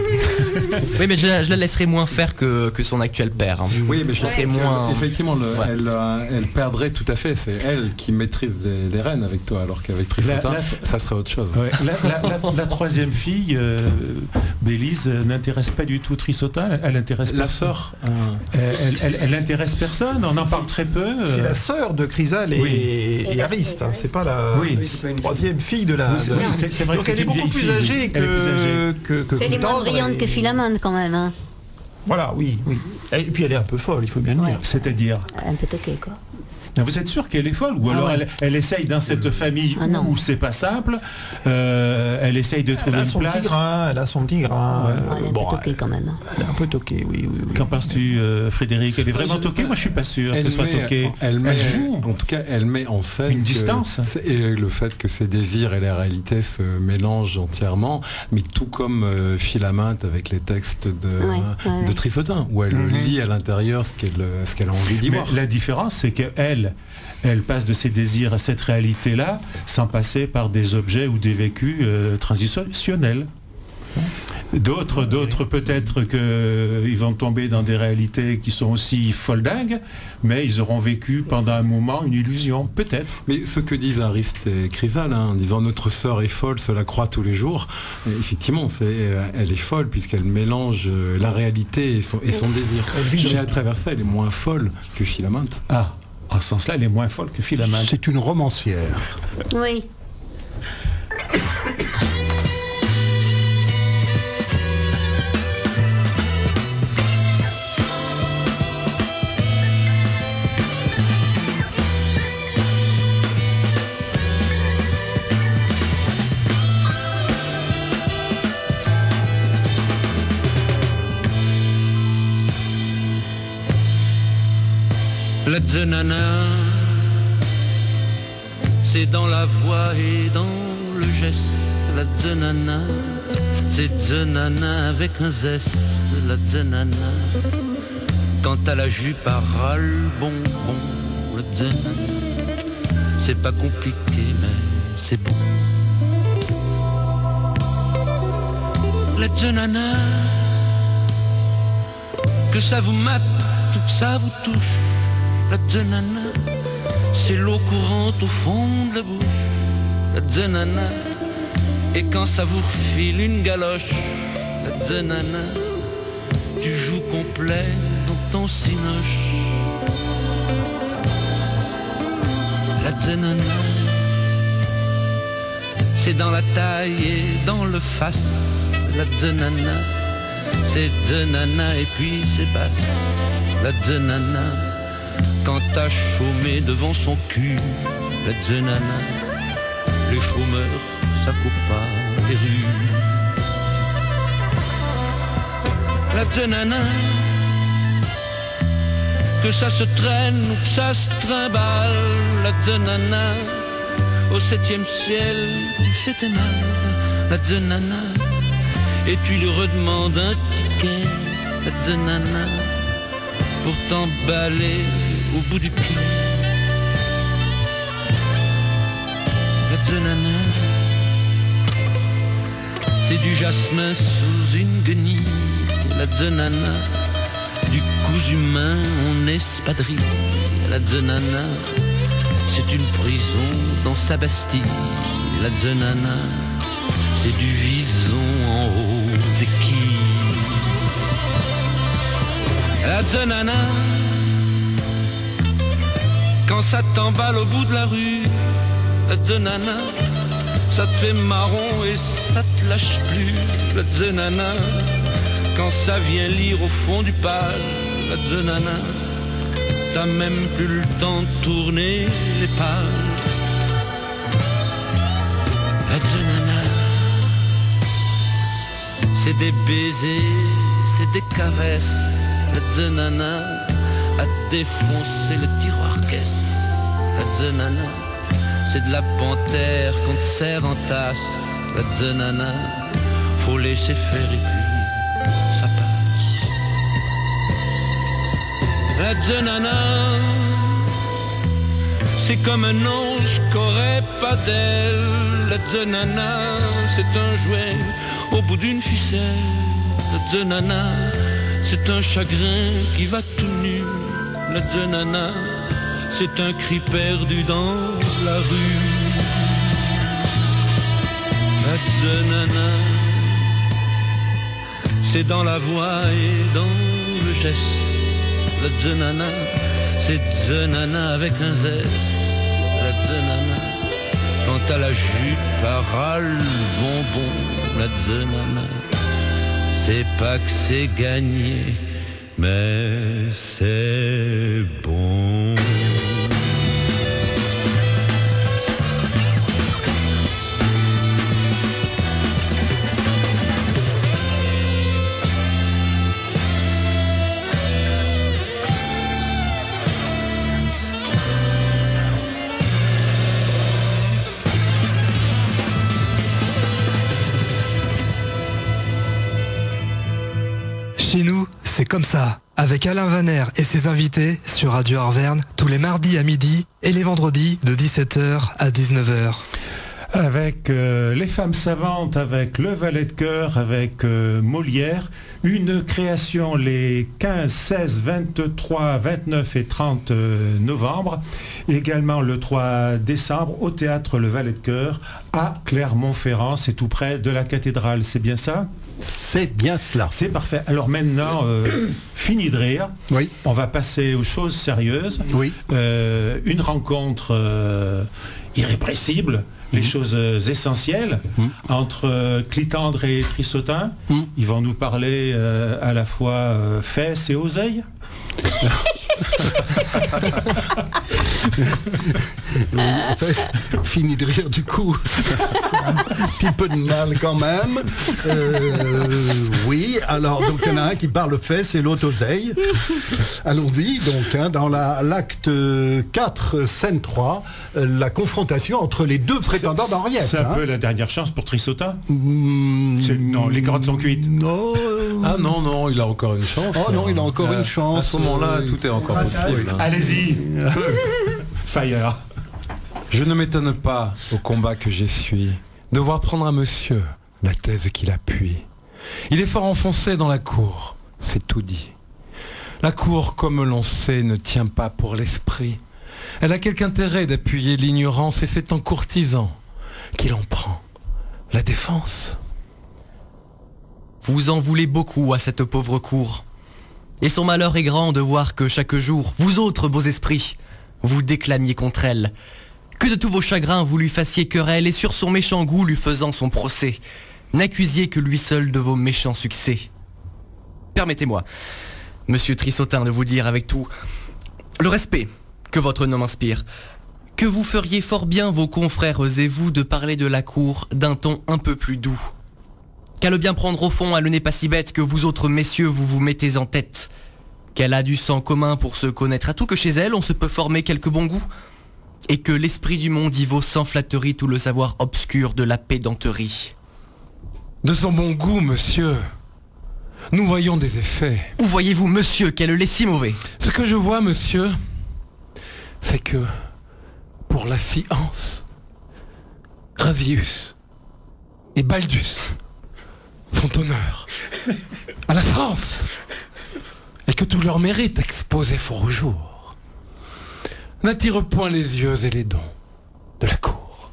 Oui, mais je la, je la laisserai moins faire que, que son actuel père. Hein. Oui, mais je serais moins. Effectivement, le, ouais. elle, euh, elle perdrait tout à fait. C'est elle qui maîtrise les, les rênes avec toi, alors qu'avec Tristan, ça serait autre chose. Ouais. La, la, la, la troisième fille, euh, Bélise, euh, n'intéresse pas du tout Trisota. Elle, elle intéresse la personne. sœur. Euh... Elle, elle, elle intéresse personne. On en parle très peu. Euh... C'est la sœur de Chrysale et, oui. et Ariste. Hein. C'est pas la oui. troisième fille de la. Oui, c'est, oui, c'est, c'est vrai. Donc que elle est beaucoup plus âgée que, plus âgée. que, que Elle est moins brillante et... que Philamande quand même. Hein. Voilà, oui, oui. Et puis elle est un peu folle, il faut bien le dire. C'est-à-dire un peu toquée, quoi. Vous êtes sûr qu'elle est folle ou alors ah ouais. elle, elle essaye dans cette famille ah où c'est pas simple, euh, elle essaye de trouver elle a une son place. Petit grain, elle a son petit grain. Ouais. Euh, elle est un bon, peu toquée quand même. Elle est un peu toquée, oui, oui, oui. Qu'en penses-tu, euh, Frédéric? Elle est vraiment toquée? Moi, je suis pas sûr qu'elle soit toquée. Elle, met, elle joue. En tout cas, elle met en scène une distance. Et le fait que ses désirs et la réalité se mélangent entièrement, mais tout comme euh, Philaminte avec les textes de, ouais, ouais, de Trissotin, où elle mm-hmm. lit à l'intérieur ce qu'elle ce qu'elle a envie d'y mais voir. La différence, c'est qu'elle, elle passe de ses désirs à cette réalité-là sans passer par des objets ou des vécus euh, transitionnels. D'autres, d'autres peut-être qu'ils vont tomber dans des réalités qui sont aussi foldingues, mais ils auront vécu pendant un moment une illusion, peut-être. Mais ce que disent Ariste et Chrysale, hein, en disant notre sœur est folle, cela croît tous les jours, effectivement, c'est, elle est folle puisqu'elle mélange la réalité et son, et son désir. Mais à travers ça, elle est moins folle que Philaminte. Ah, en ce sens-là, elle est moins folle que Philaminte. C'est une romancière. Oui. La zenana, c'est dans la voix et dans le geste. La zenana, c'est zenana avec un zeste. La zenana, quand à la jupe à ras le bonbon. La zenana, c'est pas compliqué mais c'est bon. La zenana, que ça vous mate ou que ça vous touche. La zenana, c'est l'eau courante au fond de la bouche. La zenana, et quand ça vous refile une galoche. La zenana, tu joues complet dans ton cinoche. La zenana, c'est dans la taille et dans le face. La zenana, c'est zenana et puis c'est basse. La zenana, quand t'as chômé devant son cul. La zenana, les chômeurs, ça coupe pas les rues. La zenana, que ça se traîne ou que ça se trimballe. La zenana, au septième ciel, tu fais tes mal. La zenana, et tu lui redemandes un ticket. La zenana, pour t'emballer au bout du pied. La zenana, c'est du jasmin sous une guenille. La zenana, du coups humains, on espadrille. La Zenana, c'est une prison dans sa Bastille. La Zenana, c'est du vison en haut des quilles. La Zenana, quand ça t'emballe au bout de la rue, la Zenana, ça te fait marron et ça te lâche plus. La Zenana, quand ça vient lire au fond du pal, la Zenana, t'as même plus le temps de tourner les pages. La Zenana, c'est des baisers, c'est des caresses. La Zenana a défoncé le tiroir caisse. La Zenana, c'est de la panthère qu'on te serre en tasse. La Zenana, faut laisser faire et puis ça passe. La Zenana, c'est comme un ange qu'aurait pas d'aile. La Zenana, c'est un jouet au bout d'une ficelle. La Zenana, c'est un chagrin qui va tout nu. La Zenana, c'est un cri perdu dans la rue. La Zenana, c'est dans la voix et dans le geste. La Zenana, c'est Zenana avec un Z. La Zenana, quand à la jupe à râle bonbon. La Zenana, c'est pas que c'est gagné, mais c'est bon. Chez nous, c'est comme ça, avec Alain Vaner et ses invités sur Radio Arverne, tous les mardis à midi et les vendredis de dix-sept heures à dix-neuf heures. Avec euh, les femmes savantes, avec le valet de cœur, avec euh, Molière, une création les quinze, seize, vingt-trois, vingt-neuf et trente euh, novembre, également le trois décembre au théâtre Le Valet de Cœur à Clermont-Ferrand, c'est tout près de la cathédrale, c'est bien ça ? C'est bien cela. C'est parfait. Alors maintenant, euh, fini de rire, oui. On va passer aux choses sérieuses. Oui. Euh, une rencontre euh, irrépressible, les mmh. choses euh, essentielles mmh. entre euh, Clitandre et Trissotin. Mmh. Ils vont nous parler euh, à la fois euh, fesses et oseille. Oui, en fait, fini de rire du coup. Un petit peu de mal quand même. Euh, oui, alors donc il y en a un qui parle fesses et l'autre oseille. Allons-y, donc hein, dans la, l'acte quatre, scène trois, euh, la confrontation entre les deux prétendants d'Henriette. C'est un hein. peu la dernière chance pour Trissotin. Mmh, non, les carottes sont cuites. Non. Ah non, non, il a encore une chance. Oh non, il a encore à, une chance. À ce moment-là, euh, tout est encore possible. Hein. Allez-y, Fire. Je ne m'étonne pas, au combat que j'essuie, de voir prendre à monsieur la thèse qu'il appuie. Il est fort enfoncé dans la cour, c'est tout dit. La cour, comme l'on sait, ne tient pas pour l'esprit. Elle a quelque intérêt d'appuyer l'ignorance et c'est en courtisan qu'il en prend la défense. Vous en voulez beaucoup à cette pauvre cour. Et son malheur est grand de voir que chaque jour, vous autres beaux esprits, vous déclamiez contre elle. Que de tous vos chagrins vous lui fassiez querelle et sur son méchant goût lui faisant son procès, n'accusiez que lui seul de vos méchants succès. Permettez-moi, monsieur Trissotin, de vous dire avec tout le respect que votre nom inspire, que vous feriez fort bien vos confrères et vous de parler de la cour d'un ton un peu plus doux. Qu'à le bien prendre au fond, elle n'est pas si bête que vous autres messieurs vous vous mettez en tête. Qu'elle a du sang commun pour se connaître à tout, que chez elle on se peut former quelques bons goûts. Et que l'esprit du monde y vaut sans flatterie tout le savoir obscur de la pédanterie. De son bon goût, monsieur, nous voyons des effets. Où voyez-vous, monsieur, qu'elle l'est si mauvais? Ce que je vois, monsieur, c'est que, pour la science, Rasius et Baldus font honneur à la France et que tout leur mérite exposé fort au jour n'attire point les yeux et les dons de la cour.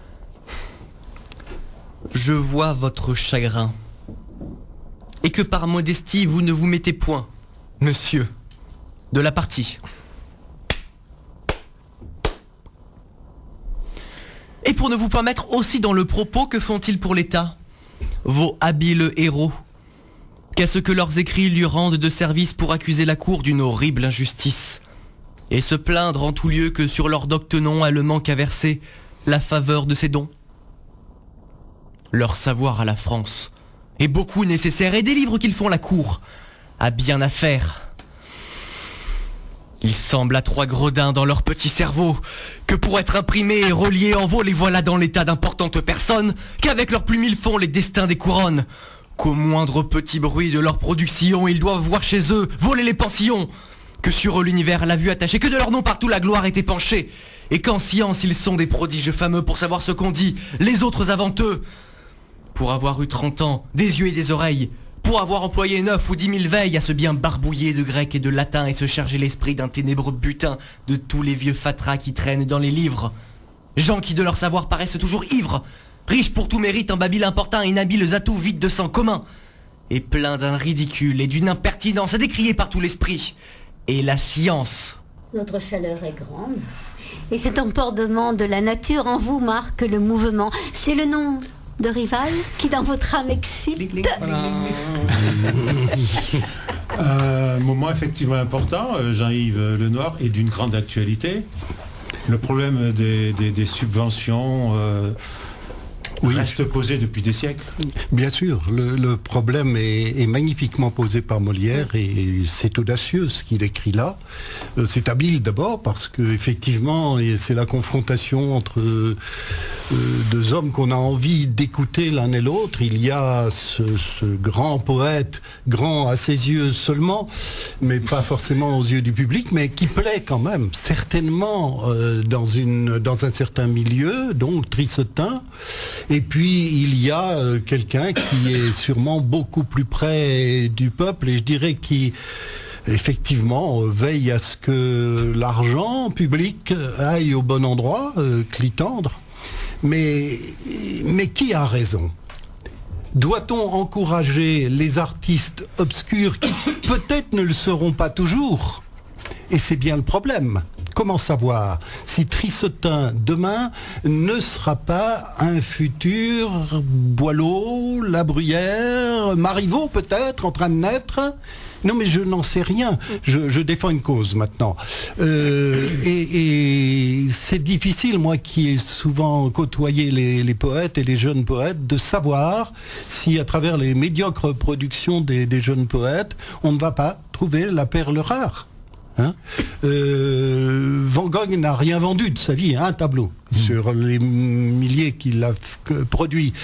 Je vois votre chagrin, et que par modestie vous ne vous mettez point, monsieur, de la partie. Et pour ne vous pas mettre aussi dans le propos, que font-ils pour l'État, vos habiles héros? Qu'est-ce que leurs écrits lui rendent de service pour accuser la cour d'une horrible injustice, et se plaindre en tout lieu que sur leur docte nom elle manque à verser la faveur de ses dons? Leur savoir à la France est beaucoup nécessaire, et des livres qu'ils font la cour a bien à faire. Ils semblent à trois gredins dans leur petit cerveau, que pour être imprimés et reliés en veau, les voilà dans l'état d'importantes personnes, qu'avec leurs plumes ils font les destins des couronnes, qu'au moindre petit bruit de leur production, ils doivent voir chez eux voler les pensions, que sur eux l'univers l'a vue attachée, que de leur nom partout la gloire est épanchée, et qu'en science ils sont des prodiges fameux pour savoir ce qu'on dit, les autres avant eux, pour avoir eu trente ans, des yeux et des oreilles, pour avoir employé neuf ou dix mille veilles à se bien barbouiller de grec et de latin et se charger l'esprit d'un ténébreux butin de tous les vieux fatras qui traînent dans les livres. Gens qui de leur savoir paraissent toujours ivres, riches pour tout mérite en babil importun et inhabiles atouts vides de sang commun, et pleins d'un ridicule et d'une impertinence à décrier par tout l'esprit. Et la science. Notre chaleur est grande, et cet emportement de la nature en vous marque le mouvement. C'est le nom de Rival qui dans votre âme excite. Un moment effectivement important, Jean-Yves Lenoir, est d'une grande actualité. Le problème des, des, des subventions euh, oui. reste posé depuis des siècles. Bien sûr, le, le problème est, est magnifiquement posé par Molière et c'est audacieux ce qu'il écrit là. Euh, c'est habile d'abord parce que effectivement c'est la confrontation entre euh, deux hommes qu'on a envie d'écouter l'un et l'autre. Il y a ce, ce grand poète, grand à ses yeux seulement, mais pas forcément aux yeux du public, mais qui plaît quand même, certainement euh, dans, une, dans un certain milieu, donc Trissotin. Et puis il y a euh, quelqu'un qui est sûrement beaucoup plus près du peuple et je dirais qui effectivement euh, veille à ce que l'argent public aille au bon endroit, euh, Clitandre. Mais, mais qui a raison? Doit-on encourager les artistes obscurs qui peut-être ne le seront pas toujours? Et c'est bien le problème. Comment savoir si Trissotin demain ne sera pas un futur Boileau, La Bruyère, Marivaux peut-être en train de naître? Non mais je n'en sais rien, je, je défends une cause maintenant. Euh, et et c'est difficile, moi qui ai souvent côtoyé les, les poètes et les jeunes poètes, de savoir si à travers les médiocres productions des, des jeunes poètes, on ne va pas trouver la perle rare. Hein euh, Van Gogh n'a rien vendu de sa vie, hein, un tableau mmh. sur les milliers qu'il a produits.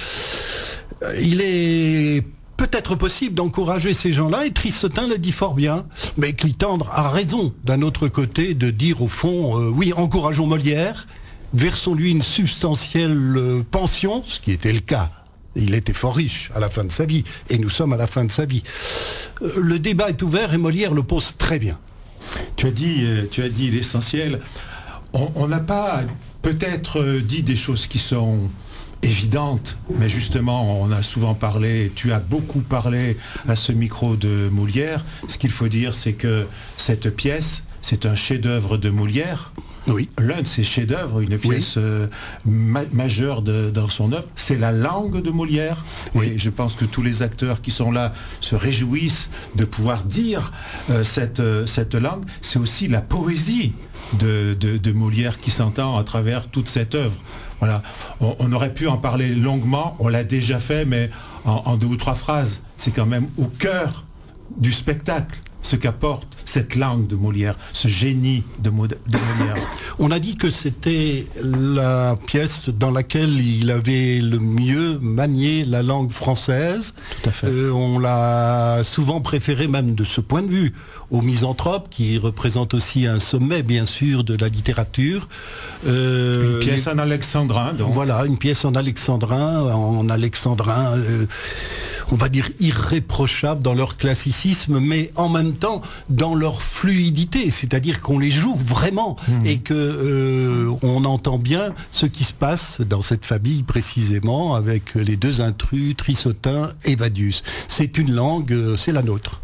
Il est peut-être possible d'encourager ces gens-là, et Trissotin le dit fort bien, mais Clitandre a raison d'un autre côté de dire au fond, euh, oui, encourageons Molière, versons-lui une substantielle euh, pension, ce qui était le cas. Il était fort riche à la fin de sa vie, et nous sommes à la fin de sa vie. Euh, le débat est ouvert et Molière le pose très bien. Tu as dit, tu as dit l'essentiel. On n'a pas peut-être dit des choses qui sont évidentes, mais justement, on a souvent parlé, tu as beaucoup parlé à ce micro de Molière. Ce qu'il faut dire, c'est que cette pièce, c'est un chef-d'œuvre de Molière. Oui. L'un de ses chefs-d'œuvre, une pièce oui. euh, ma majeure de, dans son œuvre, c'est la langue de Molière. Oui. Et je pense que tous les acteurs qui sont là se réjouissent de pouvoir dire euh, cette, euh, cette langue. C'est aussi la poésie de, de, de Molière qui s'entend à travers toute cette œuvre. Voilà. On, on aurait pu en parler longuement, on l'a déjà fait, mais en, en deux ou trois phrases. C'est quand même au cœur du spectacle ce qu'apporte cette langue de Molière, ce génie de, Mo de Molière. On a dit que c'était la pièce dans laquelle il avait le mieux manié la langue française. Tout à fait. Euh, on l'a souvent préféré, même de ce point de vue, au Misanthrope, qui représente aussi un sommet, bien sûr, de la littérature. Euh, une pièce les... en alexandrin, donc. Voilà, une pièce en alexandrin, en alexandrin... Euh, on va dire, irréprochables dans leur classicisme, mais en même temps dans leur fluidité, c'est-à-dire qu'on les joue vraiment mmh. et que euh, on entend bien ce qui se passe dans cette famille précisément avec les deux intrus, Trissotin et Vadius. C'est une langue, euh, c'est la nôtre.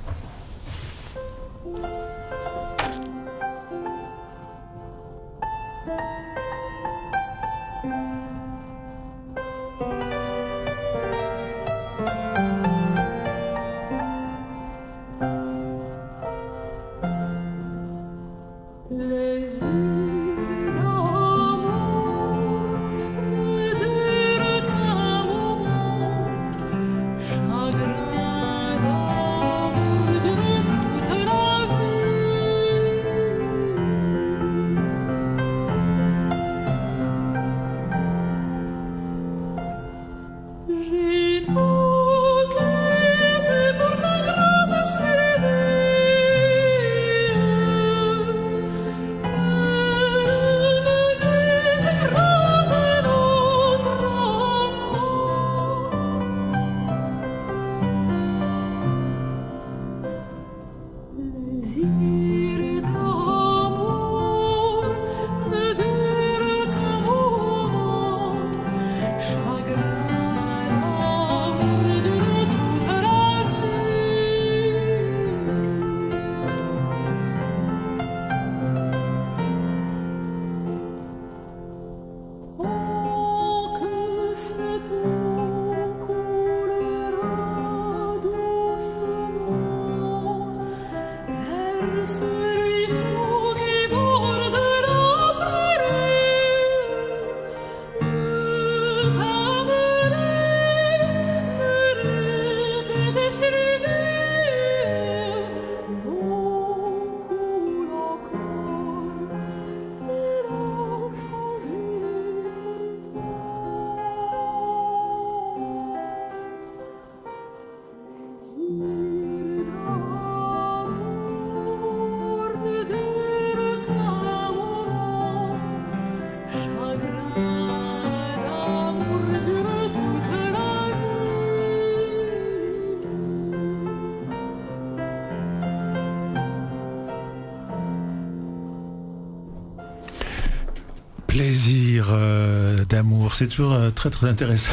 Plaisir euh, d'amour, c'est toujours euh, très très intéressant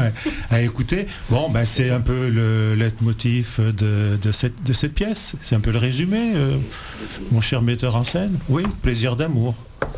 à écouter. Bon, ben, c'est un peu le leitmotiv de, de, cette, de cette pièce, c'est un peu le résumé, euh, mon cher metteur en scène. Oui, plaisir d'amour.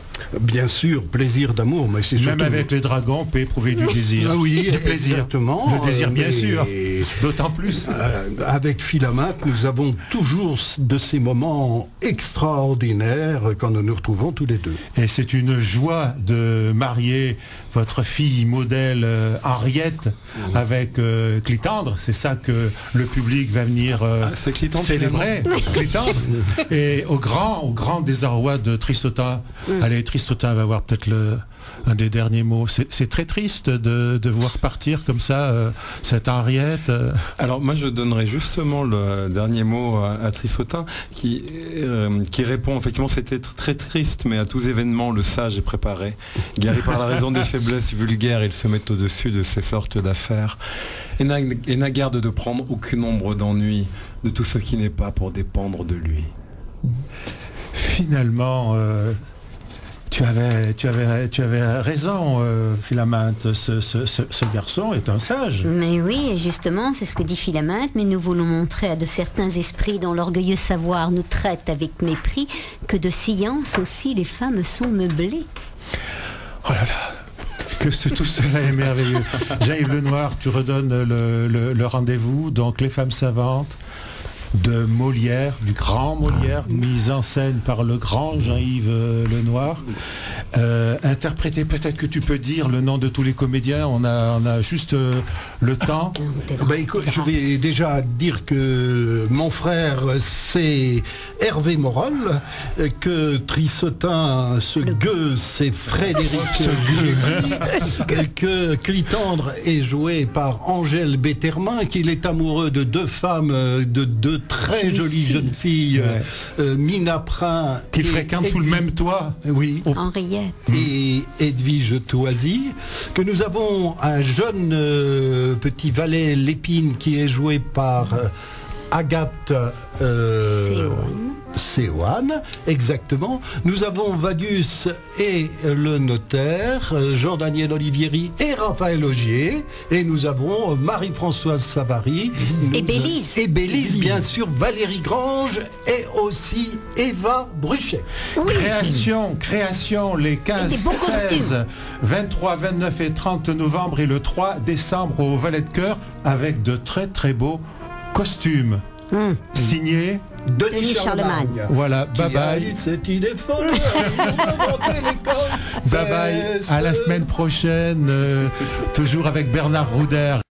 Bien sûr, plaisir d'amour, mais c'est surtout... Même avec les dragons, on peut éprouver du désir. Ah oui, du plaisir. Exactement. Le désir, bien mais... sûr. D'autant plus. Euh, avec Philomathe, nous avons toujours de ces moments extraordinaires quand nous nous retrouvons tous les deux. Et c'est une joie de marier votre fille modèle euh, Henriette mmh. avec euh, Clitandre. C'est ça que le public va venir euh, ah, c'est Clitandre, célébrer. Clitandre. Et au grand, au grand désarroi de Trissotin. Mmh. Allez, Trissotin va voir peut-être le... un des derniers mots. C'est très triste de, de voir partir comme ça euh, cette Henriette. Euh. Alors moi je donnerais justement le dernier mot à, à Trissotin qui, euh, qui répond effectivement c'était très triste mais à tous événements le sage est préparé. Guéri par la raison des faiblesses vulgaires il se met au-dessus de ces sortes d'affaires et n'a garde de prendre aucune ombre d'ennui de tout ce qui n'est pas pour dépendre de lui. Finalement euh... Tu avais, tu avais, tu avais raison, euh, Philomathe, ce, ce, ce, ce garçon est un sage. Mais oui, et justement, c'est ce que dit Philomathe, mais nous voulons montrer à de certains esprits dont l'orgueilleux savoir nous traite avec mépris que de science aussi les femmes sont meublées. Oh là là, que ce, tout cela est merveilleux. Jean-Yves Lenoir, tu redonnes le, le, le rendez-vous, donc Les Femmes Savantes, de Molière, du grand Molière, mise en scène par le grand Jean-Yves Lenoir. Euh, interprété, peut-être que tu peux dire le nom de tous les comédiens, on a, on a juste euh, le temps. Ben, écoute, je vais déjà dire que mon frère c'est Hervé Morol, que Trissotin, ce gueux c'est Frédéric Gély, que Clitandre est joué par Angèle Betterman, qu'il est amoureux de deux femmes, de deux très jolies jeunes filles, ouais. euh, Mina Prin qui fréquentent sous le même toit. Oui. Henriette Juliette. Et Edwige Toisy, que nous avons un jeune euh, petit valet Lépine qui est joué par euh, Agathe euh, Séoane, exactement. Nous avons Vagus et le notaire, euh, Jean-Daniel Olivieri et Raphaël Augier. Et nous avons euh, Marie-Françoise Savary. Et Bélise. Et Bélise, bien sûr, Valérie Grange et aussi Eva Bruchet. Oui. Création, création, les quinze, seize, vingt-trois, vingt-neuf et trente novembre et le trois décembre au Valet de Cœur avec de très très beaux costumes. Mmh. Signé Denis, Denis Charlemagne. Charlemagne. Voilà, bye bye. Cette idée folle. Bye bye. À la semaine prochaine, euh, toujours avec Bernard Rouder.